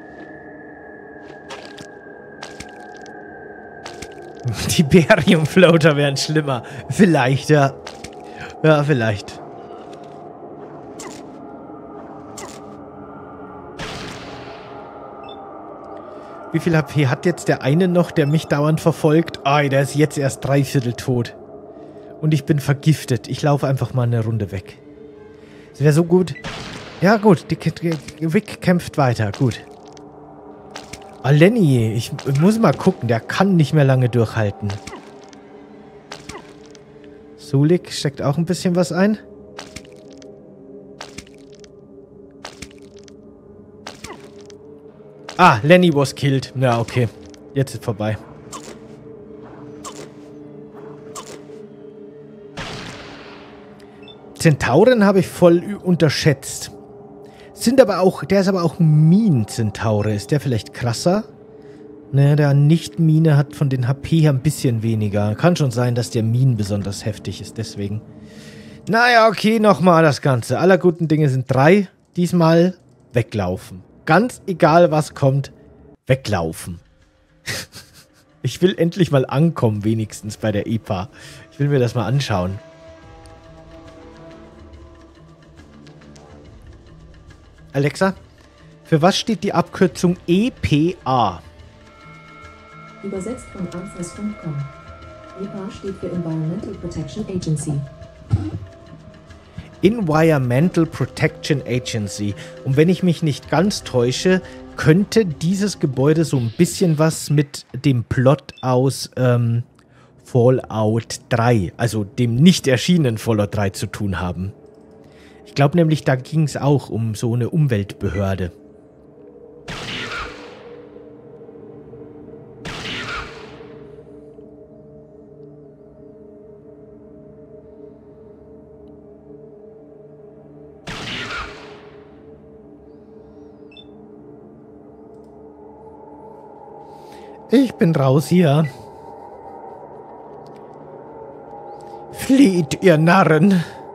Die Barium-Floater wären schlimmer. Vielleicht, ja. Ja, vielleicht. Wie viel HP hat jetzt der eine noch, der mich dauernd verfolgt? Ah, der ist jetzt erst 3/4 tot. Und ich bin vergiftet. Ich laufe einfach mal eine Runde weg. Das wäre so gut. Ja, gut. Vic kämpft weiter. Gut. Ah, Lenny. Ich muss mal gucken. Der kann nicht mehr lange durchhalten. Sulik steckt auch ein bisschen was ein. Ah, Lenny was killed. Ja, okay. Jetzt ist vorbei. Zentauren habe ich voll unterschätzt. Der ist aber auch ein Minen-Zentaure. Ist der vielleicht krasser? Ne, der Nicht-Mine hat von den HP her ein bisschen weniger. Kann schon sein, dass der Minen besonders heftig ist, deswegen. Naja, okay, nochmal das Ganze. Aller guten Dinge sind 3. Diesmal weglaufen. Ganz egal, was kommt, weglaufen. Ich will endlich mal ankommen, wenigstens bei der EPA. Ich will mir das mal anschauen. Alexa, für was steht die Abkürzung EPA? Übersetzt von Anfas.com. EPA steht für Environmental Protection Agency. Environmental Protection Agency. Und wenn ich mich nicht ganz täusche, könnte dieses Gebäude so ein bisschen was mit dem Plot aus Fallout 3, also dem nicht erschienenen Fallout 3 zu tun haben. Ich glaube nämlich, da ging es auch um so eine Umweltbehörde. Ich bin raus hier. Flieht, ihr Narren!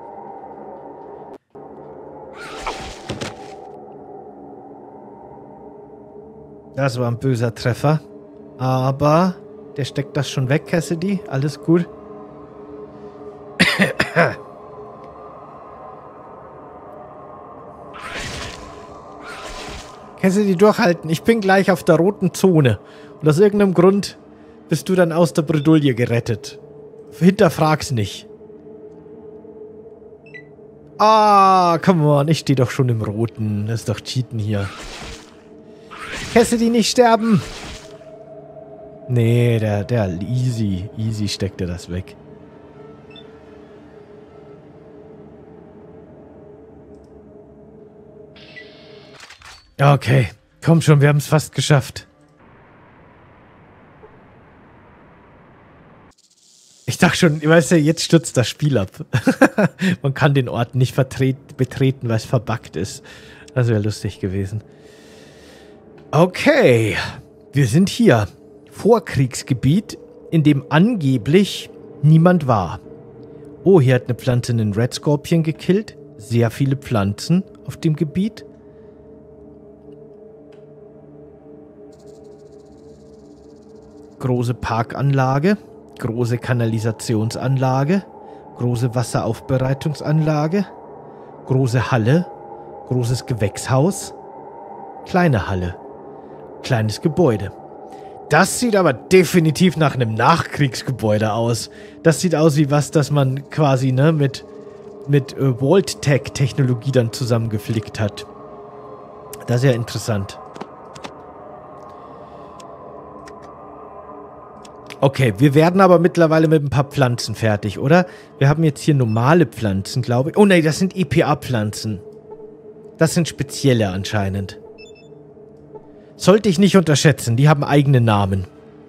Das war ein böser Treffer. Aber der steckt das schon weg, Cassidy. Alles gut. Cassidy, durchhalten. Ich bin gleich auf der roten Zone. Und aus irgendeinem Grund bist du dann aus der Bredouille gerettet. Hinterfrag's nicht. Ah, come on. Ich stehe doch schon im Roten. Das ist doch Cheaten hier. Cassidy, nicht sterben. Nee, der easy steckt er das weg. Okay, komm schon, wir haben es fast geschafft. Ich dachte schon, weißt du, jetzt stürzt das Spiel ab. Man kann den Ort nicht betreten, weil es verbuggt ist. Das wäre lustig gewesen. Okay, wir sind hier. Vorkriegsgebiet, in dem angeblich niemand war. Oh, hier hat eine Pflanze einen Red Scorpion gekillt. Sehr viele Pflanzen auf dem Gebiet. Große Parkanlage, große Kanalisationsanlage, große Wasseraufbereitungsanlage, große Halle, großes Gewächshaus, kleine Halle, kleines Gebäude. Das sieht aber definitiv nach einem Nachkriegsgebäude aus. Das sieht aus wie was, das man quasi mit Vault-Tech-Technologie dann zusammengeflickt hat. Das ist ja interessant. Okay, wir werden aber mittlerweile mit ein paar Pflanzen fertig, oder? Wir haben jetzt hier normale Pflanzen, glaube ich. Oh nein, das sind EPA-Pflanzen. Das sind spezielle anscheinend. Sollte ich nicht unterschätzen, die haben eigene Namen.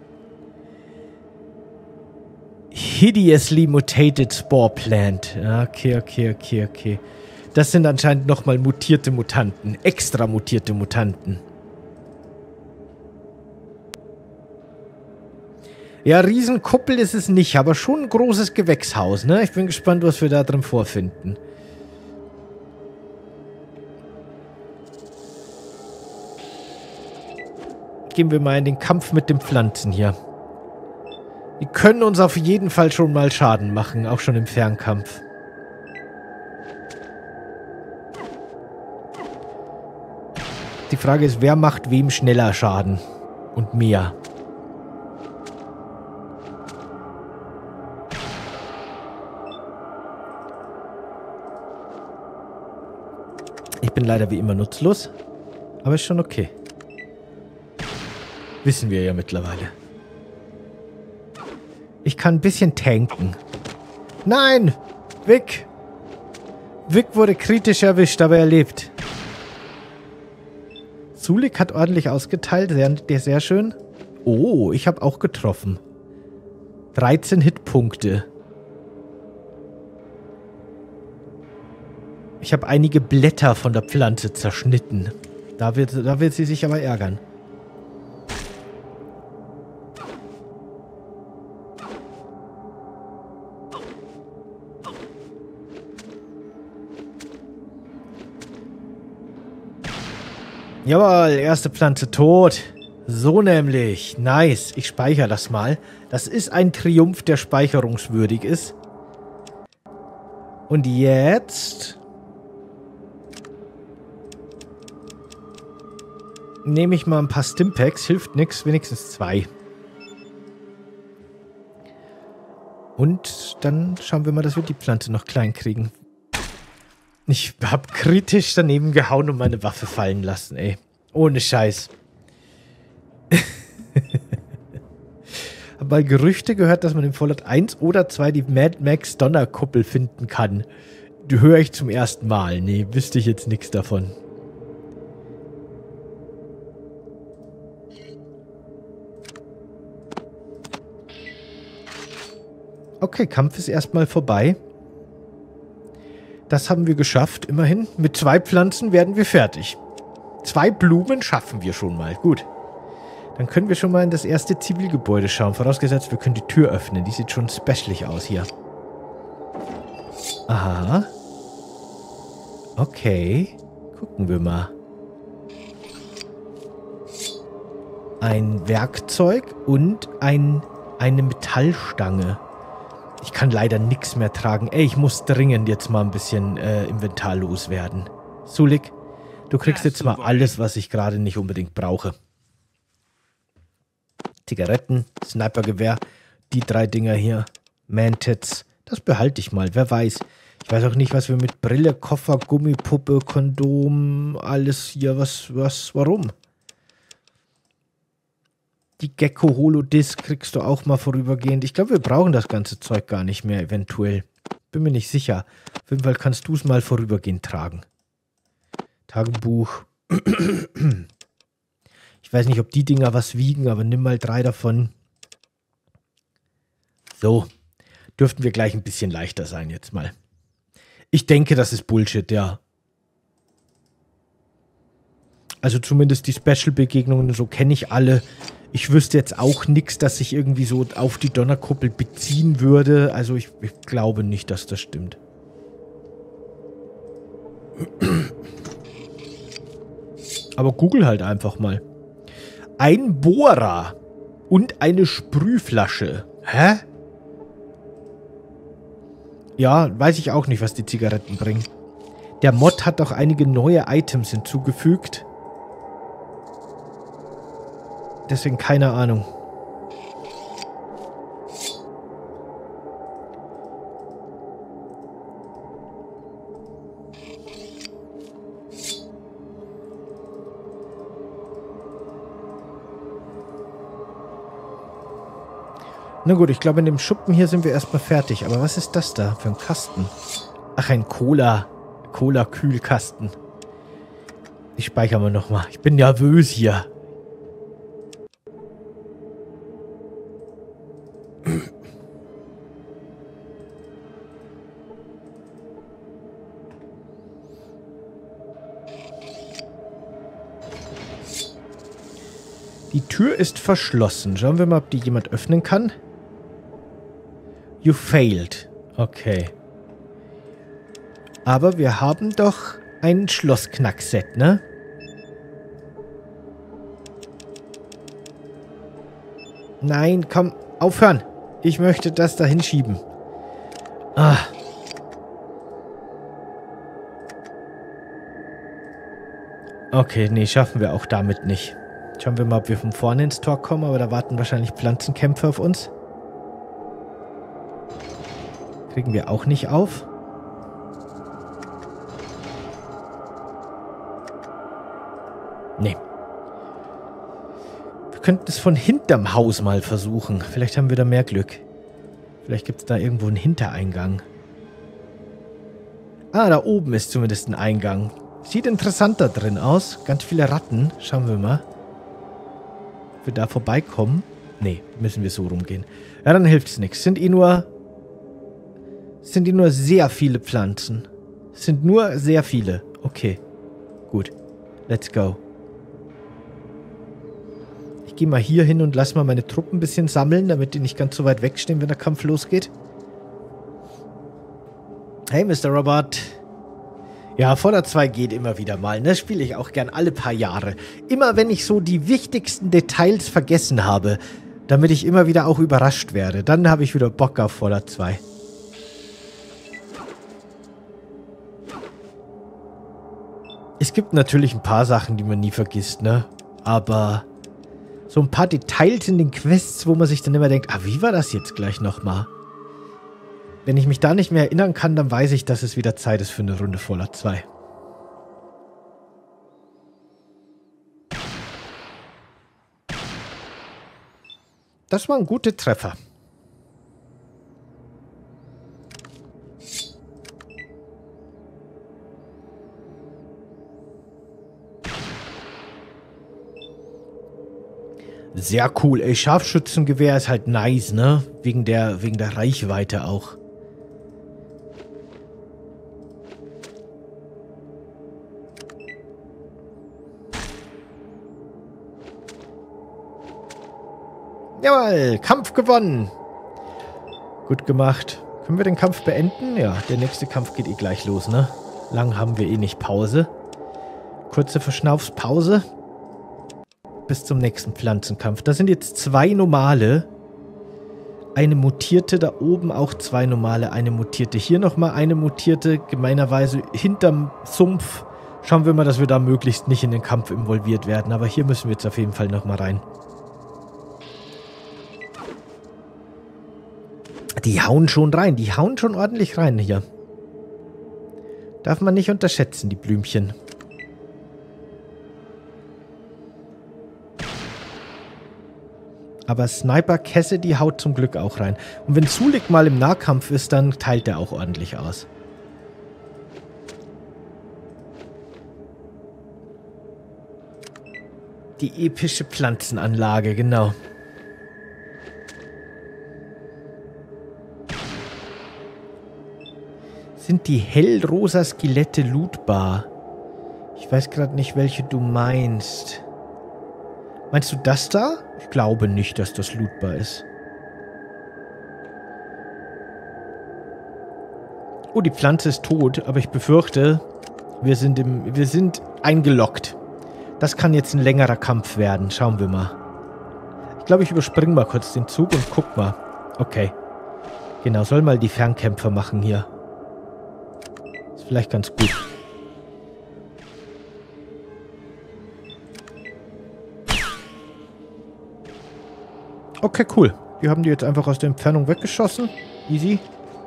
Hideously Mutated Spore Plant. Okay. Das sind anscheinend nochmal mutierte Mutanten. Extra mutierte Mutanten. Ja, Riesenkuppel ist es nicht, aber schon ein großes Gewächshaus, ne? Ich bin gespannt, was wir da drin vorfinden. Gehen wir mal in den Kampf mit den Pflanzen hier. Die können uns auf jeden Fall schon mal Schaden machen, auch schon im Fernkampf. Die Frage ist, wer macht wem schneller Schaden und mehr? Ich bin leider wie immer nutzlos, aber ist schon okay. Wissen wir ja mittlerweile. Ich kann ein bisschen tanken. Nein! Vic! Vic wurde kritisch erwischt, aber er lebt. Sulik hat ordentlich ausgeteilt. Sehr schön. Oh, ich habe auch getroffen. 13 Hitpunkte. Ich habe einige Blätter von der Pflanze zerschnitten. Da wird sie sich aber ärgern. Jawohl, erste Pflanze tot. So nämlich. Nice. Ich speichere das mal. Das ist ein Triumph, der speicherungswürdig ist. Und jetzt nehme ich mal ein paar Stimpaks. Hilft nichts, wenigstens 2. Und dann schauen wir mal, dass wir die Pflanze noch klein kriegen. Ich habe kritisch daneben gehauen und meine Waffe fallen lassen, ey. Ohne Scheiß. Hab mal Gerüchte gehört, dass man im Fallout 1 oder 2 die Mad Max Donnerkuppel finden kann. Die höre ich zum ersten Mal. Nee, wüsste ich jetzt nichts davon. Okay, Kampf ist erstmal vorbei. Das haben wir geschafft, immerhin. Mit 2 Pflanzen werden wir fertig. 2 Blumen schaffen wir schon mal. Gut. Dann können wir schon mal in das erste Zivilgebäude schauen. Vorausgesetzt, wir können die Tür öffnen. Die sieht schon specialig aus hier. Aha. Okay. Gucken wir mal. ein Werkzeug und eine Metallstange. Ich kann leider nichts mehr tragen. Ey, ich muss dringend jetzt mal ein bisschen Inventar loswerden. Sulik, du kriegst jetzt mal alles, was ich gerade nicht unbedingt brauche. Zigaretten, Snipergewehr, die 3 Dinger hier, Mantits, das behalte ich mal, wer weiß. Ich weiß auch nicht, was wir mit Brille, Koffer, Gummipuppe, Kondom, alles hier, warum? Die Gecko-Holodisc kriegst du auch mal vorübergehend. Ich glaube, wir brauchen das ganze Zeug gar nicht mehr, eventuell. Bin mir nicht sicher. Auf jeden Fall kannst du es mal vorübergehend tragen. Tagebuch. Ich weiß nicht, ob die Dinger was wiegen, aber nimm mal 3 davon. So. Dürften wir gleich ein bisschen leichter sein jetzt mal. Ich denke, das ist Bullshit, ja. Also zumindest die Special-Begegnungen, so kenne ich alle. Ich wüsste jetzt auch nichts, dass sich irgendwie so auf die Donnerkuppel beziehen würde. Also ich glaube nicht, dass das stimmt. Aber google halt einfach mal. Ein Bohrer und eine Sprühflasche. Hä? Ja, weiß ich auch nicht, was die Zigaretten bringen. Der Mod hat doch einige neue Items hinzugefügt. Deswegen keine Ahnung. Na gut, ich glaube, in dem Schuppen hier sind wir erstmal fertig. Aber was ist das da für ein Kasten? Ach, ein Cola-Kühlkasten. Ich speichere mal nochmal. Ich bin nervös hier. Die Tür ist verschlossen. Schauen wir mal, ob die jemand öffnen kann. You failed. Okay. Aber wir haben doch ein Schlossknackset, ne? Nein, komm, aufhören. Ich möchte das da hinschieben. Ah. Okay, nee, schaffen wir auch damit nicht. Schauen wir mal, ob wir von vorne ins Tor kommen, aber da warten wahrscheinlich Pflanzenkämpfer auf uns. Kriegen wir auch nicht auf. Nee. Wir könnten es von hinterm Haus mal versuchen. Vielleicht haben wir da mehr Glück. Vielleicht gibt es da irgendwo einen Hintereingang. Ah, da oben ist zumindest ein Eingang. Sieht interessant da drin aus. Ganz viele Ratten. Schauen wir mal. Ob wir da vorbeikommen. Nee, müssen wir so rumgehen. Ja, dann hilft es nichts. Sind nur sehr viele Pflanzen. Sind nur sehr viele. Okay. Gut. Let's go. Ich gehe mal hier hin und lasse mal meine Truppen ein bisschen sammeln, damit die nicht ganz so weit wegstehen, wenn der Kampf losgeht. Hey, Mr. Robot. Ja, Fallout 2 geht immer wieder mal. Das spiele ich auch gern alle paar Jahre. Immer wenn ich so die wichtigsten Details vergessen habe, damit ich immer wieder auch überrascht werde. Dann habe ich wieder Bock auf Fallout 2. Es gibt natürlich ein paar Sachen, die man nie vergisst, ne? Aber so ein paar Details in den Quests, wo man sich dann immer denkt, ah, wie war das jetzt gleich nochmal? Wenn ich mich da nicht mehr erinnern kann, dann weiß ich, dass es wieder Zeit ist für eine Runde Fallout 2. Das waren gute Treffer. Sehr cool, ey. Scharfschützengewehr ist halt nice, ne? Wegen der Reichweite auch. Jawohl, Kampf gewonnen. Gut gemacht. Können wir den Kampf beenden? Ja, der nächste Kampf geht eh gleich los, ne? Lang haben wir eh nicht Pause. Kurze Verschnaufspause. bis zum nächsten Pflanzenkampf. Da sind jetzt 2 normale. Eine mutierte, da oben auch 2 normale, eine mutierte. Hier nochmal eine mutierte, gemeinerweise hinterm Sumpf. Schauen wir mal, dass wir da möglichst nicht in den Kampf involviert werden. Aber hier müssen wir jetzt auf jeden Fall nochmal rein. Die hauen schon rein. Die hauen schon ordentlich rein hier. Darf man nicht unterschätzen, die Blümchen. Aber Sniper Cassidy haut zum Glück auch rein. Und wenn Zulik mal im Nahkampf ist, dann teilt er auch ordentlich aus. Die epische Pflanzenanlage, genau. Sind die hellrosa Skelette lootbar? Ich weiß gerade nicht, welche du meinst. Meinst du das da? Ich glaube nicht, dass das lootbar ist. Oh, die Pflanze ist tot, aber ich befürchte, wir sind eingeloggt. Das kann jetzt ein längerer Kampf werden. Schauen wir mal. Ich glaube, ich überspringe mal kurz den Zug und guck mal. Okay. Genau, soll mal die Fernkämpfer machen hier. Ist vielleicht ganz gut. Okay, cool. Wir haben die jetzt einfach aus der Entfernung weggeschossen. Easy.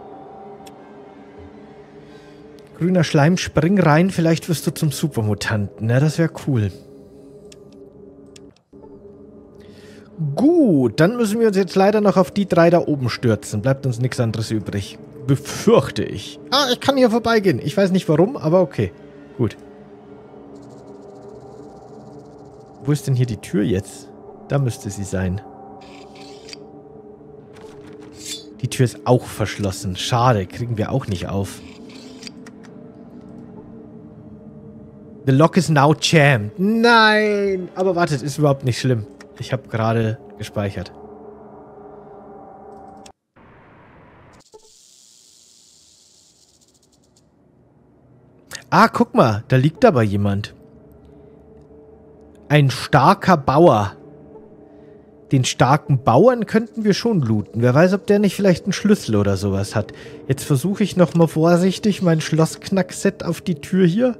Grüner Schleim, spring rein. Vielleicht wirst du zum Supermutanten. Na, das wäre cool. Gut, dann müssen wir uns jetzt leider noch auf die 3 da oben stürzen. Bleibt uns nichts anderes übrig. Befürchte ich. Ah, ich kann hier vorbeigehen. Ich weiß nicht warum, aber okay. Gut. Wo ist denn hier die Tür jetzt? Da müsste sie sein. Die Tür ist auch verschlossen. Schade, kriegen wir auch nicht auf. The lock is now jammed. Nein! Aber wartet, ist überhaupt nicht schlimm. Ich habe gerade gespeichert. Ah, guck mal, da liegt aber jemand. Ein starker Bauer. Den starken Bauern könnten wir schon looten. Wer weiß, ob der nicht vielleicht einen Schlüssel oder sowas hat. Jetzt versuche ich nochmal vorsichtig mein Schlossknackset auf die Tür hier.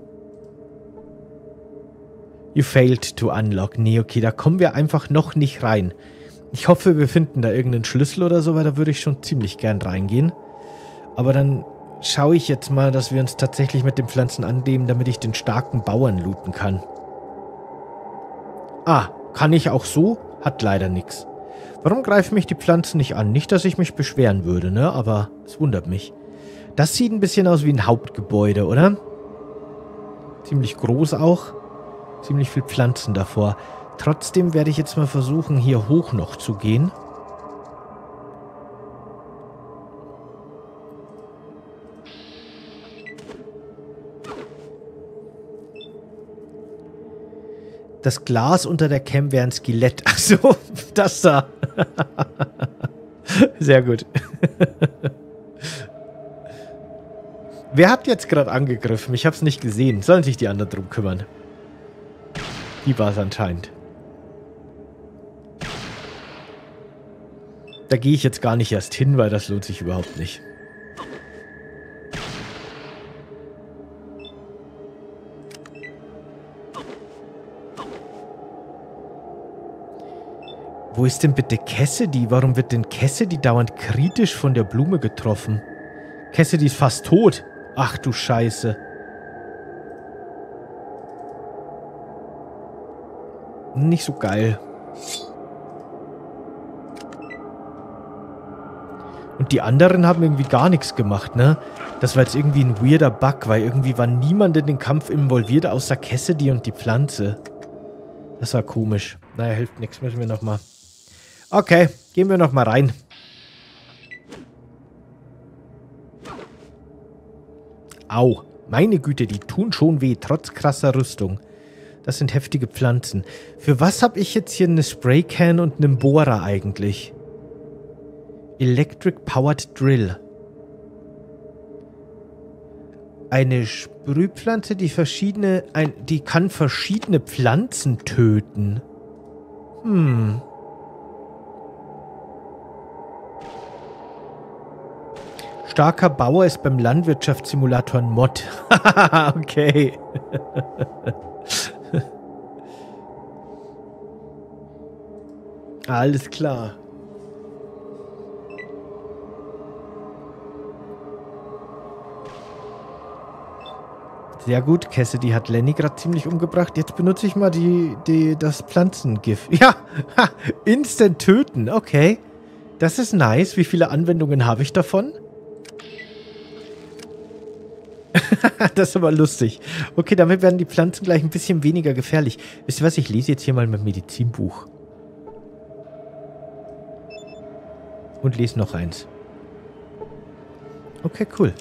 You failed to unlock. Nee, okay, da kommen wir einfach noch nicht rein. Ich hoffe, wir finden da irgendeinen Schlüssel oder so, weil da würde ich schon ziemlich gern reingehen. Aber dann schaue ich jetzt mal, dass wir uns tatsächlich mit den Pflanzen annehmen, damit ich den starken Bauern looten kann. Ah, kann ich auch so? Hat leider nichts. Warum greifen mich die Pflanzen nicht an? Nicht, dass ich mich beschweren würde, ne? Aber es wundert mich. Das sieht ein bisschen aus wie ein Hauptgebäude, oder? Ziemlich groß auch. Ziemlich viel Pflanzen davor. Trotzdem werde ich jetzt mal versuchen, hier hoch noch zu gehen. Das Glas unter der Cam wäre ein Skelett. Ach so, das da. Sehr gut. Wer hat jetzt gerade angegriffen? Ich habe es nicht gesehen. Sollen sich die anderen drum kümmern? Die war es anscheinend. Da gehe ich jetzt gar nicht erst hin, weil das lohnt sich überhaupt nicht. Wo ist denn bitte Cassidy? Warum wird denn Cassidy dauernd kritisch von der Blume getroffen? Cassidy ist fast tot. Ach du Scheiße. Nicht so geil. Und die anderen haben irgendwie gar nichts gemacht, ne? Das war jetzt irgendwie ein weirder Bug, weil irgendwie war niemand in den Kampf involviert, außer Cassidy und die Pflanze. Das war komisch. Naja, hilft nichts. Müssen wir nochmal. Okay, gehen wir nochmal rein. Au. Meine Güte, die tun schon weh, trotz krasser Rüstung. Das sind heftige Pflanzen. Für was habe ich jetzt hier eine Spraycan und einen Bohrer eigentlich? Electric Powered Drill. Eine Sprühpflanze, die kann verschiedene Pflanzen töten. Starker Bauer ist beim Landwirtschaftssimulator ein Mod. Okay. Alles klar. Sehr gut. Cassidy hat Lenny gerade ziemlich umgebracht. Jetzt benutze ich mal das Pflanzengift. Ja, instant töten. Okay. Das ist nice. Wie viele Anwendungen habe ich davon? Das ist aber lustig. Okay, damit werden die Pflanzen gleich ein bisschen weniger gefährlich. Wisst ihr was? Ich lese jetzt hier mal mein Medizinbuch. Und lese noch eins. Okay, cool.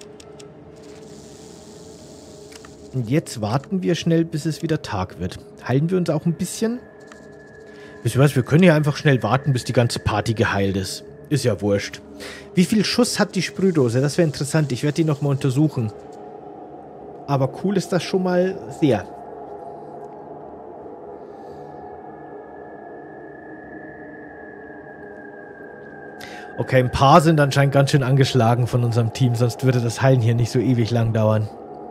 Und jetzt warten wir schnell, bis es wieder Tag wird. Heilen wir uns auch ein bisschen? Wisst ihr was? Wir können ja einfach schnell warten, bis die ganze Party geheilt ist. Ist ja wurscht. Wie viel Schuss hat die Sprühdose? Das wäre interessant. Ich werde die nochmal untersuchen. Aber cool ist das schon mal sehr. Okay, ein paar sind anscheinend ganz schön angeschlagen von unserem Team, sonst würde das Heilen hier nicht so ewig lang dauern.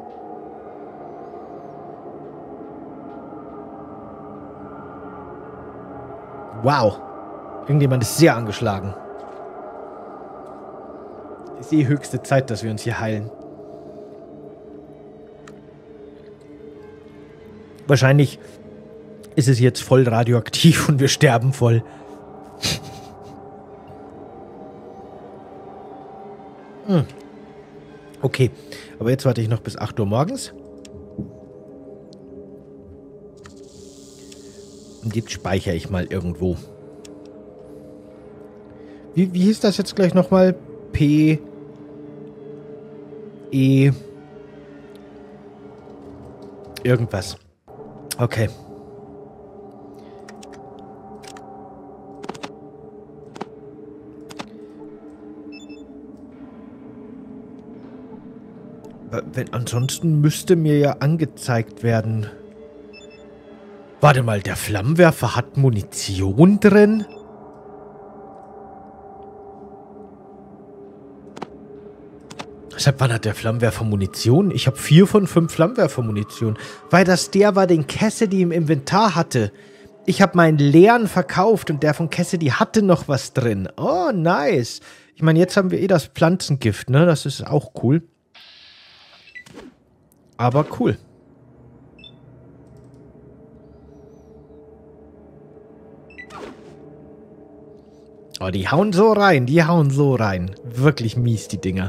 Wow. Irgendjemand ist sehr angeschlagen. Ist eh höchste Zeit, dass wir uns hier heilen. Wahrscheinlich ist es jetzt voll radioaktiv und wir sterben voll. Okay, aber jetzt warte ich noch bis 8 Uhr morgens. Und jetzt speichere ich mal irgendwo. Wie hieß das jetzt gleich nochmal? P. E. Irgendwas. Okay. Ansonsten müsste mir ja angezeigt werden. Warte mal, der Flammenwerfer hat Munition drin? Seit wann hat der Flammenwerfer Munition? Ich habe 4 von 5 Flammenwerfer-Munition. Weil das der war, den Cassidy im Inventar hatte. Ich habe meinen leeren verkauft und der von Cassidy hatte noch was drin. Oh, nice. Ich meine, jetzt haben wir eh das Pflanzengift, ne? Das ist auch cool. Aber cool. Oh, die hauen so rein. Die hauen so rein. Wirklich mies, die Dinger.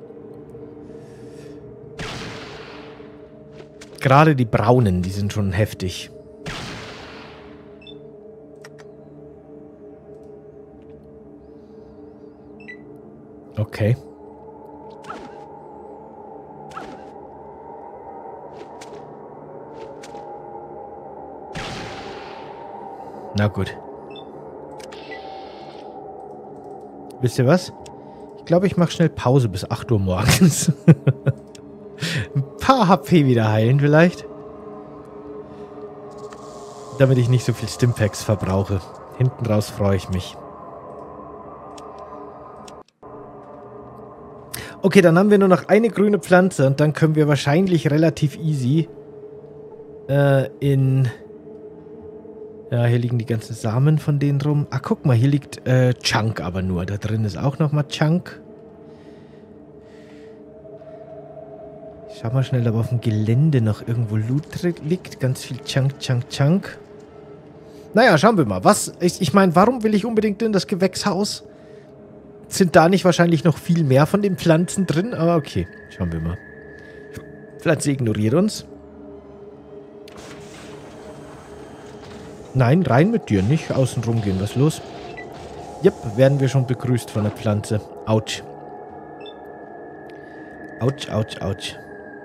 Gerade die braunen, die sind schon heftig. Okay. Na gut. Wisst ihr was? Ich glaube, ich mache schnell Pause bis 8 Uhr morgens. Ein paar HP wieder heilen vielleicht. Damit ich nicht so viel Stimpaks verbrauche. Hinten raus freue ich mich. Okay, dann haben wir nur noch eine grüne Pflanze und dann können wir wahrscheinlich relativ easy Ja, hier liegen die ganzen Samen von denen rum. Ah, guck mal, hier liegt Chunk aber nur. Da drin ist auch nochmal Chunk. Ich schau mal schnell, ob auf dem Gelände noch irgendwo Loot liegt. Ganz viel Chunk, Chunk, Chunk. Naja, schauen wir mal. Was? Ich meine, warum will ich unbedingt in das Gewächshaus? Sind da nicht wahrscheinlich noch viel mehr von den Pflanzen drin? Aber okay, schauen wir mal. Pflanze ignoriert uns. Nein, rein mit dir, nicht außen rum gehen. Was ist los? Jep, werden wir schon begrüßt von der Pflanze. Autsch. Autsch, autsch, autsch.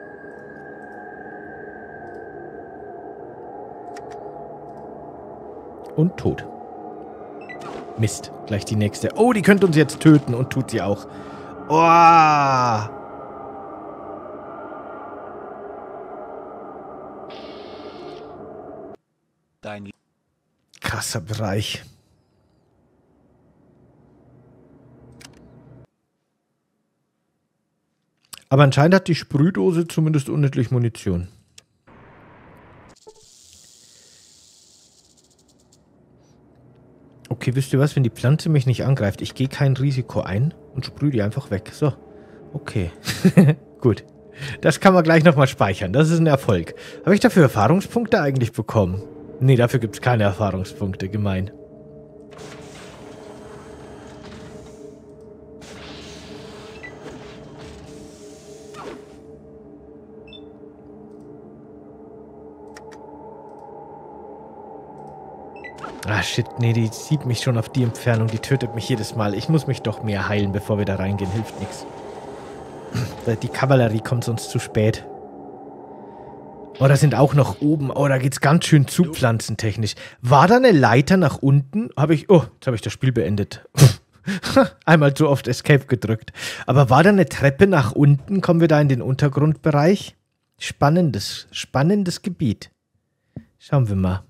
Und tot. Mist, gleich die nächste. Oh, die könnte uns jetzt töten und tut sie auch. Oh! krasser Bereich. Aber anscheinend hat die Sprühdose zumindest unendlich Munition. Okay, wisst ihr was? Wenn die Pflanze mich nicht angreift, ich gehe kein Risiko ein und sprühe die einfach weg. So, okay. Gut. Das kann man gleich nochmal speichern. Das ist ein Erfolg. Habe ich dafür Erfahrungspunkte eigentlich bekommen? Nee, dafür gibt es keine Erfahrungspunkte. Gemein. Ah, shit. Nee, die sieht mich schon auf die Entfernung. Die tötet mich jedes Mal. Ich muss mich doch mehr heilen, bevor wir da reingehen. Hilft nichts. Die Kavallerie kommt sonst zu spät. Oh, da sind auch noch oben. Oh, da geht's ganz schön zu pflanzentechnisch. War da eine Leiter nach unten? Oh, jetzt habe ich das Spiel beendet. Einmal zu oft Escape gedrückt. Aber war da eine Treppe nach unten? Kommen wir da in den Untergrundbereich? Spannendes Gebiet. Schauen wir mal.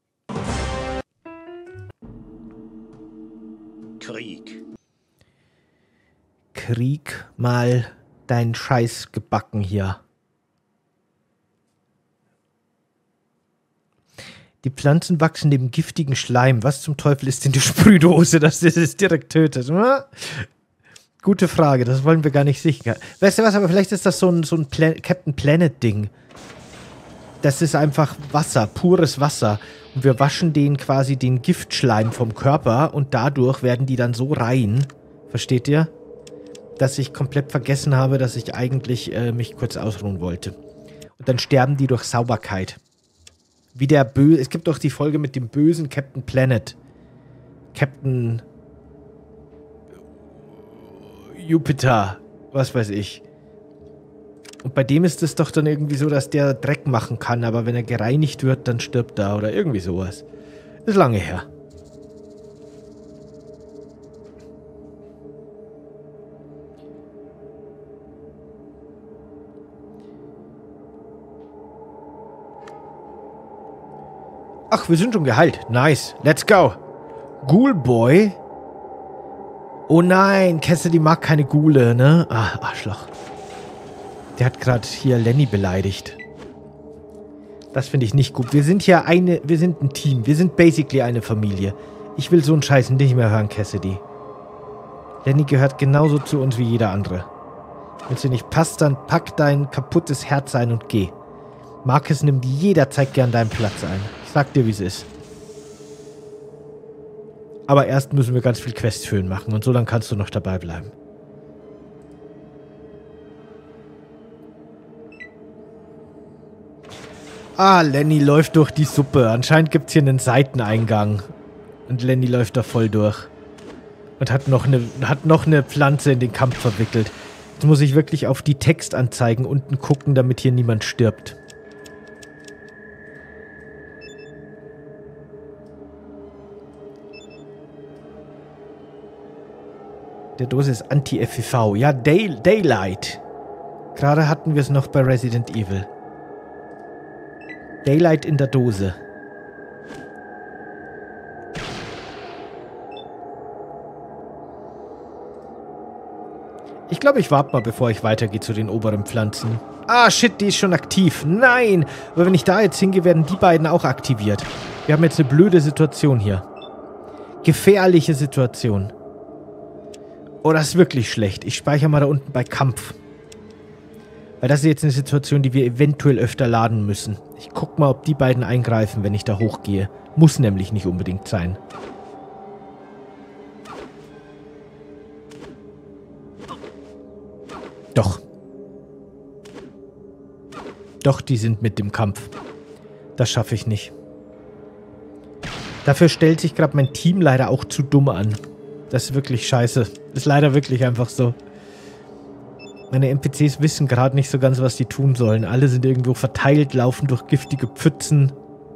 Krieg mal deinen Scheiß gebacken hier. Die Pflanzen wachsen neben giftigen Schleim. Was zum Teufel ist denn die Sprühdose, dass das es direkt tötet? Gute Frage, das wollen wir gar nicht sicher. Weißt du was, aber vielleicht ist das so ein Captain Planet-Ding. Das ist einfach Wasser, pures Wasser. Und wir waschen denen quasi den Giftschleim vom Körper und dadurch werden die dann so rein. Versteht ihr? Dass ich komplett vergessen habe, dass ich eigentlich mich kurz ausruhen wollte. Und dann sterben die durch Sauberkeit. Wie der Böse. Es gibt doch die Folge mit dem bösen Captain Planet. Captain Jupiter. Was weiß ich. Und bei dem ist es doch dann irgendwie so, dass der Dreck machen kann, aber wenn er gereinigt wird, dann stirbt er oder irgendwie sowas. Ist lange her. Ach, wir sind schon geheilt. Nice. Let's go. Ghoul Boy. Oh nein, Cassidy mag keine Ghule, ne? Ah, Arschloch. Der hat gerade hier Lenny beleidigt. Das finde ich nicht gut. Wir sind ein Team. Wir sind basically eine Familie. Ich will so einen Scheiß nicht mehr hören, Cassidy. Lenny gehört genauso zu uns wie jeder andere. Wenn es dir nicht passt, dann pack dein kaputtes Herz ein und geh. Marcus nimmt jederzeit gern deinen Platz ein. Ich sag dir, wie es ist. Aber erst müssen wir ganz viel Questfüllen machen und so dann kannst du noch dabei bleiben. Ah, Lenny läuft durch die Suppe. Anscheinend gibt es hier einen Seiteneingang. Und Lenny läuft da voll durch. Und hat noch eine Pflanze in den Kampf verwickelt. Jetzt muss ich wirklich auf die Textanzeigen unten gucken, damit hier niemand stirbt. Der Dose ist Anti-FEV. Ja, Daylight. Gerade hatten wir es noch bei Resident Evil. Daylight in der Dose. Ich glaube, ich warte mal, bevor ich weitergehe zu den oberen Pflanzen. Ah, shit, die ist schon aktiv. Nein! Aber wenn ich da jetzt hingehe, werden die beiden auch aktiviert. Wir haben jetzt eine blöde Situation hier. Gefährliche Situation. Oh, das ist wirklich schlecht. Ich speichere mal da unten bei Kampf. Weil das ist jetzt eine Situation, die wir eventuell öfter laden müssen. Ich guck mal, ob die beiden eingreifen, wenn ich da hochgehe. Muss nämlich nicht unbedingt sein. Doch. Doch, die sind mit dem Kampf. Das schaffe ich nicht. Dafür stellt sich gerade mein Team leider auch zu dumm an. Das ist wirklich scheiße. Ist leider wirklich einfach so. Meine NPCs wissen gerade nicht so ganz, was die tun sollen. Alle sind irgendwo verteilt, laufen durch giftige Pfützen.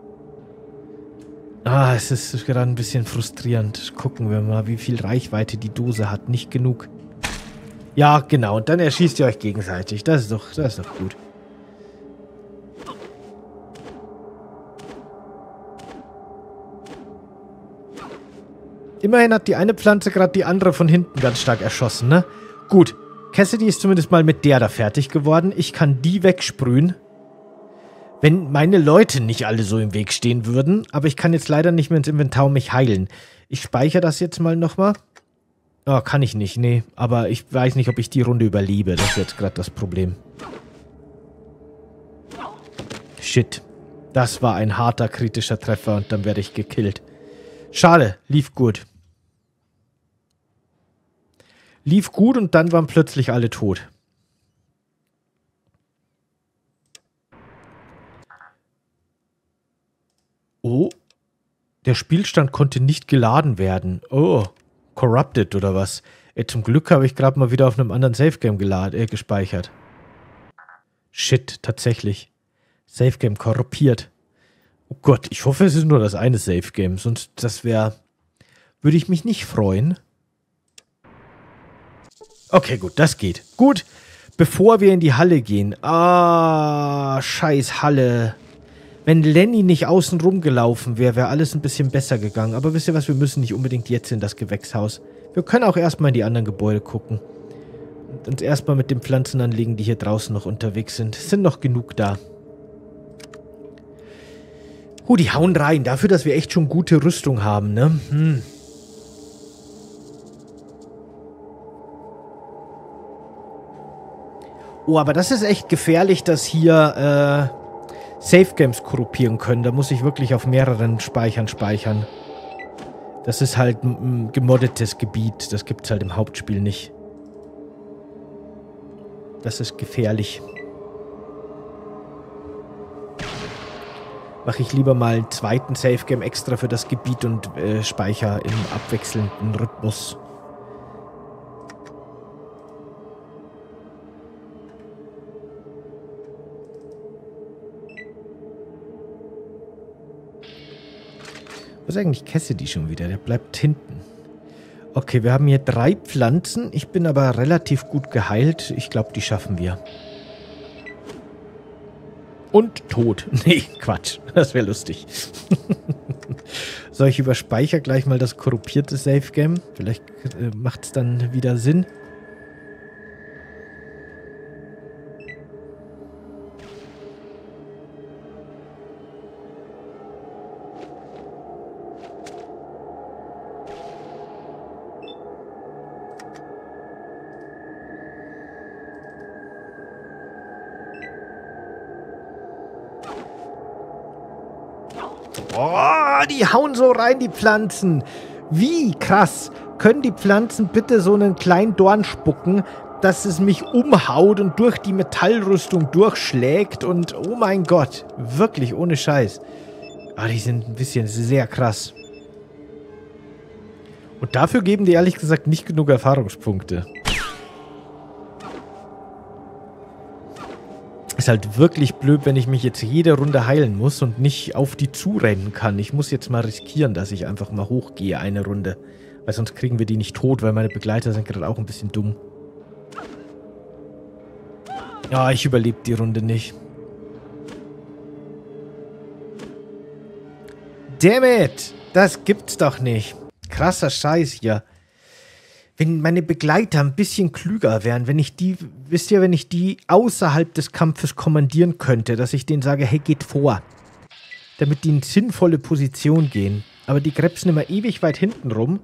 Ah, es ist gerade ein bisschen frustrierend. Gucken wir mal, wie viel Reichweite die Dose hat. Nicht genug. Ja, genau. Und dann erschießt ihr euch gegenseitig. Das ist doch gut. Immerhin hat die eine Pflanze gerade die andere von hinten ganz stark erschossen, ne? Gut. Cassidy ist zumindest mal mit der da fertig geworden. Ich kann die wegsprühen. Wenn meine Leute nicht alle so im Weg stehen würden. Aber ich kann jetzt leider nicht mehr ins Inventar und mich heilen. Ich speichere das jetzt mal nochmal. Oh, kann ich nicht, nee. Aber ich weiß nicht, ob ich die Runde überlebe. Das ist jetzt gerade das Problem. Shit. Das war ein harter, kritischer Treffer und dann werde ich gekillt. Schade, lief gut. Lief gut und dann waren plötzlich alle tot. Oh. Der Spielstand konnte nicht geladen werden. Oh. Corrupted oder was? Zum Glück habe ich gerade mal wieder auf einem anderen Savegame gespeichert. Shit, tatsächlich. Savegame korruptiert. Oh Gott, ich hoffe, es ist nur das eine Savegame. Sonst, das wäre... Würde ich mich nicht freuen. Okay, gut, das geht. Gut, bevor wir in die Halle gehen. Ah, scheiß Halle. Wenn Lenny nicht außen rumgelaufen wäre, wäre alles ein bisschen besser gegangen. Aber wisst ihr was, wir müssen nicht unbedingt jetzt in das Gewächshaus. Wir können auch erstmal in die anderen Gebäude gucken. Und uns erstmal mit den Pflanzen anlegen, die hier draußen noch unterwegs sind. Es sind noch genug da. Die hauen rein. Dafür, dass wir echt schon gute Rüstung haben, ne? Oh, aber das ist echt gefährlich, dass hier Safe-Games korruptieren können. Da muss ich wirklich auf mehreren Speichern speichern. Das ist halt ein gemoddetes Gebiet. Das gibt es halt im Hauptspiel nicht. Das ist gefährlich. Mache ich lieber mal einen zweiten Safe-Game extra für das Gebiet und speichere im abwechselnden Rhythmus. Wo ist eigentlich Cassidy schon wieder? Der bleibt hinten. Okay, wir haben hier 3 Pflanzen. Ich bin aber relativ gut geheilt. Ich glaube, die schaffen wir. Und tot. Nee, Quatsch. Das wäre lustig. So, ich überspeichere gleich mal das korruptierte Save-Game. Vielleicht macht es dann wieder Sinn. Oh, die hauen so rein, die Pflanzen. Wie krass. Können die Pflanzen bitte so einen kleinen Dorn spucken, dass es mich umhaut und durch die Metallrüstung durchschlägt und oh mein Gott. Wirklich, ohne Scheiß. Ah, die sind ein bisschen sehr krass. Und dafür geben die ehrlich gesagt nicht genug Erfahrungspunkte. Ist halt wirklich blöd, wenn ich mich jetzt jede Runde heilen muss und nicht auf die zurennen kann. Ich muss jetzt mal riskieren, dass ich einfach mal hochgehe eine Runde. Weil sonst kriegen wir die nicht tot, weil meine Begleiter sind gerade auch ein bisschen dumm. Ja, ich überlebe die Runde nicht. Damn it! Das gibt's doch nicht. Krasser Scheiß hier. Wenn meine Begleiter ein bisschen klüger wären, wenn ich die, wisst ihr, wenn ich die außerhalb des Kampfes kommandieren könnte, dass ich denen sage, hey, geht vor. Damit die in sinnvolle Position gehen. Aber die krebsen immer ewig weit hinten rum.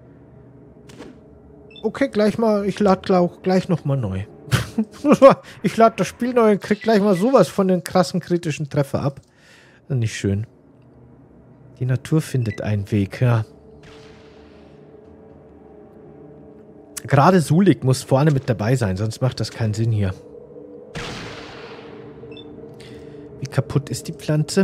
Okay, gleich mal, ich lade gleich nochmal neu. Ich lade das Spiel neu und krieg gleich mal sowas von den krassen kritischen Treffer ab. Nicht schön. Die Natur findet einen Weg, ja. Gerade Sulik muss vorne mit dabei sein, sonst macht das keinen Sinn hier. Wie kaputt ist die Pflanze?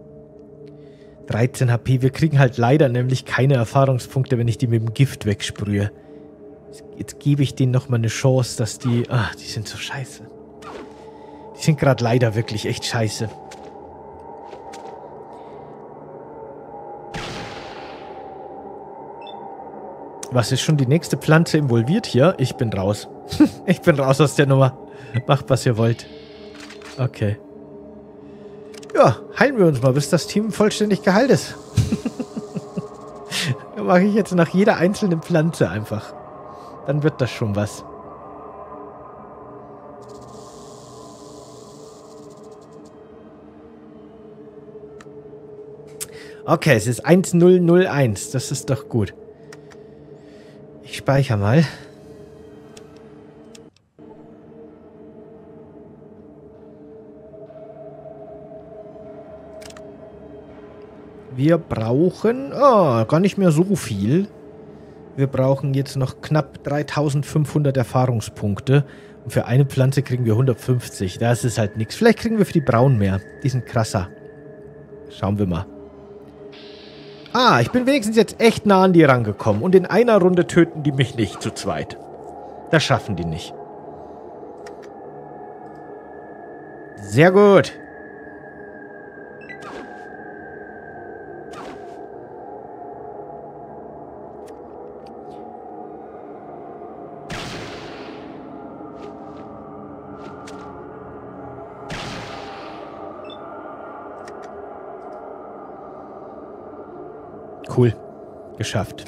13 HP. Wir kriegen halt leider nämlich keine Erfahrungspunkte, wenn ich die mit dem Gift wegsprühe. Jetzt gebe ich denen nochmal eine Chance, dass die... Ah, die sind so scheiße. Die sind gerade leider wirklich echt scheiße. Was ist schon die nächste Pflanze involviert hier? Ich bin raus. Ich bin raus aus der Nummer. Macht, was ihr wollt. Okay. Ja, heilen wir uns mal, bis das Team vollständig geheilt ist. mache ich jetzt nach jeder einzelnen Pflanze einfach. Dann wird das schon was. Okay, es ist 1001. Das ist doch gut. Ich speichere mal. Wir brauchen... Oh, gar nicht mehr so viel. Wir brauchen jetzt noch knapp 3500 Erfahrungspunkte. Und für eine Pflanze kriegen wir 150. Das ist halt nichts. Vielleicht kriegen wir für die Braunen mehr. Die sind krasser. Schauen wir mal. Ah, ich bin wenigstens jetzt echt nah an die rangekommen. Und in einer Runde töten die mich nicht zu zweit. Das schaffen die nicht. Sehr gut. Cool. Geschafft.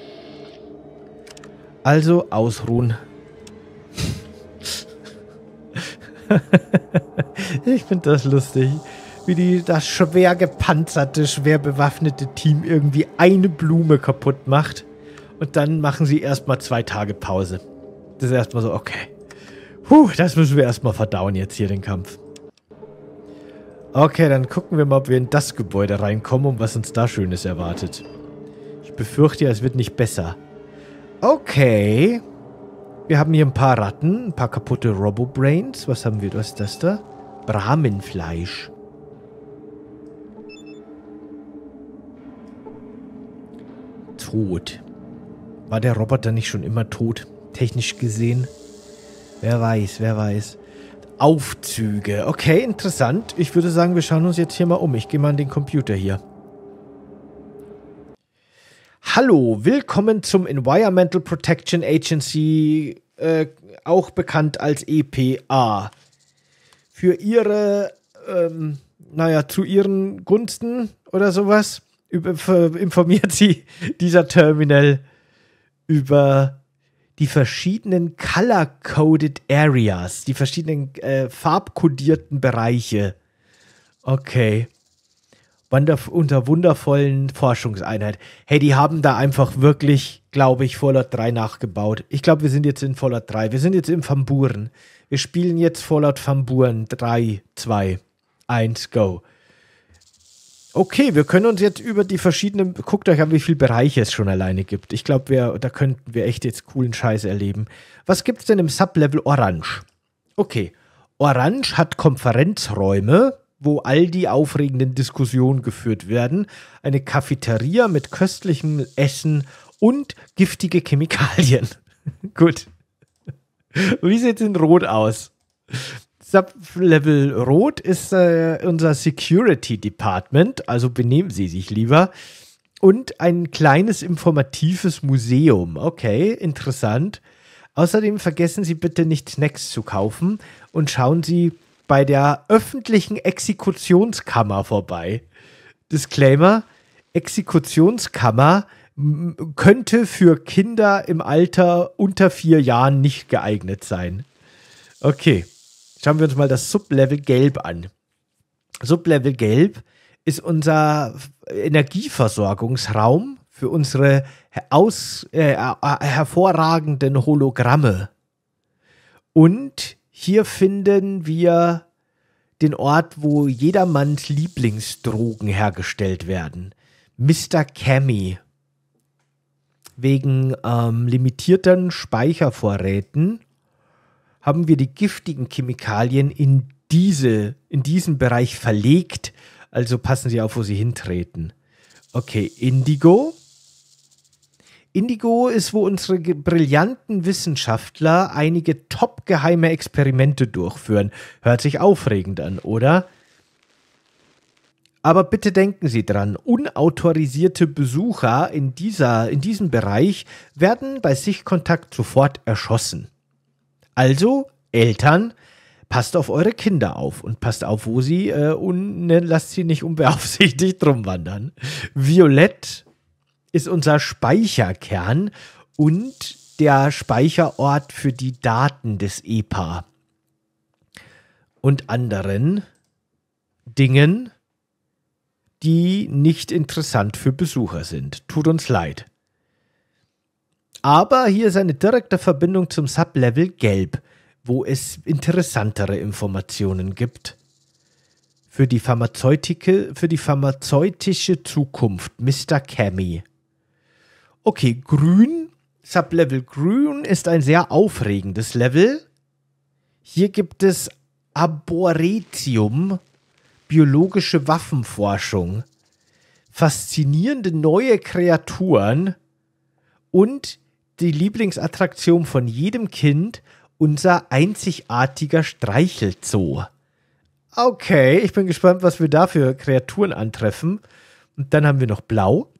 Also ausruhen. Ich finde das lustig. Wie das schwer gepanzerte, schwer bewaffnete Team irgendwie eine Blume kaputt macht. Und dann machen sie erstmal 2 Tage Pause. Das ist erstmal so, okay. Das müssen wir erstmal verdauen jetzt hier, den Kampf. Okay, dann gucken wir mal, ob wir in das Gebäude reinkommen und was uns da Schönes erwartet. Ich befürchte ja, es wird nicht besser. Okay. Wir haben hier ein paar Ratten, ein paar kaputte Robo-Brains. Was haben wir? Was ist das da? Brahmenfleisch. Tot. War der Roboter nicht schon immer tot? Technisch gesehen? Wer weiß, wer weiß. Aufzüge. Okay, interessant. Ich würde sagen, wir schauen uns jetzt hier mal um. Ich gehe mal an den Computer hier. Hallo, willkommen zum Environmental Protection Agency, auch bekannt als EPA. Für Ihre, zu Ihren Gunsten oder sowas informiert Sie dieser Terminal über die verschiedenen Color-Coded Areas, die verschiedenen farbkodierten Bereiche. Okay. Unter wundervollen Forschungseinheit. Hey, die haben da einfach wirklich, glaube ich, Fallout 3 nachgebaut. Ich glaube, wir sind jetzt in Fallout 3. Wir sind jetzt im Van Buren. Wir spielen jetzt Fallout Van Buren. 3, 2, 1, go. Okay, wir können uns jetzt über die verschiedenen... Guckt euch an, wie viele Bereiche es schon alleine gibt. Ich glaube, da könnten wir echt jetzt coolen Scheiß erleben. Was gibt's denn im Sublevel Orange? Okay, Orange hat Konferenzräume, wo all die aufregenden Diskussionen geführt werden. Eine Cafeteria mit köstlichem Essen und giftige Chemikalien. Gut. Wie sieht es in Rot aus? Sublevel Rot ist unser Security Department, also benehmen Sie sich lieber. Und ein kleines informatives Museum. Okay, interessant. Außerdem vergessen Sie bitte nicht Snacks zu kaufen und schauen Sie bei der öffentlichen Exekutionskammer vorbei. Disclaimer: Exekutionskammer könnte für Kinder im Alter unter 4 Jahren nicht geeignet sein. Okay, schauen wir uns mal das Sublevel Gelb an. Sublevel Gelb ist unser Energieversorgungsraum für unsere hervorragenden Hologramme. Und hier finden wir den Ort, wo jedermanns Lieblingsdrogen hergestellt werden. Mr. Cammy. Wegen limitierten Speichervorräten haben wir die giftigen Chemikalien in diesen Bereich verlegt. Also passen Sie auf, wo Sie hintreten. Okay, Indigo. Indigo ist, wo unsere brillanten Wissenschaftler einige top-geheime Experimente durchführen. Hört sich aufregend an, oder? Aber bitte denken Sie dran, unautorisierte Besucher in diesem Bereich werden bei Sichtkontakt sofort erschossen. Also, Eltern, passt auf eure Kinder auf und passt auf, wo sie lasst sie nicht unbeaufsichtigt rumwandern. Violett ist unser Speicherkern und der Speicherort für die Daten des EPA und anderen Dingen, die nicht interessant für Besucher sind. Tut uns leid. Aber hier ist eine direkte Verbindung zum Sublevel Gelb, wo es interessantere Informationen gibt. Für die pharmazeutische Zukunft, Mr. Cammy. Okay, Grün, Sublevel Grün ist ein sehr aufregendes Level. Hier gibt es Arboretum, biologische Waffenforschung, faszinierende neue Kreaturen und die Lieblingsattraktion von jedem Kind, unser einzigartiger Streichelzoo. Okay, ich bin gespannt, was wir da für Kreaturen antreffen. Und dann haben wir noch Blau.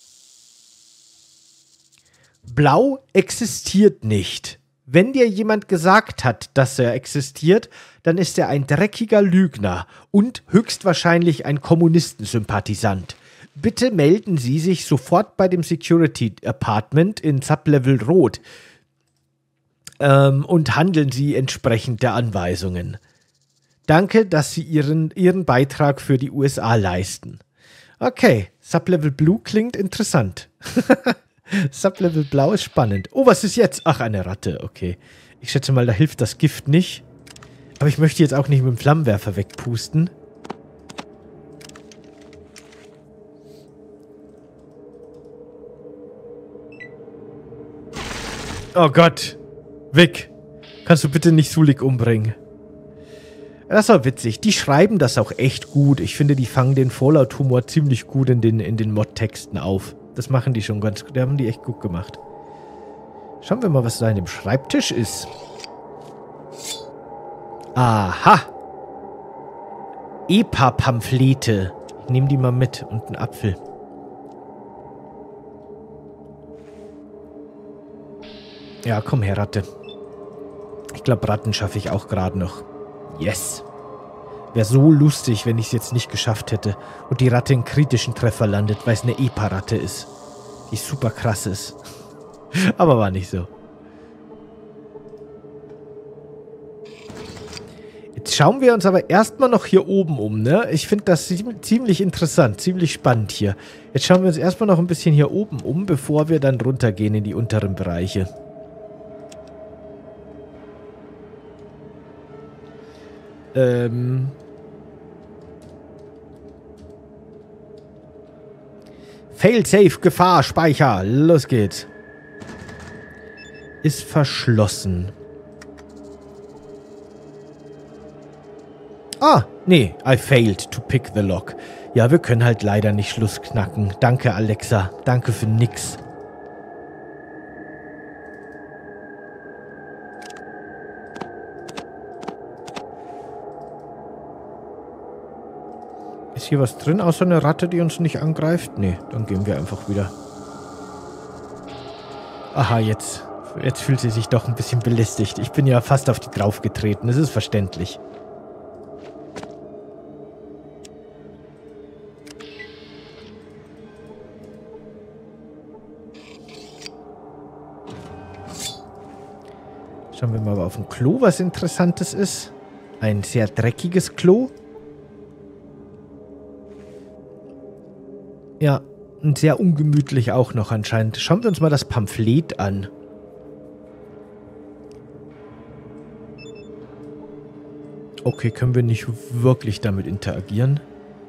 Blau existiert nicht. Wenn dir jemand gesagt hat, dass er existiert, dann ist er ein dreckiger Lügner und höchstwahrscheinlich ein Kommunistensympathisant. Bitte melden Sie sich sofort bei dem Security Apartment in Sublevel Rot und handeln Sie entsprechend der Anweisungen. Danke, dass Sie Ihren Beitrag für die USA leisten. Okay, Sublevel Blue klingt interessant. Sublevel Blau ist spannend. Oh, was ist jetzt? Ach, eine Ratte, okay. Ich schätze mal, da hilft das Gift nicht. Aber ich möchte jetzt auch nicht mit dem Flammenwerfer wegpusten. Oh Gott. Weg. Kannst du bitte nicht Sulik umbringen? Das war witzig. Die schreiben das auch echt gut. Ich finde, die fangen den Fallout-Humor ziemlich gut in den Mod-Texten auf. Das machen die schon ganz gut. Die haben die echt gut gemacht. Schauen wir mal, was da in dem Schreibtisch ist. Aha. EPA-Pamphlete. Ich nehme die mal mit. Und einen Apfel. Ja, komm her, Ratte. Ich glaube, Ratten schaffe ich auch gerade noch. Yes. Wäre so lustig, wenn ich es jetzt nicht geschafft hätte und die Ratte einen kritischen Treffer landet, weil es eine EPA-Ratte ist. Die super krass ist. Aber war nicht so. Jetzt schauen wir uns aber erstmal noch hier oben um, ne? Ich finde das ziemlich interessant, ziemlich spannend hier. Jetzt schauen wir uns erstmal noch ein bisschen hier oben um, bevor wir dann runtergehen in die unteren Bereiche. Failsafe, Gefahr, Speicher. Los geht's. Ist verschlossen. Ah, nee. I failed to pick the lock. Ja, wir können halt leider nicht Schluss knacken. Danke, Alexa. Danke für nix. Ist hier was drin, außer eine Ratte, die uns nicht angreift? Nee, dann gehen wir einfach wieder. Aha, jetzt fühlt sie sich doch ein bisschen belästigt. Ich bin ja fast auf die draufgetreten, das ist verständlich. Schauen wir mal auf dem Klo, was Interessantes ist. Ein sehr dreckiges Klo. Ja, und sehr ungemütlich auch noch anscheinend. Schauen wir uns mal das Pamphlet an. Okay, können wir nicht wirklich damit interagieren.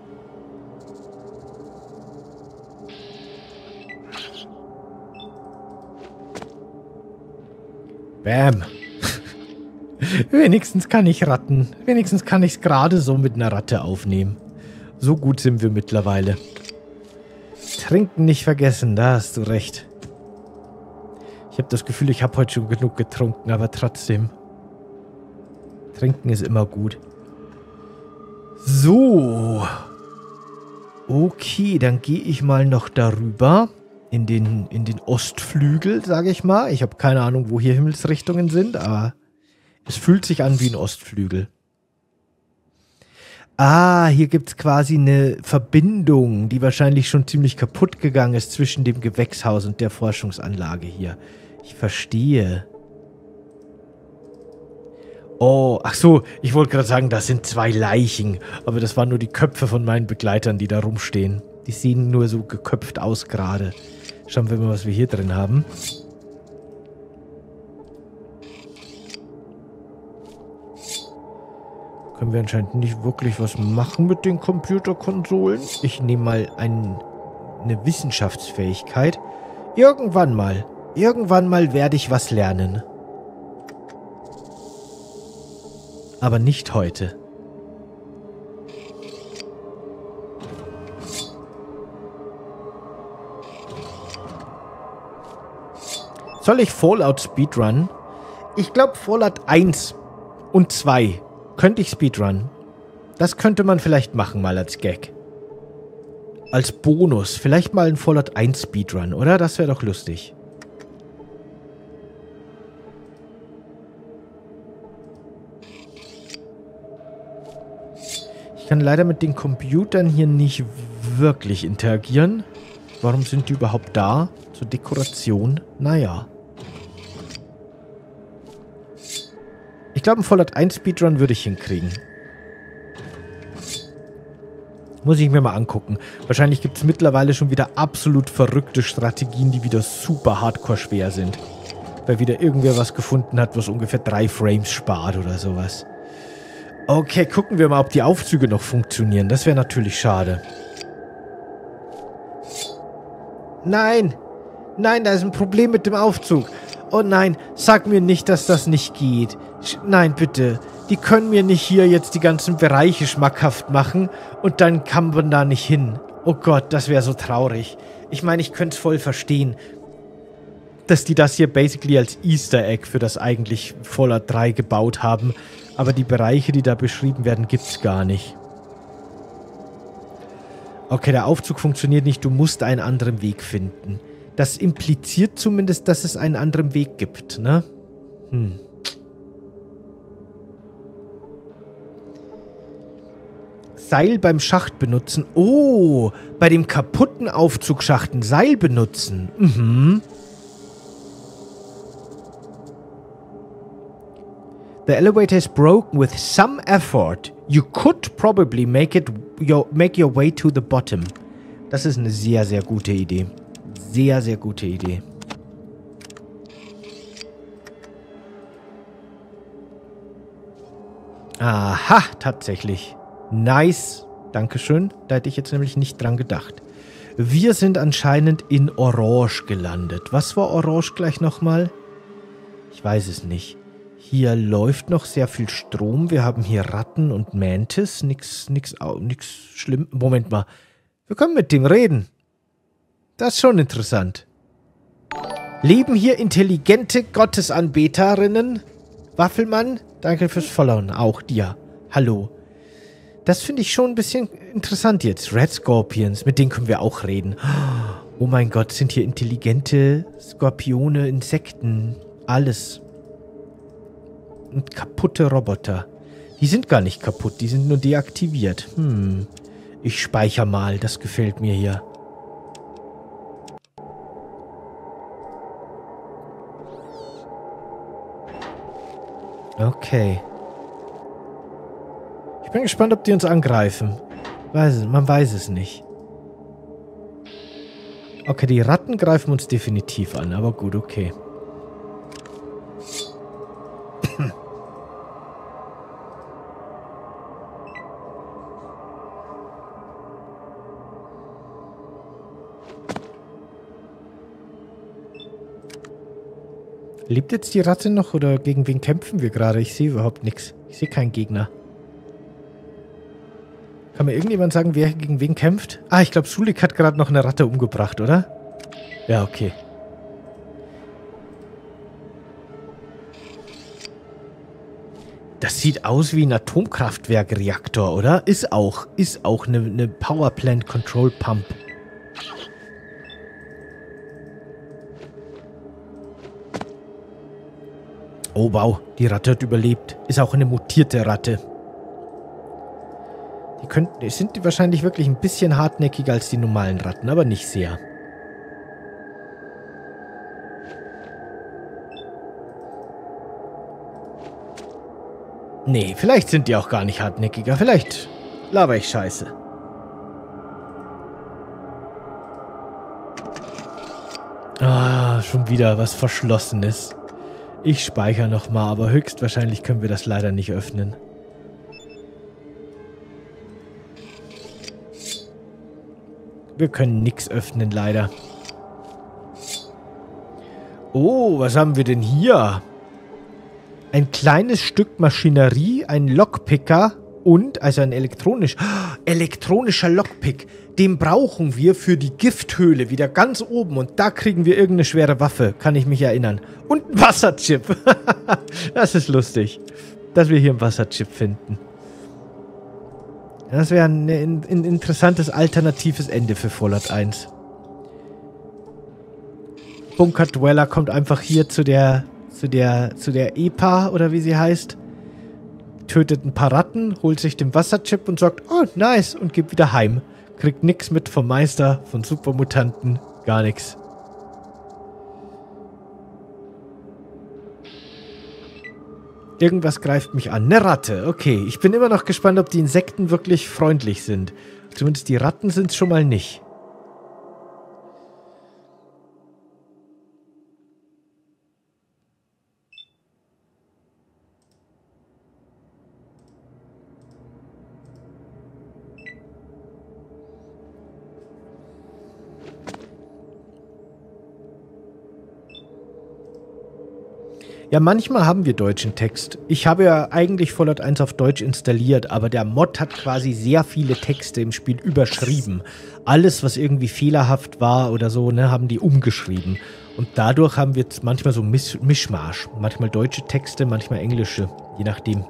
Bam. Wenigstens kann ich Ratten. Wenigstens kann ich es gerade so mit einer Ratte aufnehmen. So gut sind wir mittlerweile. Trinken nicht vergessen, da hast du recht. Ich habe das Gefühl, ich habe heute schon genug getrunken, aber trotzdem. Trinken ist immer gut. So. Okay, dann gehe ich mal noch darüber. In den Ostflügel, sage ich mal. Ich habe keine Ahnung, wo hier Himmelsrichtungen sind, aber es fühlt sich an wie ein Ostflügel. Ah, hier gibt es quasi eine Verbindung, die wahrscheinlich schon ziemlich kaputt gegangen ist zwischen dem Gewächshaus und der Forschungsanlage hier. Ich verstehe. Oh, ach so, ich wollte gerade sagen, das sind 2 Leichen. Aber das waren nur die Köpfe von meinen Begleitern, die da rumstehen. Die sehen nur so geköpft aus gerade. Schauen wir mal, was wir hier drin haben. Können wir anscheinend nicht wirklich was machen mit den Computerkonsolen. Ich nehme mal eine Wissenschaftsfähigkeit. Irgendwann mal werde ich was lernen. Aber nicht heute. Soll ich Fallout Speedrun? Ich glaube Fallout 1 und 2 könnte ich Speedrun. Das könnte man vielleicht machen mal als Gag. Als Bonus. Vielleicht mal ein Fallout 1 Speedrun, oder? Das wäre doch lustig. Ich kann leider mit den Computern hier nicht wirklich interagieren. Warum sind die überhaupt da? Zur Dekoration? Naja. Ich glaube, ein Fallout 1 Speedrun würde ich hinkriegen. Muss ich mir mal angucken. Wahrscheinlich gibt es mittlerweile schon wieder absolut verrückte Strategien, die wieder super hardcore schwer sind. Weil wieder irgendwer was gefunden hat, was ungefähr 3 Frames spart oder sowas. Okay, gucken wir mal, ob die Aufzüge noch funktionieren. Das wäre natürlich schade. Nein! Nein, da ist ein Problem mit dem Aufzug. Oh nein, sag mir nicht, dass das nicht geht. Nein, bitte. Die können mir nicht hier jetzt die ganzen Bereiche schmackhaft machen und dann kann man da nicht hin. Oh Gott, das wäre so traurig. Ich meine, ich könnte es voll verstehen, dass die das hier basically als Easter Egg für das eigentlich Fallout 3 gebaut haben. Aber die Bereiche, die da beschrieben werden, gibt's gar nicht. Okay, der Aufzug funktioniert nicht. Du musst einen anderen Weg finden. Das impliziert zumindest, dass es einen anderen Weg gibt, ne? Seil beim Schacht benutzen. Oh, bei dem kaputten Aufzugsschacht ein Seil benutzen. Mhm. The elevator is broken with some effort. You could probably make your way to the bottom. Das ist eine sehr, sehr gute Idee. Sehr, sehr gute Idee. Aha, tatsächlich. Nice. Dankeschön. Da hätte ich jetzt nämlich nicht dran gedacht. Wir sind anscheinend in Orange gelandet. Was war Orange gleich nochmal? Ich weiß es nicht. Hier läuft noch sehr viel Strom. Wir haben hier Ratten und Mantis. Nix schlimm. Moment mal. Wir können mit dem reden. Das ist schon interessant. Leben hier intelligente Gottesanbeterinnen? Waffelmann, danke fürs Followen. Auch dir. Hallo. Das finde ich schon ein bisschen interessant jetzt. Red Scorpions, mit denen können wir auch reden. Oh mein Gott, sind hier intelligente Skorpione, Insekten, alles. Und kaputte Roboter. Die sind gar nicht kaputt, die sind nur deaktiviert. Ich speichere mal, das gefällt mir hier. Okay. Ich bin gespannt, ob die uns angreifen. Man weiß es nicht. Okay, die Ratten greifen uns definitiv an, aber gut, okay. Lebt jetzt die Ratte noch oder gegen wen kämpfen wir gerade? Ich sehe überhaupt nichts. Ich sehe keinen Gegner. Kann mir irgendjemand sagen, wer gegen wen kämpft? Ah, ich glaube, Sulik hat gerade noch eine Ratte umgebracht, oder? Ja, okay. Das sieht aus wie ein Atomkraftwerkreaktor, oder? Ist auch eine Powerplant Control Pump. Oh wow, die Ratte hat überlebt. Ist auch eine mutierte Ratte. Die sind wahrscheinlich wirklich ein bisschen hartnäckiger als die normalen Ratten, aber nicht sehr. Nee, vielleicht sind die auch gar nicht hartnäckiger. Vielleicht laber ich Scheiße. Ah, schon wieder was Verschlossenes. Ich speichere nochmal, aber höchstwahrscheinlich können wir das leider nicht öffnen. Wir können nichts öffnen, leider. Oh, was haben wir denn hier? Ein kleines Stück Maschinerie, ein Lockpicker und, also ein elektronischer Lockpick. Den brauchen wir für die Gifthöhle, wieder ganz oben. Und da kriegen wir irgendeine schwere Waffe, kann ich mich erinnern. Und ein Wasserchip. Das ist lustig, dass wir hier einen Wasserchip finden. Das wäre ein interessantes alternatives Ende für Fallout 1. Bunker Dweller kommt einfach hier zu der EPA, oder wie sie heißt, tötet ein paar Ratten, holt sich den Wasserchip und sagt, oh, nice, und geht wieder heim. Kriegt nichts mit vom Meister, von Supermutanten, gar nichts. Irgendwas greift mich an. Eine Ratte, okay. Ich bin immer noch gespannt, ob die Insekten wirklich freundlich sind. Zumindest die Ratten sind es schon mal nicht. Ja, manchmal haben wir deutschen Text. Ich habe ja eigentlich Fallout 1 auf Deutsch installiert, aber der Mod hat quasi sehr viele Texte im Spiel überschrieben. Alles, was irgendwie fehlerhaft war oder so, ne, haben die umgeschrieben. Und dadurch haben wir jetzt manchmal so Mischmasch. Manchmal deutsche Texte, manchmal englische, je nachdem.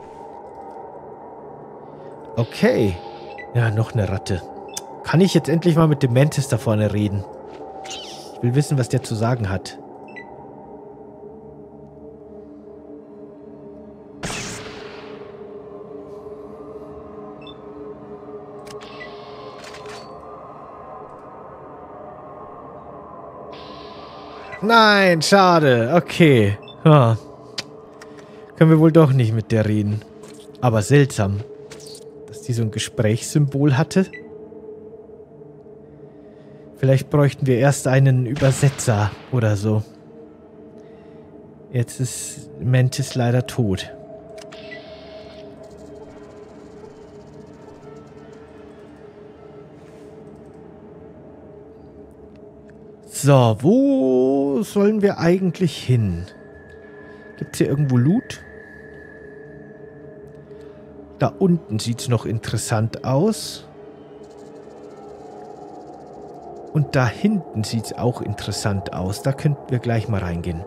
Okay. Ja, noch eine Ratte. Kann ich jetzt endlich mal mit dem Mantis da vorne reden? Ich will wissen, was der zu sagen hat. Nein, schade. Okay. Ja. Können wir wohl doch nicht mit der reden. Aber seltsam, dass die so ein Gesprächssymbol hatte. Vielleicht bräuchten wir erst einen Übersetzer oder so. Jetzt ist Mantis leider tot. So, wo sollen wir eigentlich hin? Gibt es hier irgendwo Loot? Da unten sieht es noch interessant aus. Und da hinten sieht es auch interessant aus. Da könnten wir gleich mal reingehen.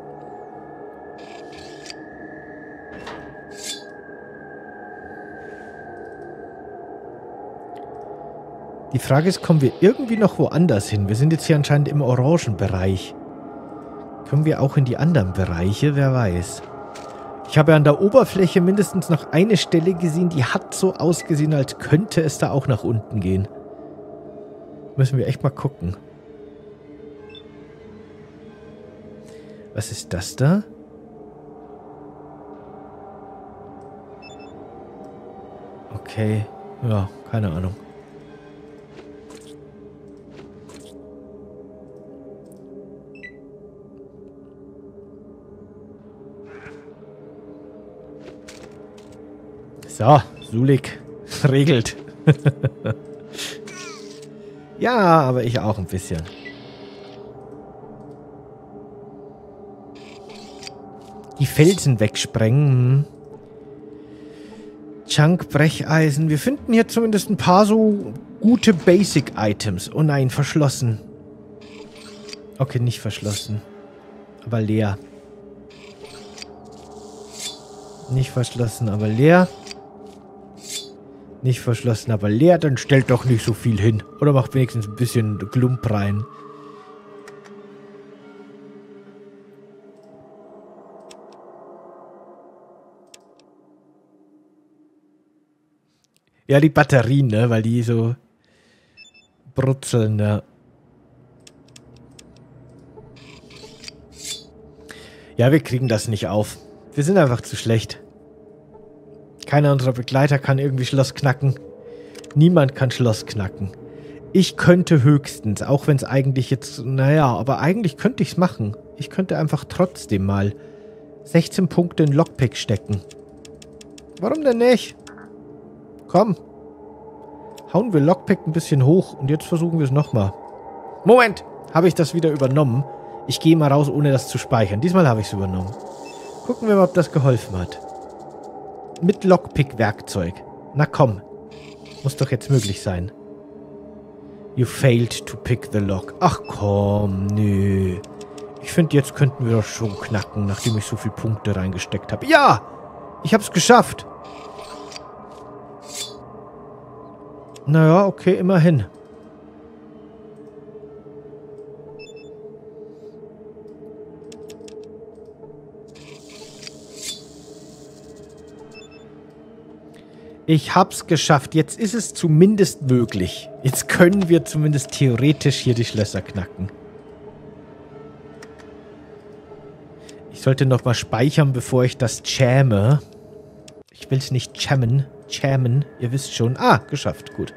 Die Frage ist, kommen wir irgendwie noch woanders hin? Wir sind jetzt hier anscheinend im Orangenbereich. Kommen wir auch in die anderen Bereiche? Wer weiß. Ich habe ja an der Oberfläche mindestens noch eine Stelle gesehen, die hat so ausgesehen, als könnte es da auch nach unten gehen. Müssen wir echt mal gucken. Was ist das da? Okay. Ja, keine Ahnung. So, Sulik regelt. Ja, aber ich auch ein bisschen. Die Felsen wegsprengen. Chunk, Brecheisen. Wir finden hier zumindest ein paar so gute Basic-Items. Oh nein, verschlossen. Okay, nicht verschlossen. Aber leer. Nicht verschlossen, aber leer. Nicht verschlossen, aber leer. Dann stellt doch nicht so viel hin. Oder macht wenigstens ein bisschen Klump rein. Ja, die Batterien, ne? Weil die so brutzeln, ja. Ja, wir kriegen das nicht auf. Wir sind einfach zu schlecht. Keiner unserer Begleiter kann irgendwie Schloss knacken. Niemand kann Schloss knacken. Ich könnte höchstens, auch wenn es eigentlich jetzt, naja, aber eigentlich könnte ich es machen. Ich könnte einfach trotzdem mal 16 Punkte in Lockpick stecken. Warum denn nicht? Komm. Hauen wir Lockpick ein bisschen hoch und jetzt versuchen wir es nochmal. Moment! Habe ich das wieder übernommen? Ich gehe mal raus, ohne das zu speichern. Diesmal habe ich es übernommen. Gucken wir mal, ob das geholfen hat. Mit Lockpick-Werkzeug. Na komm. Muss doch jetzt möglich sein. You failed to pick the lock. Ach komm, nö. Ich finde, jetzt könnten wir doch schon knacken, nachdem ich so viele Punkte reingesteckt habe. Ja! Ich habe es geschafft. Naja, okay, immerhin. Ich hab's geschafft. Jetzt ist es zumindest möglich. Jetzt können wir zumindest theoretisch hier die Schlösser knacken. Ich sollte nochmal speichern, bevor ich das jamme. Ich will's nicht jammen. Jammen, ihr wisst schon. Ah, geschafft. Gut.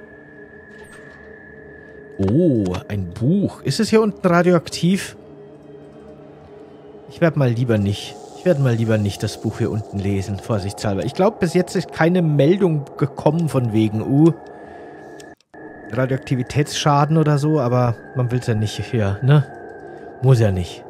Oh, ein Buch. Ist es hier unten radioaktiv? Ich werde mal lieber nicht das Buch hier unten lesen, vorsichtshalber. Ich glaube, bis jetzt ist keine Meldung gekommen von wegen, Radioaktivitätsschaden oder so, aber man will es ja nicht hier, ne? Muss ja nicht.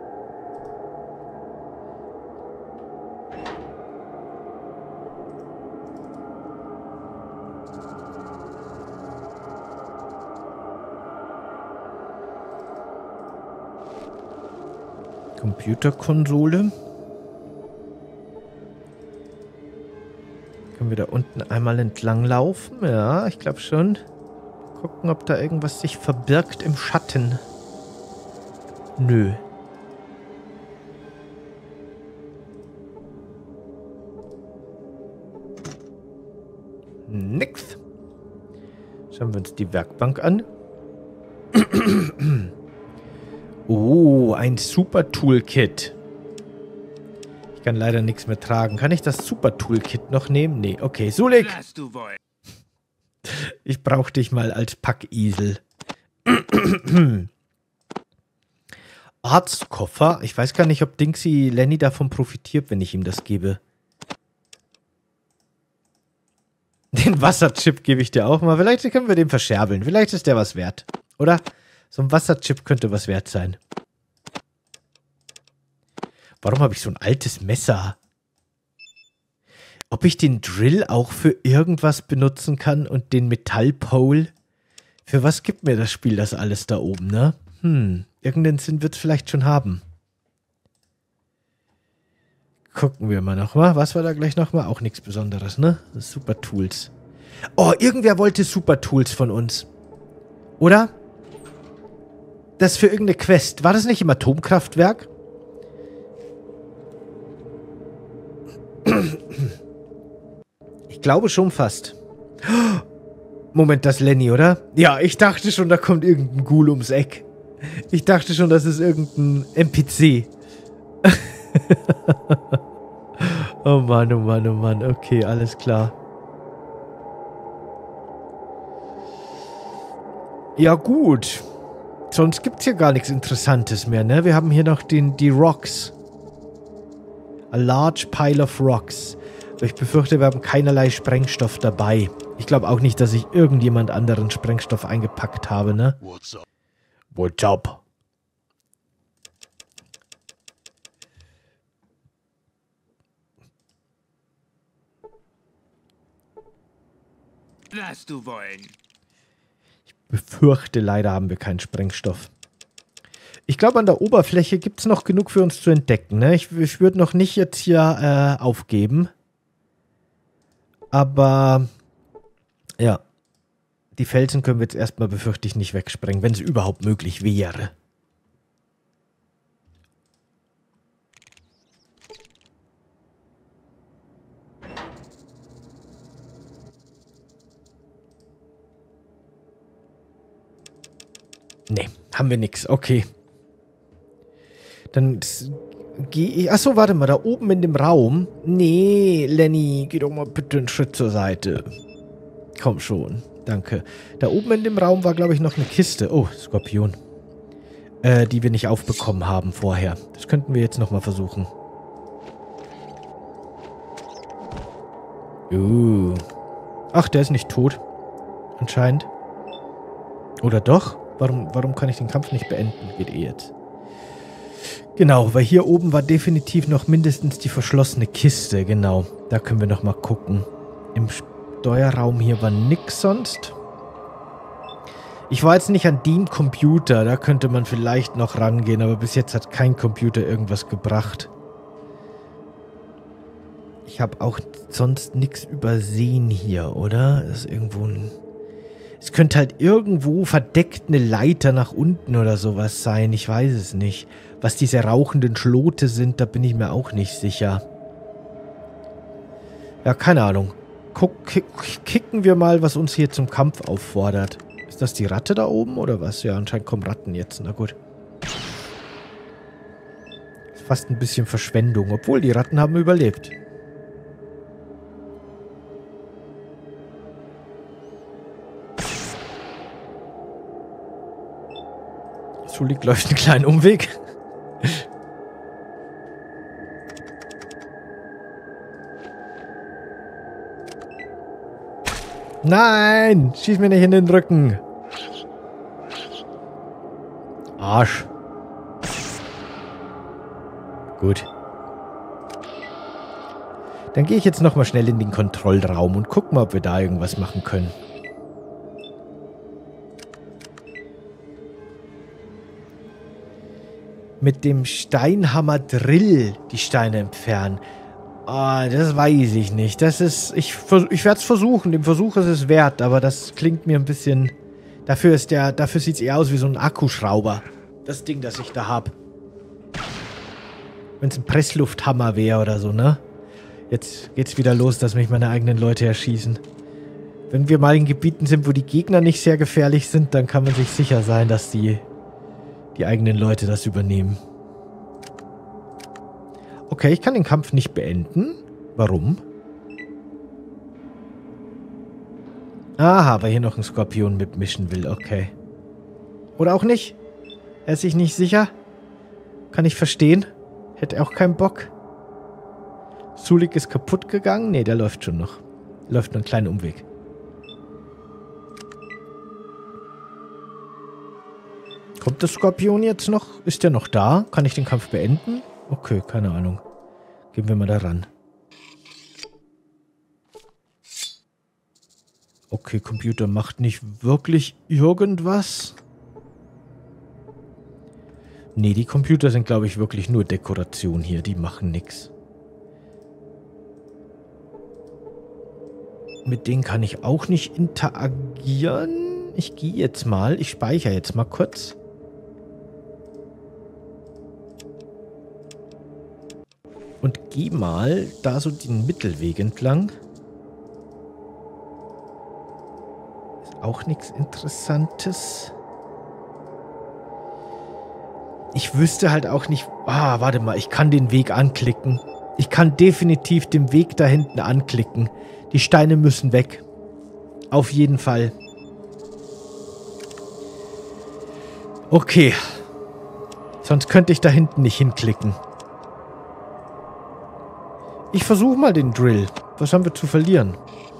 Computerkonsole. Können wir da unten einmal entlang laufen? Ja, ich glaube schon. Gucken, ob da irgendwas sich verbirgt im Schatten. Nö. Nix. Schauen wir uns die Werkbank an. Oh, ein Super Toolkit. Ich kann leider nichts mehr tragen. Kann ich das Super Toolkit noch nehmen? Nee, okay. Sulik! Ich brauch dich mal als Packisel. Arztkoffer. Ich weiß gar nicht, ob Dingsy Lenny davon profitiert, wenn ich ihm das gebe. Den Wasserchip gebe ich dir auch mal. Vielleicht können wir den verscherbeln. Vielleicht ist der was wert. Oder? So ein Wasserchip könnte was wert sein. Warum habe ich so ein altes Messer? Ob ich den Drill auch für irgendwas benutzen kann und den Metallpole? Für was gibt mir das Spiel das alles da oben, ne? Irgendeinen Sinn wird es vielleicht schon haben. Gucken wir mal nochmal. Was war da gleich nochmal? Auch nichts Besonderes, ne? Super Tools. Oh, irgendwer wollte Super Tools von uns. Oder? Das für irgendeine Quest. War das nicht im Atomkraftwerk? Ich glaube schon fast. Moment, das ist Lenny, oder? Ja, ich dachte schon, da kommt irgendein Ghoul ums Eck. Ich dachte schon, das ist irgendein NPC. Oh Mann, oh Mann, oh Mann. Okay, alles klar. Ja, gut. Sonst gibt's hier gar nichts Interessantes mehr, ne? Wir haben hier noch die Rocks. A large pile of rocks. Ich befürchte, wir haben keinerlei Sprengstoff dabei. Ich glaube auch nicht, dass ich irgendjemand anderen Sprengstoff eingepackt habe, ne? What's up? What's up? Was du wollen. Befürchte, leider haben wir keinen Sprengstoff. Ich glaube, an der Oberfläche gibt es noch genug für uns zu entdecken. Ne? Ich würde noch nicht jetzt hier aufgeben. Aber ja, die Felsen können wir jetzt erstmal, befürchte ich, nicht wegsprengen, wenn es überhaupt möglich wäre. Nee, haben wir nix. Okay. Dann gehe ich... Achso, warte mal, da oben in dem Raum. Nee, Lenny, geh doch mal bitte einen Schritt zur Seite. Komm schon, danke. Da oben in dem Raum war, glaube ich, noch eine Kiste. Oh, Skorpion. Die wir nicht aufbekommen haben vorher. Das könnten wir jetzt nochmal versuchen. Ach, der ist nicht tot. Anscheinend. Oder doch? Warum kann ich den Kampf nicht beenden? Geht eh jetzt. Genau, weil hier oben war definitiv noch mindestens die verschlossene Kiste. Genau, da können wir nochmal gucken. Im Steuerraum hier war nix sonst. Ich war jetzt nicht an dem Computer. Da könnte man vielleicht noch rangehen. Aber bis jetzt hat kein Computer irgendwas gebracht. Ich habe auch sonst nichts übersehen hier, oder? Das ist irgendwo ein... Es könnte halt irgendwo verdeckt eine Leiter nach unten oder sowas sein. Ich weiß es nicht. Was diese rauchenden Schlote sind, da bin ich mir auch nicht sicher. Ja, keine Ahnung. Kicken wir mal, was uns hier zum Kampf auffordert. Ist das die Ratte da oben oder was? Ja, anscheinend kommen Ratten jetzt. Na gut. Ist fast ein bisschen Verschwendung, obwohl die Ratten haben überlebt. Sulik läuft einen kleinen Umweg. Nein! Schieß mir nicht in den Rücken. Arsch. Gut. Dann gehe ich jetzt nochmal schnell in den Kontrollraum und guck mal, ob wir da irgendwas machen können. Mit dem Steinhammer Drill die Steine entfernen. Ah, das weiß ich nicht. Das ist... Ich werde es versuchen. Dem Versuch ist es wert, aber das klingt mir ein bisschen... Dafür sieht es eher aus wie so ein Akkuschrauber. Das Ding, das ich da habe. Wenn es ein Presslufthammer wäre oder so, ne? Jetzt geht's wieder los, dass mich meine eigenen Leute erschießen. Wenn wir mal in Gebieten sind, wo die Gegner nicht sehr gefährlich sind, dann kann man sich sicher sein, dass die eigenen Leute das übernehmen. Okay, ich kann den Kampf nicht beenden. Warum? Aha, weil hier noch ein Skorpion mitmischen will. Okay. Oder auch nicht? Er ist sich nicht sicher? Kann ich verstehen. Hätte auch keinen Bock. Sulik ist kaputt gegangen? Ne, der läuft schon noch. Läuft nur einen kleinen Umweg. Kommt der Skorpion jetzt noch? Ist der noch da? Kann ich den Kampf beenden? Okay, keine Ahnung. Gehen wir mal da ran. Okay, Computer macht nicht wirklich irgendwas. Nee, die Computer sind, glaube ich, wirklich nur Dekoration hier. Die machen nichts. Mit denen kann ich auch nicht interagieren. Ich gehe jetzt mal. Ich speichere jetzt mal kurz. Und geh mal da so den Mittelweg entlang. Ist auch nichts Interessantes. Ich wüsste halt auch nicht... Ah, warte mal, ich kann den Weg anklicken. Ich kann definitiv den Weg da hinten anklicken. Die Steine müssen weg. Auf jeden Fall. Okay. Sonst könnte ich da hinten nicht hinklicken. Ich versuche mal den Drill. Was haben wir zu verlieren?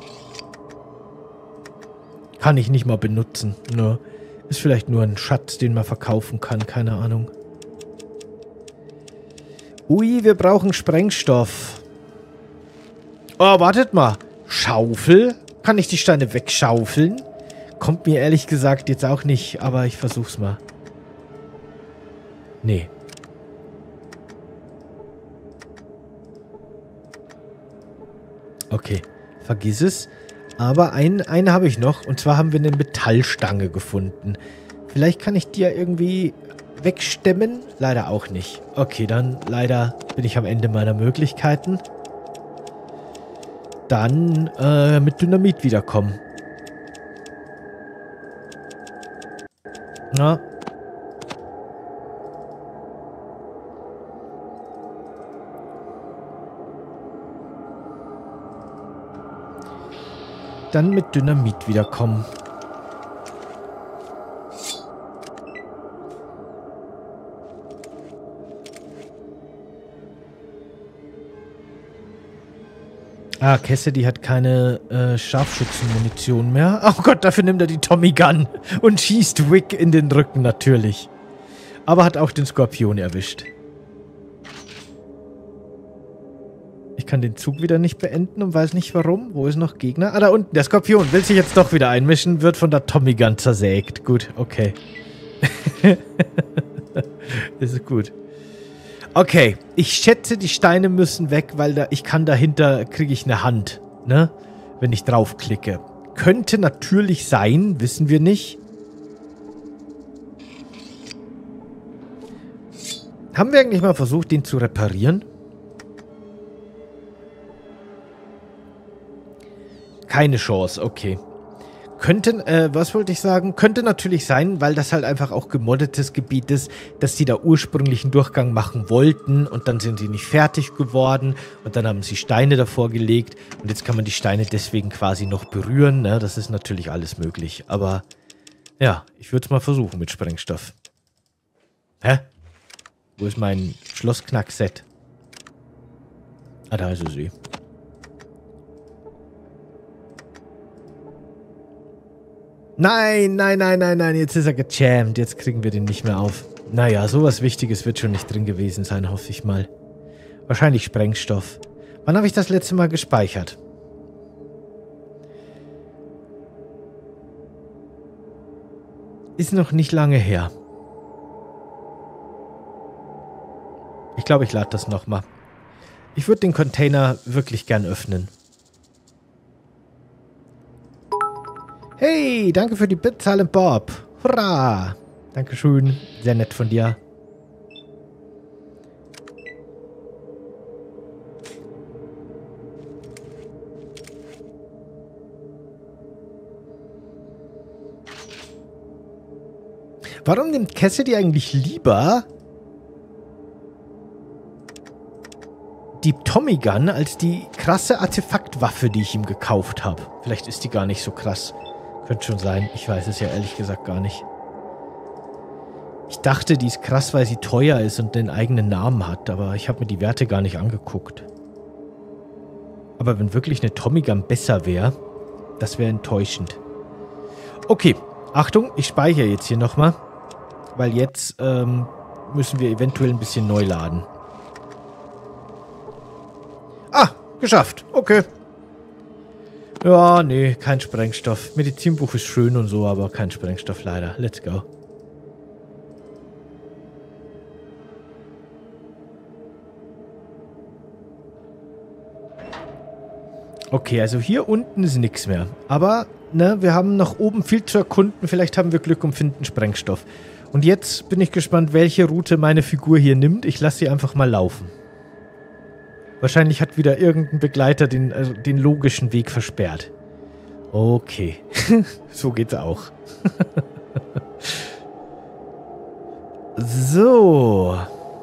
Kann ich nicht mal benutzen. Nur ist vielleicht nur ein Schatz, den man verkaufen kann. Keine Ahnung. Ui, wir brauchen Sprengstoff. Oh, wartet mal. Schaufel? Kann ich die Steine wegschaufeln? Kommt mir ehrlich gesagt jetzt auch nicht, aber ich versuch's mal. Nee. Okay, vergiss es. Aber eine habe ich noch. Und zwar haben wir eine Metallstange gefunden. Vielleicht kann ich die ja irgendwie wegstemmen. Leider auch nicht. Okay, dann leider bin ich am Ende meiner Möglichkeiten. Dann mit Dynamit wiederkommen. Na, dann mit Dynamit wiederkommen. Ah, Cassidy hat keine Scharfschützenmunition mehr. Oh Gott, dafür nimmt er die Tommy Gun und schießt Wick in den Rücken natürlich. Aber hat auch den Skorpion erwischt. Ich kann den Zug wieder nicht beenden und weiß nicht warum. Wo ist noch Gegner? Ah, da unten. Der Skorpion will sich jetzt doch wieder einmischen, wird von der Tommy Gun zersägt. Gut, okay. Das ist gut. Okay, ich schätze, die Steine müssen weg, weil ich kann dahinter, kriege ich eine Hand, ne? Wenn ich draufklicke. Könnte natürlich sein, wissen wir nicht. Haben wir eigentlich mal versucht, den zu reparieren? Keine Chance, okay. Was wollte ich sagen? Könnte natürlich sein, weil das halt einfach auch gemoddetes Gebiet ist, dass die da ursprünglich einen Durchgang machen wollten und dann sind sie nicht fertig geworden und dann haben sie Steine davor gelegt und jetzt kann man die Steine deswegen quasi noch berühren, ne? Das ist natürlich alles möglich, aber ja, ich würde es mal versuchen mit Sprengstoff. Hä? Wo ist mein Schlossknack-Set? Ah, da ist sie. Nein, nein, nein, nein, nein, jetzt ist er gejammt. Jetzt kriegen wir den nicht mehr auf. Naja, sowas Wichtiges wird schon nicht drin gewesen sein, hoffe ich mal. Wahrscheinlich Sprengstoff. Wann habe ich das letzte Mal gespeichert? Ist noch nicht lange her. Ich glaube, ich lade das nochmal. Ich würde den Container wirklich gern öffnen. Hey, danke für die Bitzahl, Bob. Hurra! Dankeschön. Sehr nett von dir. Warum nimmt Cassidy eigentlich lieber die Tommy Gun als die krasse Artefaktwaffe, die ich ihm gekauft habe? Vielleicht ist die gar nicht so krass. Könnte schon sein. Ich weiß es ja ehrlich gesagt gar nicht. Ich dachte, die ist krass, weil sie teuer ist und den eigenen Namen hat, aber ich habe mir die Werte gar nicht angeguckt. Aber wenn wirklich eine Tommy Gun besser wäre, das wäre enttäuschend. Okay, Achtung, ich speichere jetzt hier nochmal, weil jetzt müssen wir eventuell ein bisschen neu laden. Ah, geschafft. Okay. Ja, nee, kein Sprengstoff. Medizinbuch ist schön und so, aber kein Sprengstoff leider. Let's go. Okay, also hier unten ist nichts mehr. Aber, ne, wir haben nach oben viel zu erkunden. Vielleicht haben wir Glück und finden Sprengstoff. Und jetzt bin ich gespannt, welche Route meine Figur hier nimmt. Ich lasse sie einfach mal laufen. Wahrscheinlich hat wieder irgendein Begleiter den logischen Weg versperrt. Okay. So geht's auch. So.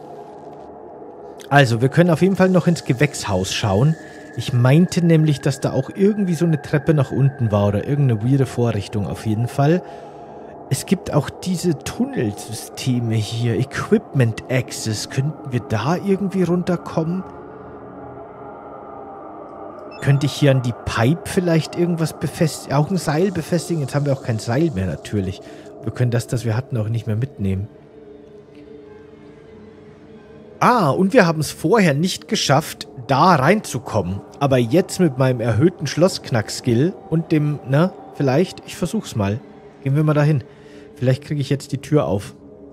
Also, wir können auf jeden Fall noch ins Gewächshaus schauen. Ich meinte nämlich, dass da auch irgendwie so eine Treppe nach unten war oder irgendeine weirde Vorrichtung auf jeden Fall. Es gibt auch diese Tunnelsysteme hier. Equipment Access. Könnten wir da irgendwie runterkommen? Könnte ich hier an die Pipe vielleicht irgendwas befestigen? Auch ein Seil befestigen? Jetzt haben wir auch kein Seil mehr natürlich. Wir können das wir hatten, auch nicht mehr mitnehmen. Ah, und wir haben es vorher nicht geschafft, da reinzukommen. Aber jetzt mit meinem erhöhten Schlossknack-Skill und dem, na, vielleicht, ich versuch's mal. Gehen wir mal dahin. Vielleicht kriege ich jetzt die Tür auf.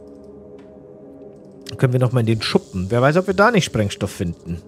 Dann können wir nochmal in den Schuppen. Wer weiß, ob wir da nicht Sprengstoff finden.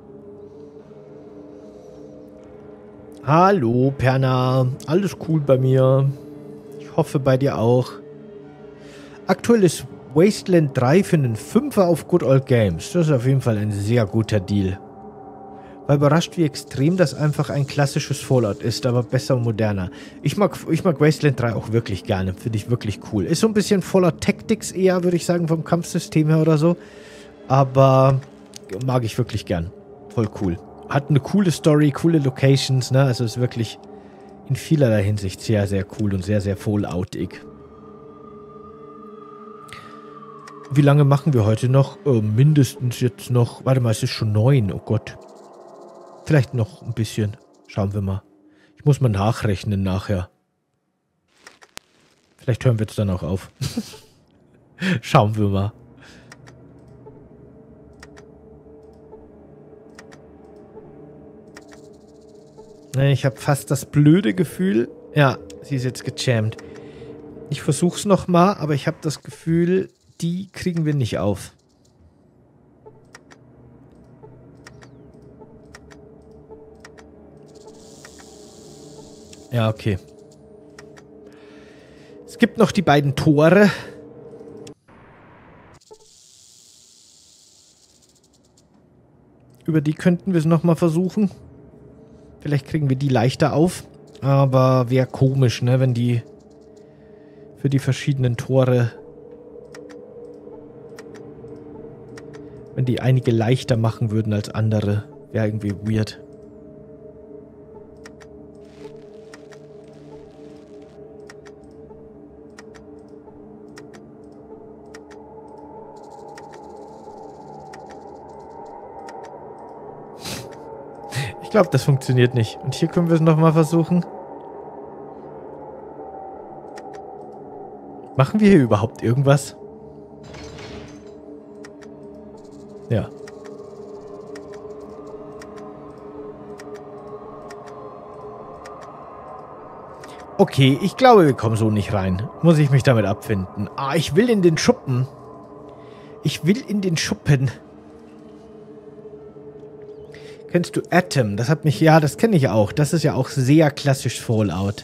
Hallo, Perna. Alles cool bei mir. Ich hoffe, bei dir auch. Aktuell ist Wasteland 3 für einen 5er auf Good Old Games. Das ist auf jeden Fall ein sehr guter Deal. War überrascht, wie extrem das einfach ein klassisches Fallout ist, aber besser und moderner. Ich mag Wasteland 3 auch wirklich gerne. Finde ich wirklich cool. Ist so ein bisschen Fallout Tactics eher, würde ich sagen, vom Kampfsystem her oder so. Aber mag ich wirklich gern. Voll cool. Hat eine coole Story, coole Locations, ne? Also ist wirklich in vielerlei Hinsicht sehr, sehr cool und sehr, sehr falloutig. Wie lange machen wir heute noch? Mindestens jetzt noch... Warte mal, es ist schon 9. Oh Gott. Vielleicht noch ein bisschen. Schauen wir mal. Ich muss mal nachrechnen nachher. Vielleicht hören wir jetzt dann auch auf. Schauen wir mal. Ich habe fast das blöde Gefühl... Ja, sie ist jetzt gejammt. Ich versuch's nochmal, aber ich habe das Gefühl... Die kriegen wir nicht auf. Ja, okay. Es gibt noch die beiden Tore. Über die könnten wir es nochmal versuchen. Vielleicht kriegen wir die leichter auf. Aber wäre komisch, ne, wenn die für die verschiedenen Tore... Wenn die einige leichter machen würden als andere. Wäre irgendwie weird. Ich glaube, das funktioniert nicht. Und hier können wir es nochmal versuchen. Machen wir hier überhaupt irgendwas? Ja. Okay, ich glaube, wir kommen so nicht rein. Muss ich mich damit abfinden. Ah, ich will in den Schuppen. Ich will in den Schuppen. Kennst du Atom? Das hat mich... Ja, das kenne ich auch. Das ist ja auch sehr klassisch Fallout.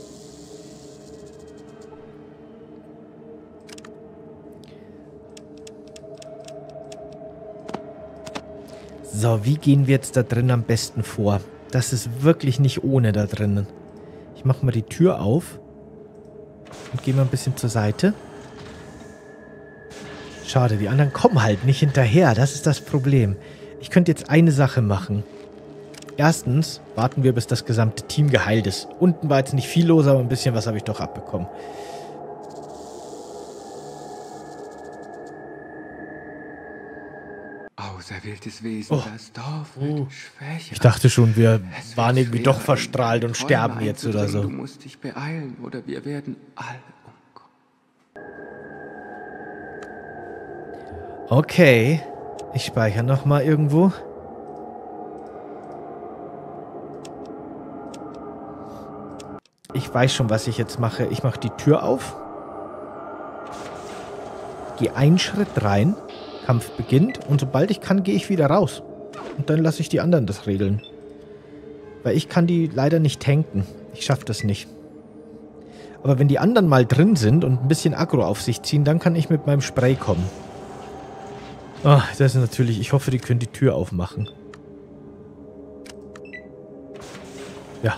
So, wie gehen wir jetzt da drin am besten vor? Das ist wirklich nicht ohne da drinnen. Ich mache mal die Tür auf. Und gehe mal ein bisschen zur Seite. Schade, die anderen kommen halt nicht hinterher. Das ist das Problem. Ich könnte jetzt eine Sache machen. Erstens warten wir, bis das gesamte Team geheilt ist. Unten war jetzt nicht viel los, aber ein bisschen was habe ich doch abbekommen. Auserwähltes Wesen, das Dorf wird schwächer. Ich dachte schon, wir waren irgendwie doch verstrahlt und sterben jetzt oder so. Du musst dich beeilen, oder wir werden alle umkommen. Okay. Ich speichere nochmal irgendwo. Ich weiß schon, was ich jetzt mache. Ich mache die Tür auf. Gehe einen Schritt rein. Kampf beginnt. Und sobald ich kann, gehe ich wieder raus. Und dann lasse ich die anderen das regeln. Weil ich kann die leider nicht tanken. Ich schaffe das nicht. Aber wenn die anderen mal drin sind und ein bisschen Aggro auf sich ziehen, dann kann ich mit meinem Spray kommen. Ah, das ist natürlich... Ich hoffe, die können die Tür aufmachen. Ja.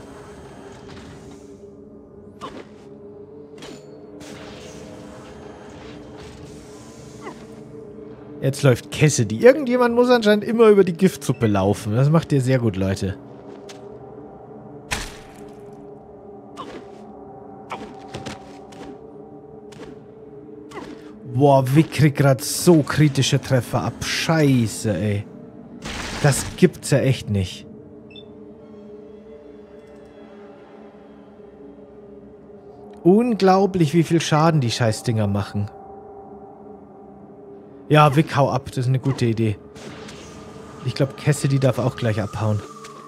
Jetzt läuft Cassidy. Irgendjemand muss anscheinend immer über die Giftsuppe laufen. Das macht ihr sehr gut, Leute. Boah, Vic kriegt gerade so kritische Treffer ab. Scheiße, ey. Das gibt's ja echt nicht. Unglaublich, wie viel Schaden die Scheißdinger machen. Ja, Vic, hau ab. Das ist eine gute Idee. Ich glaube, Cassidy darf auch gleich abhauen.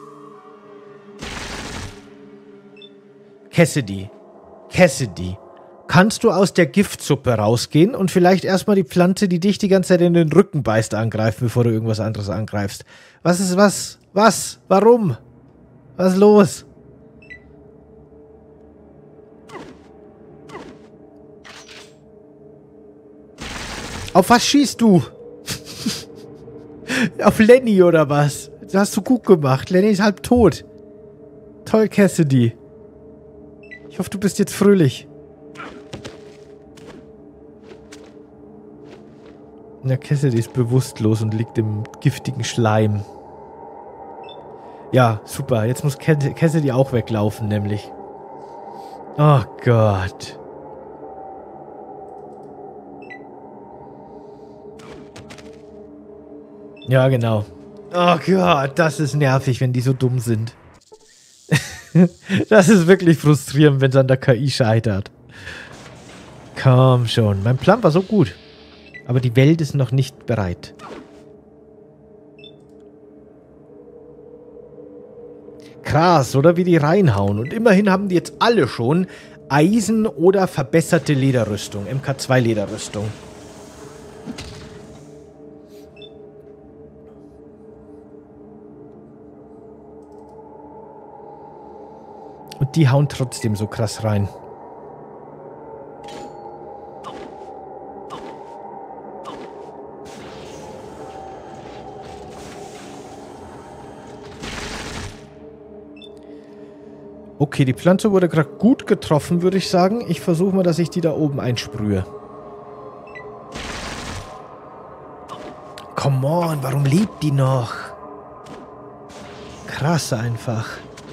Cassidy. Cassidy. Kannst du aus der Giftsuppe rausgehen und vielleicht erstmal die Pflanze, die dich die ganze Zeit in den Rücken beißt, angreifen, bevor du irgendwas anderes angreifst? Was ist was? Was? Warum? Was ist los? Auf was schießt du? Auf Lenny oder was? Das hast du gut gemacht. Lenny ist halb tot. Toll, Cassidy. Ich hoffe, du bist jetzt fröhlich. Na, Cassidy ist bewusstlos und liegt im giftigen Schleim. Ja, super. Jetzt muss Cassidy auch weglaufen, nämlich. Oh Gott. Ja, genau. Oh Gott, das ist nervig, wenn die so dumm sind. Das ist wirklich frustrierend, wenn es an der KI scheitert. Komm schon. Mein Plan war so gut. Aber die Welt ist noch nicht bereit. Krass, oder? Wie die reinhauen. Und immerhin haben die jetzt alle schon Eisen- oder verbesserte Lederrüstung. MK2 Lederrüstung. Und die hauen trotzdem so krass rein. Okay, die Pflanze wurde gerade gut getroffen, würde ich sagen. Ich versuche mal, dass ich die da oben einsprühe. Come on, warum lebt die noch? Krass einfach.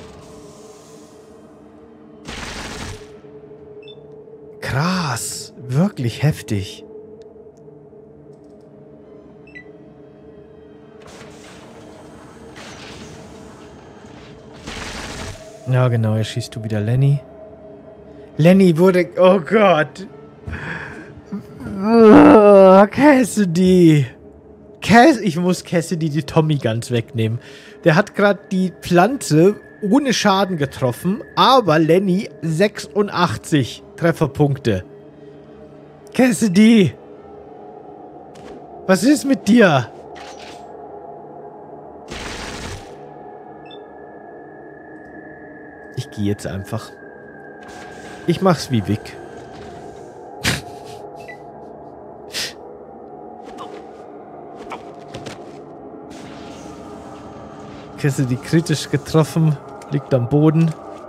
Krass, wirklich heftig. Ja, genau, jetzt schießt du wieder Lenny. Lenny wurde... Oh Gott. Cassidy. Ich muss Cassidy die Tommy Guns wegnehmen. Der hat gerade die Pflanze ohne Schaden getroffen, aber Lenny 86 Trefferpunkte. Cassidy. Was ist mit dir? Ich gehe jetzt einfach. Ich mach's wie Vic. Cassidy kritisch getroffen, liegt am Boden.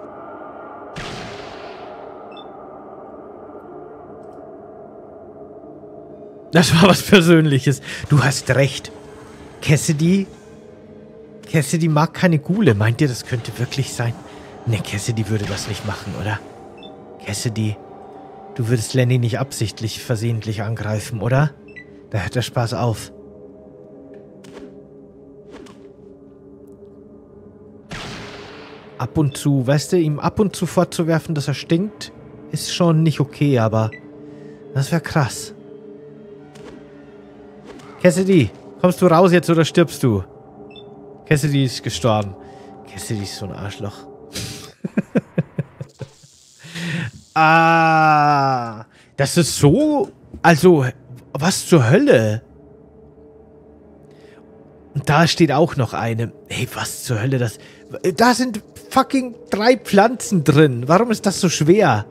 Das war was Persönliches. Du hast recht. Cassidy mag keine Ghule. Meint ihr, das könnte wirklich sein? Ne, Cassidy würde das nicht machen, oder? Cassidy, du würdest Lenny nicht absichtlich versehentlich angreifen, oder? Da hört der Spaß auf. Ab und zu, weißt du, ihm ab und zu vorzuwerfen, dass er stinkt, ist schon nicht okay, aber das wäre krass. Cassidy, kommst du raus jetzt oder stirbst du? Cassidy ist gestorben. Cassidy ist so ein Arschloch. Ah, das ist so... Also, was zur Hölle? Und da steht auch noch eine. Hey, was zur Hölle, das... Da sind fucking 3 Pflanzen drin. Warum ist das so schwer?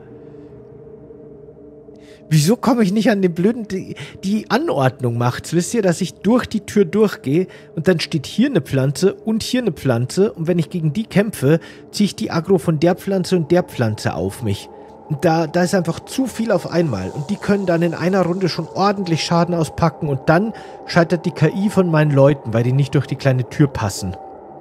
Wieso komme ich nicht an den blöden... Die Anordnung macht's. Wisst ihr, dass ich durch die Tür durchgehe und dann steht hier eine Pflanze und hier eine Pflanze und wenn ich gegen die kämpfe, ziehe ich die Aggro von der Pflanze und der Pflanze auf mich. Und da ist einfach zu viel auf einmal und die können dann in einer Runde schon ordentlich Schaden auspacken und dann scheitert die KI von meinen Leuten, weil die nicht durch die kleine Tür passen.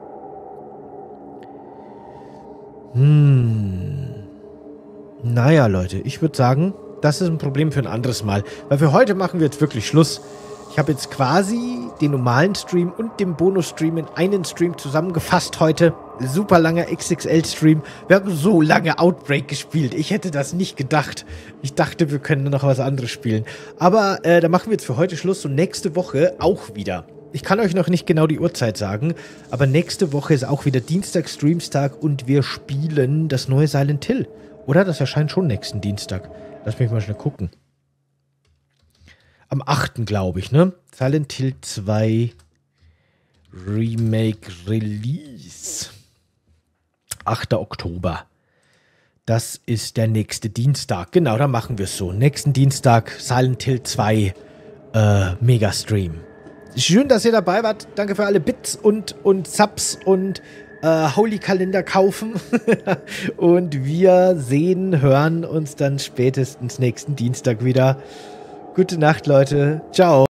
Naja, Leute, ich würde sagen... Das ist ein Problem für ein anderes Mal. Weil für heute machen wir jetzt wirklich Schluss. Ich habe jetzt quasi den normalen Stream und den Bonus-Stream in einen Stream zusammengefasst heute. Super langer XXL-Stream. Wir haben so lange Outbreak gespielt. Ich hätte das nicht gedacht. Ich dachte, wir können noch was anderes spielen. Aber da machen wir jetzt für heute Schluss und nächste Woche auch wieder. Ich kann euch noch nicht genau die Uhrzeit sagen, aber nächste Woche ist auch wieder Dienstag, Streamstag und wir spielen das neue Silent Hill. Oder? Das erscheint schon nächsten Dienstag. Lass mich mal schnell gucken. Am 8. glaube ich, ne? Silent Hill 2 Remake Release. 8. Oktober. Das ist der nächste Dienstag. Genau, da machen wir es so. Nächsten Dienstag Silent Hill 2 Megastream. Schön, dass ihr dabei wart. Danke für alle Bits und Subs und Holy Kalender kaufen. Und wir sehen, hören uns dann spätestens nächsten Dienstag wieder. Gute Nacht, Leute. Ciao.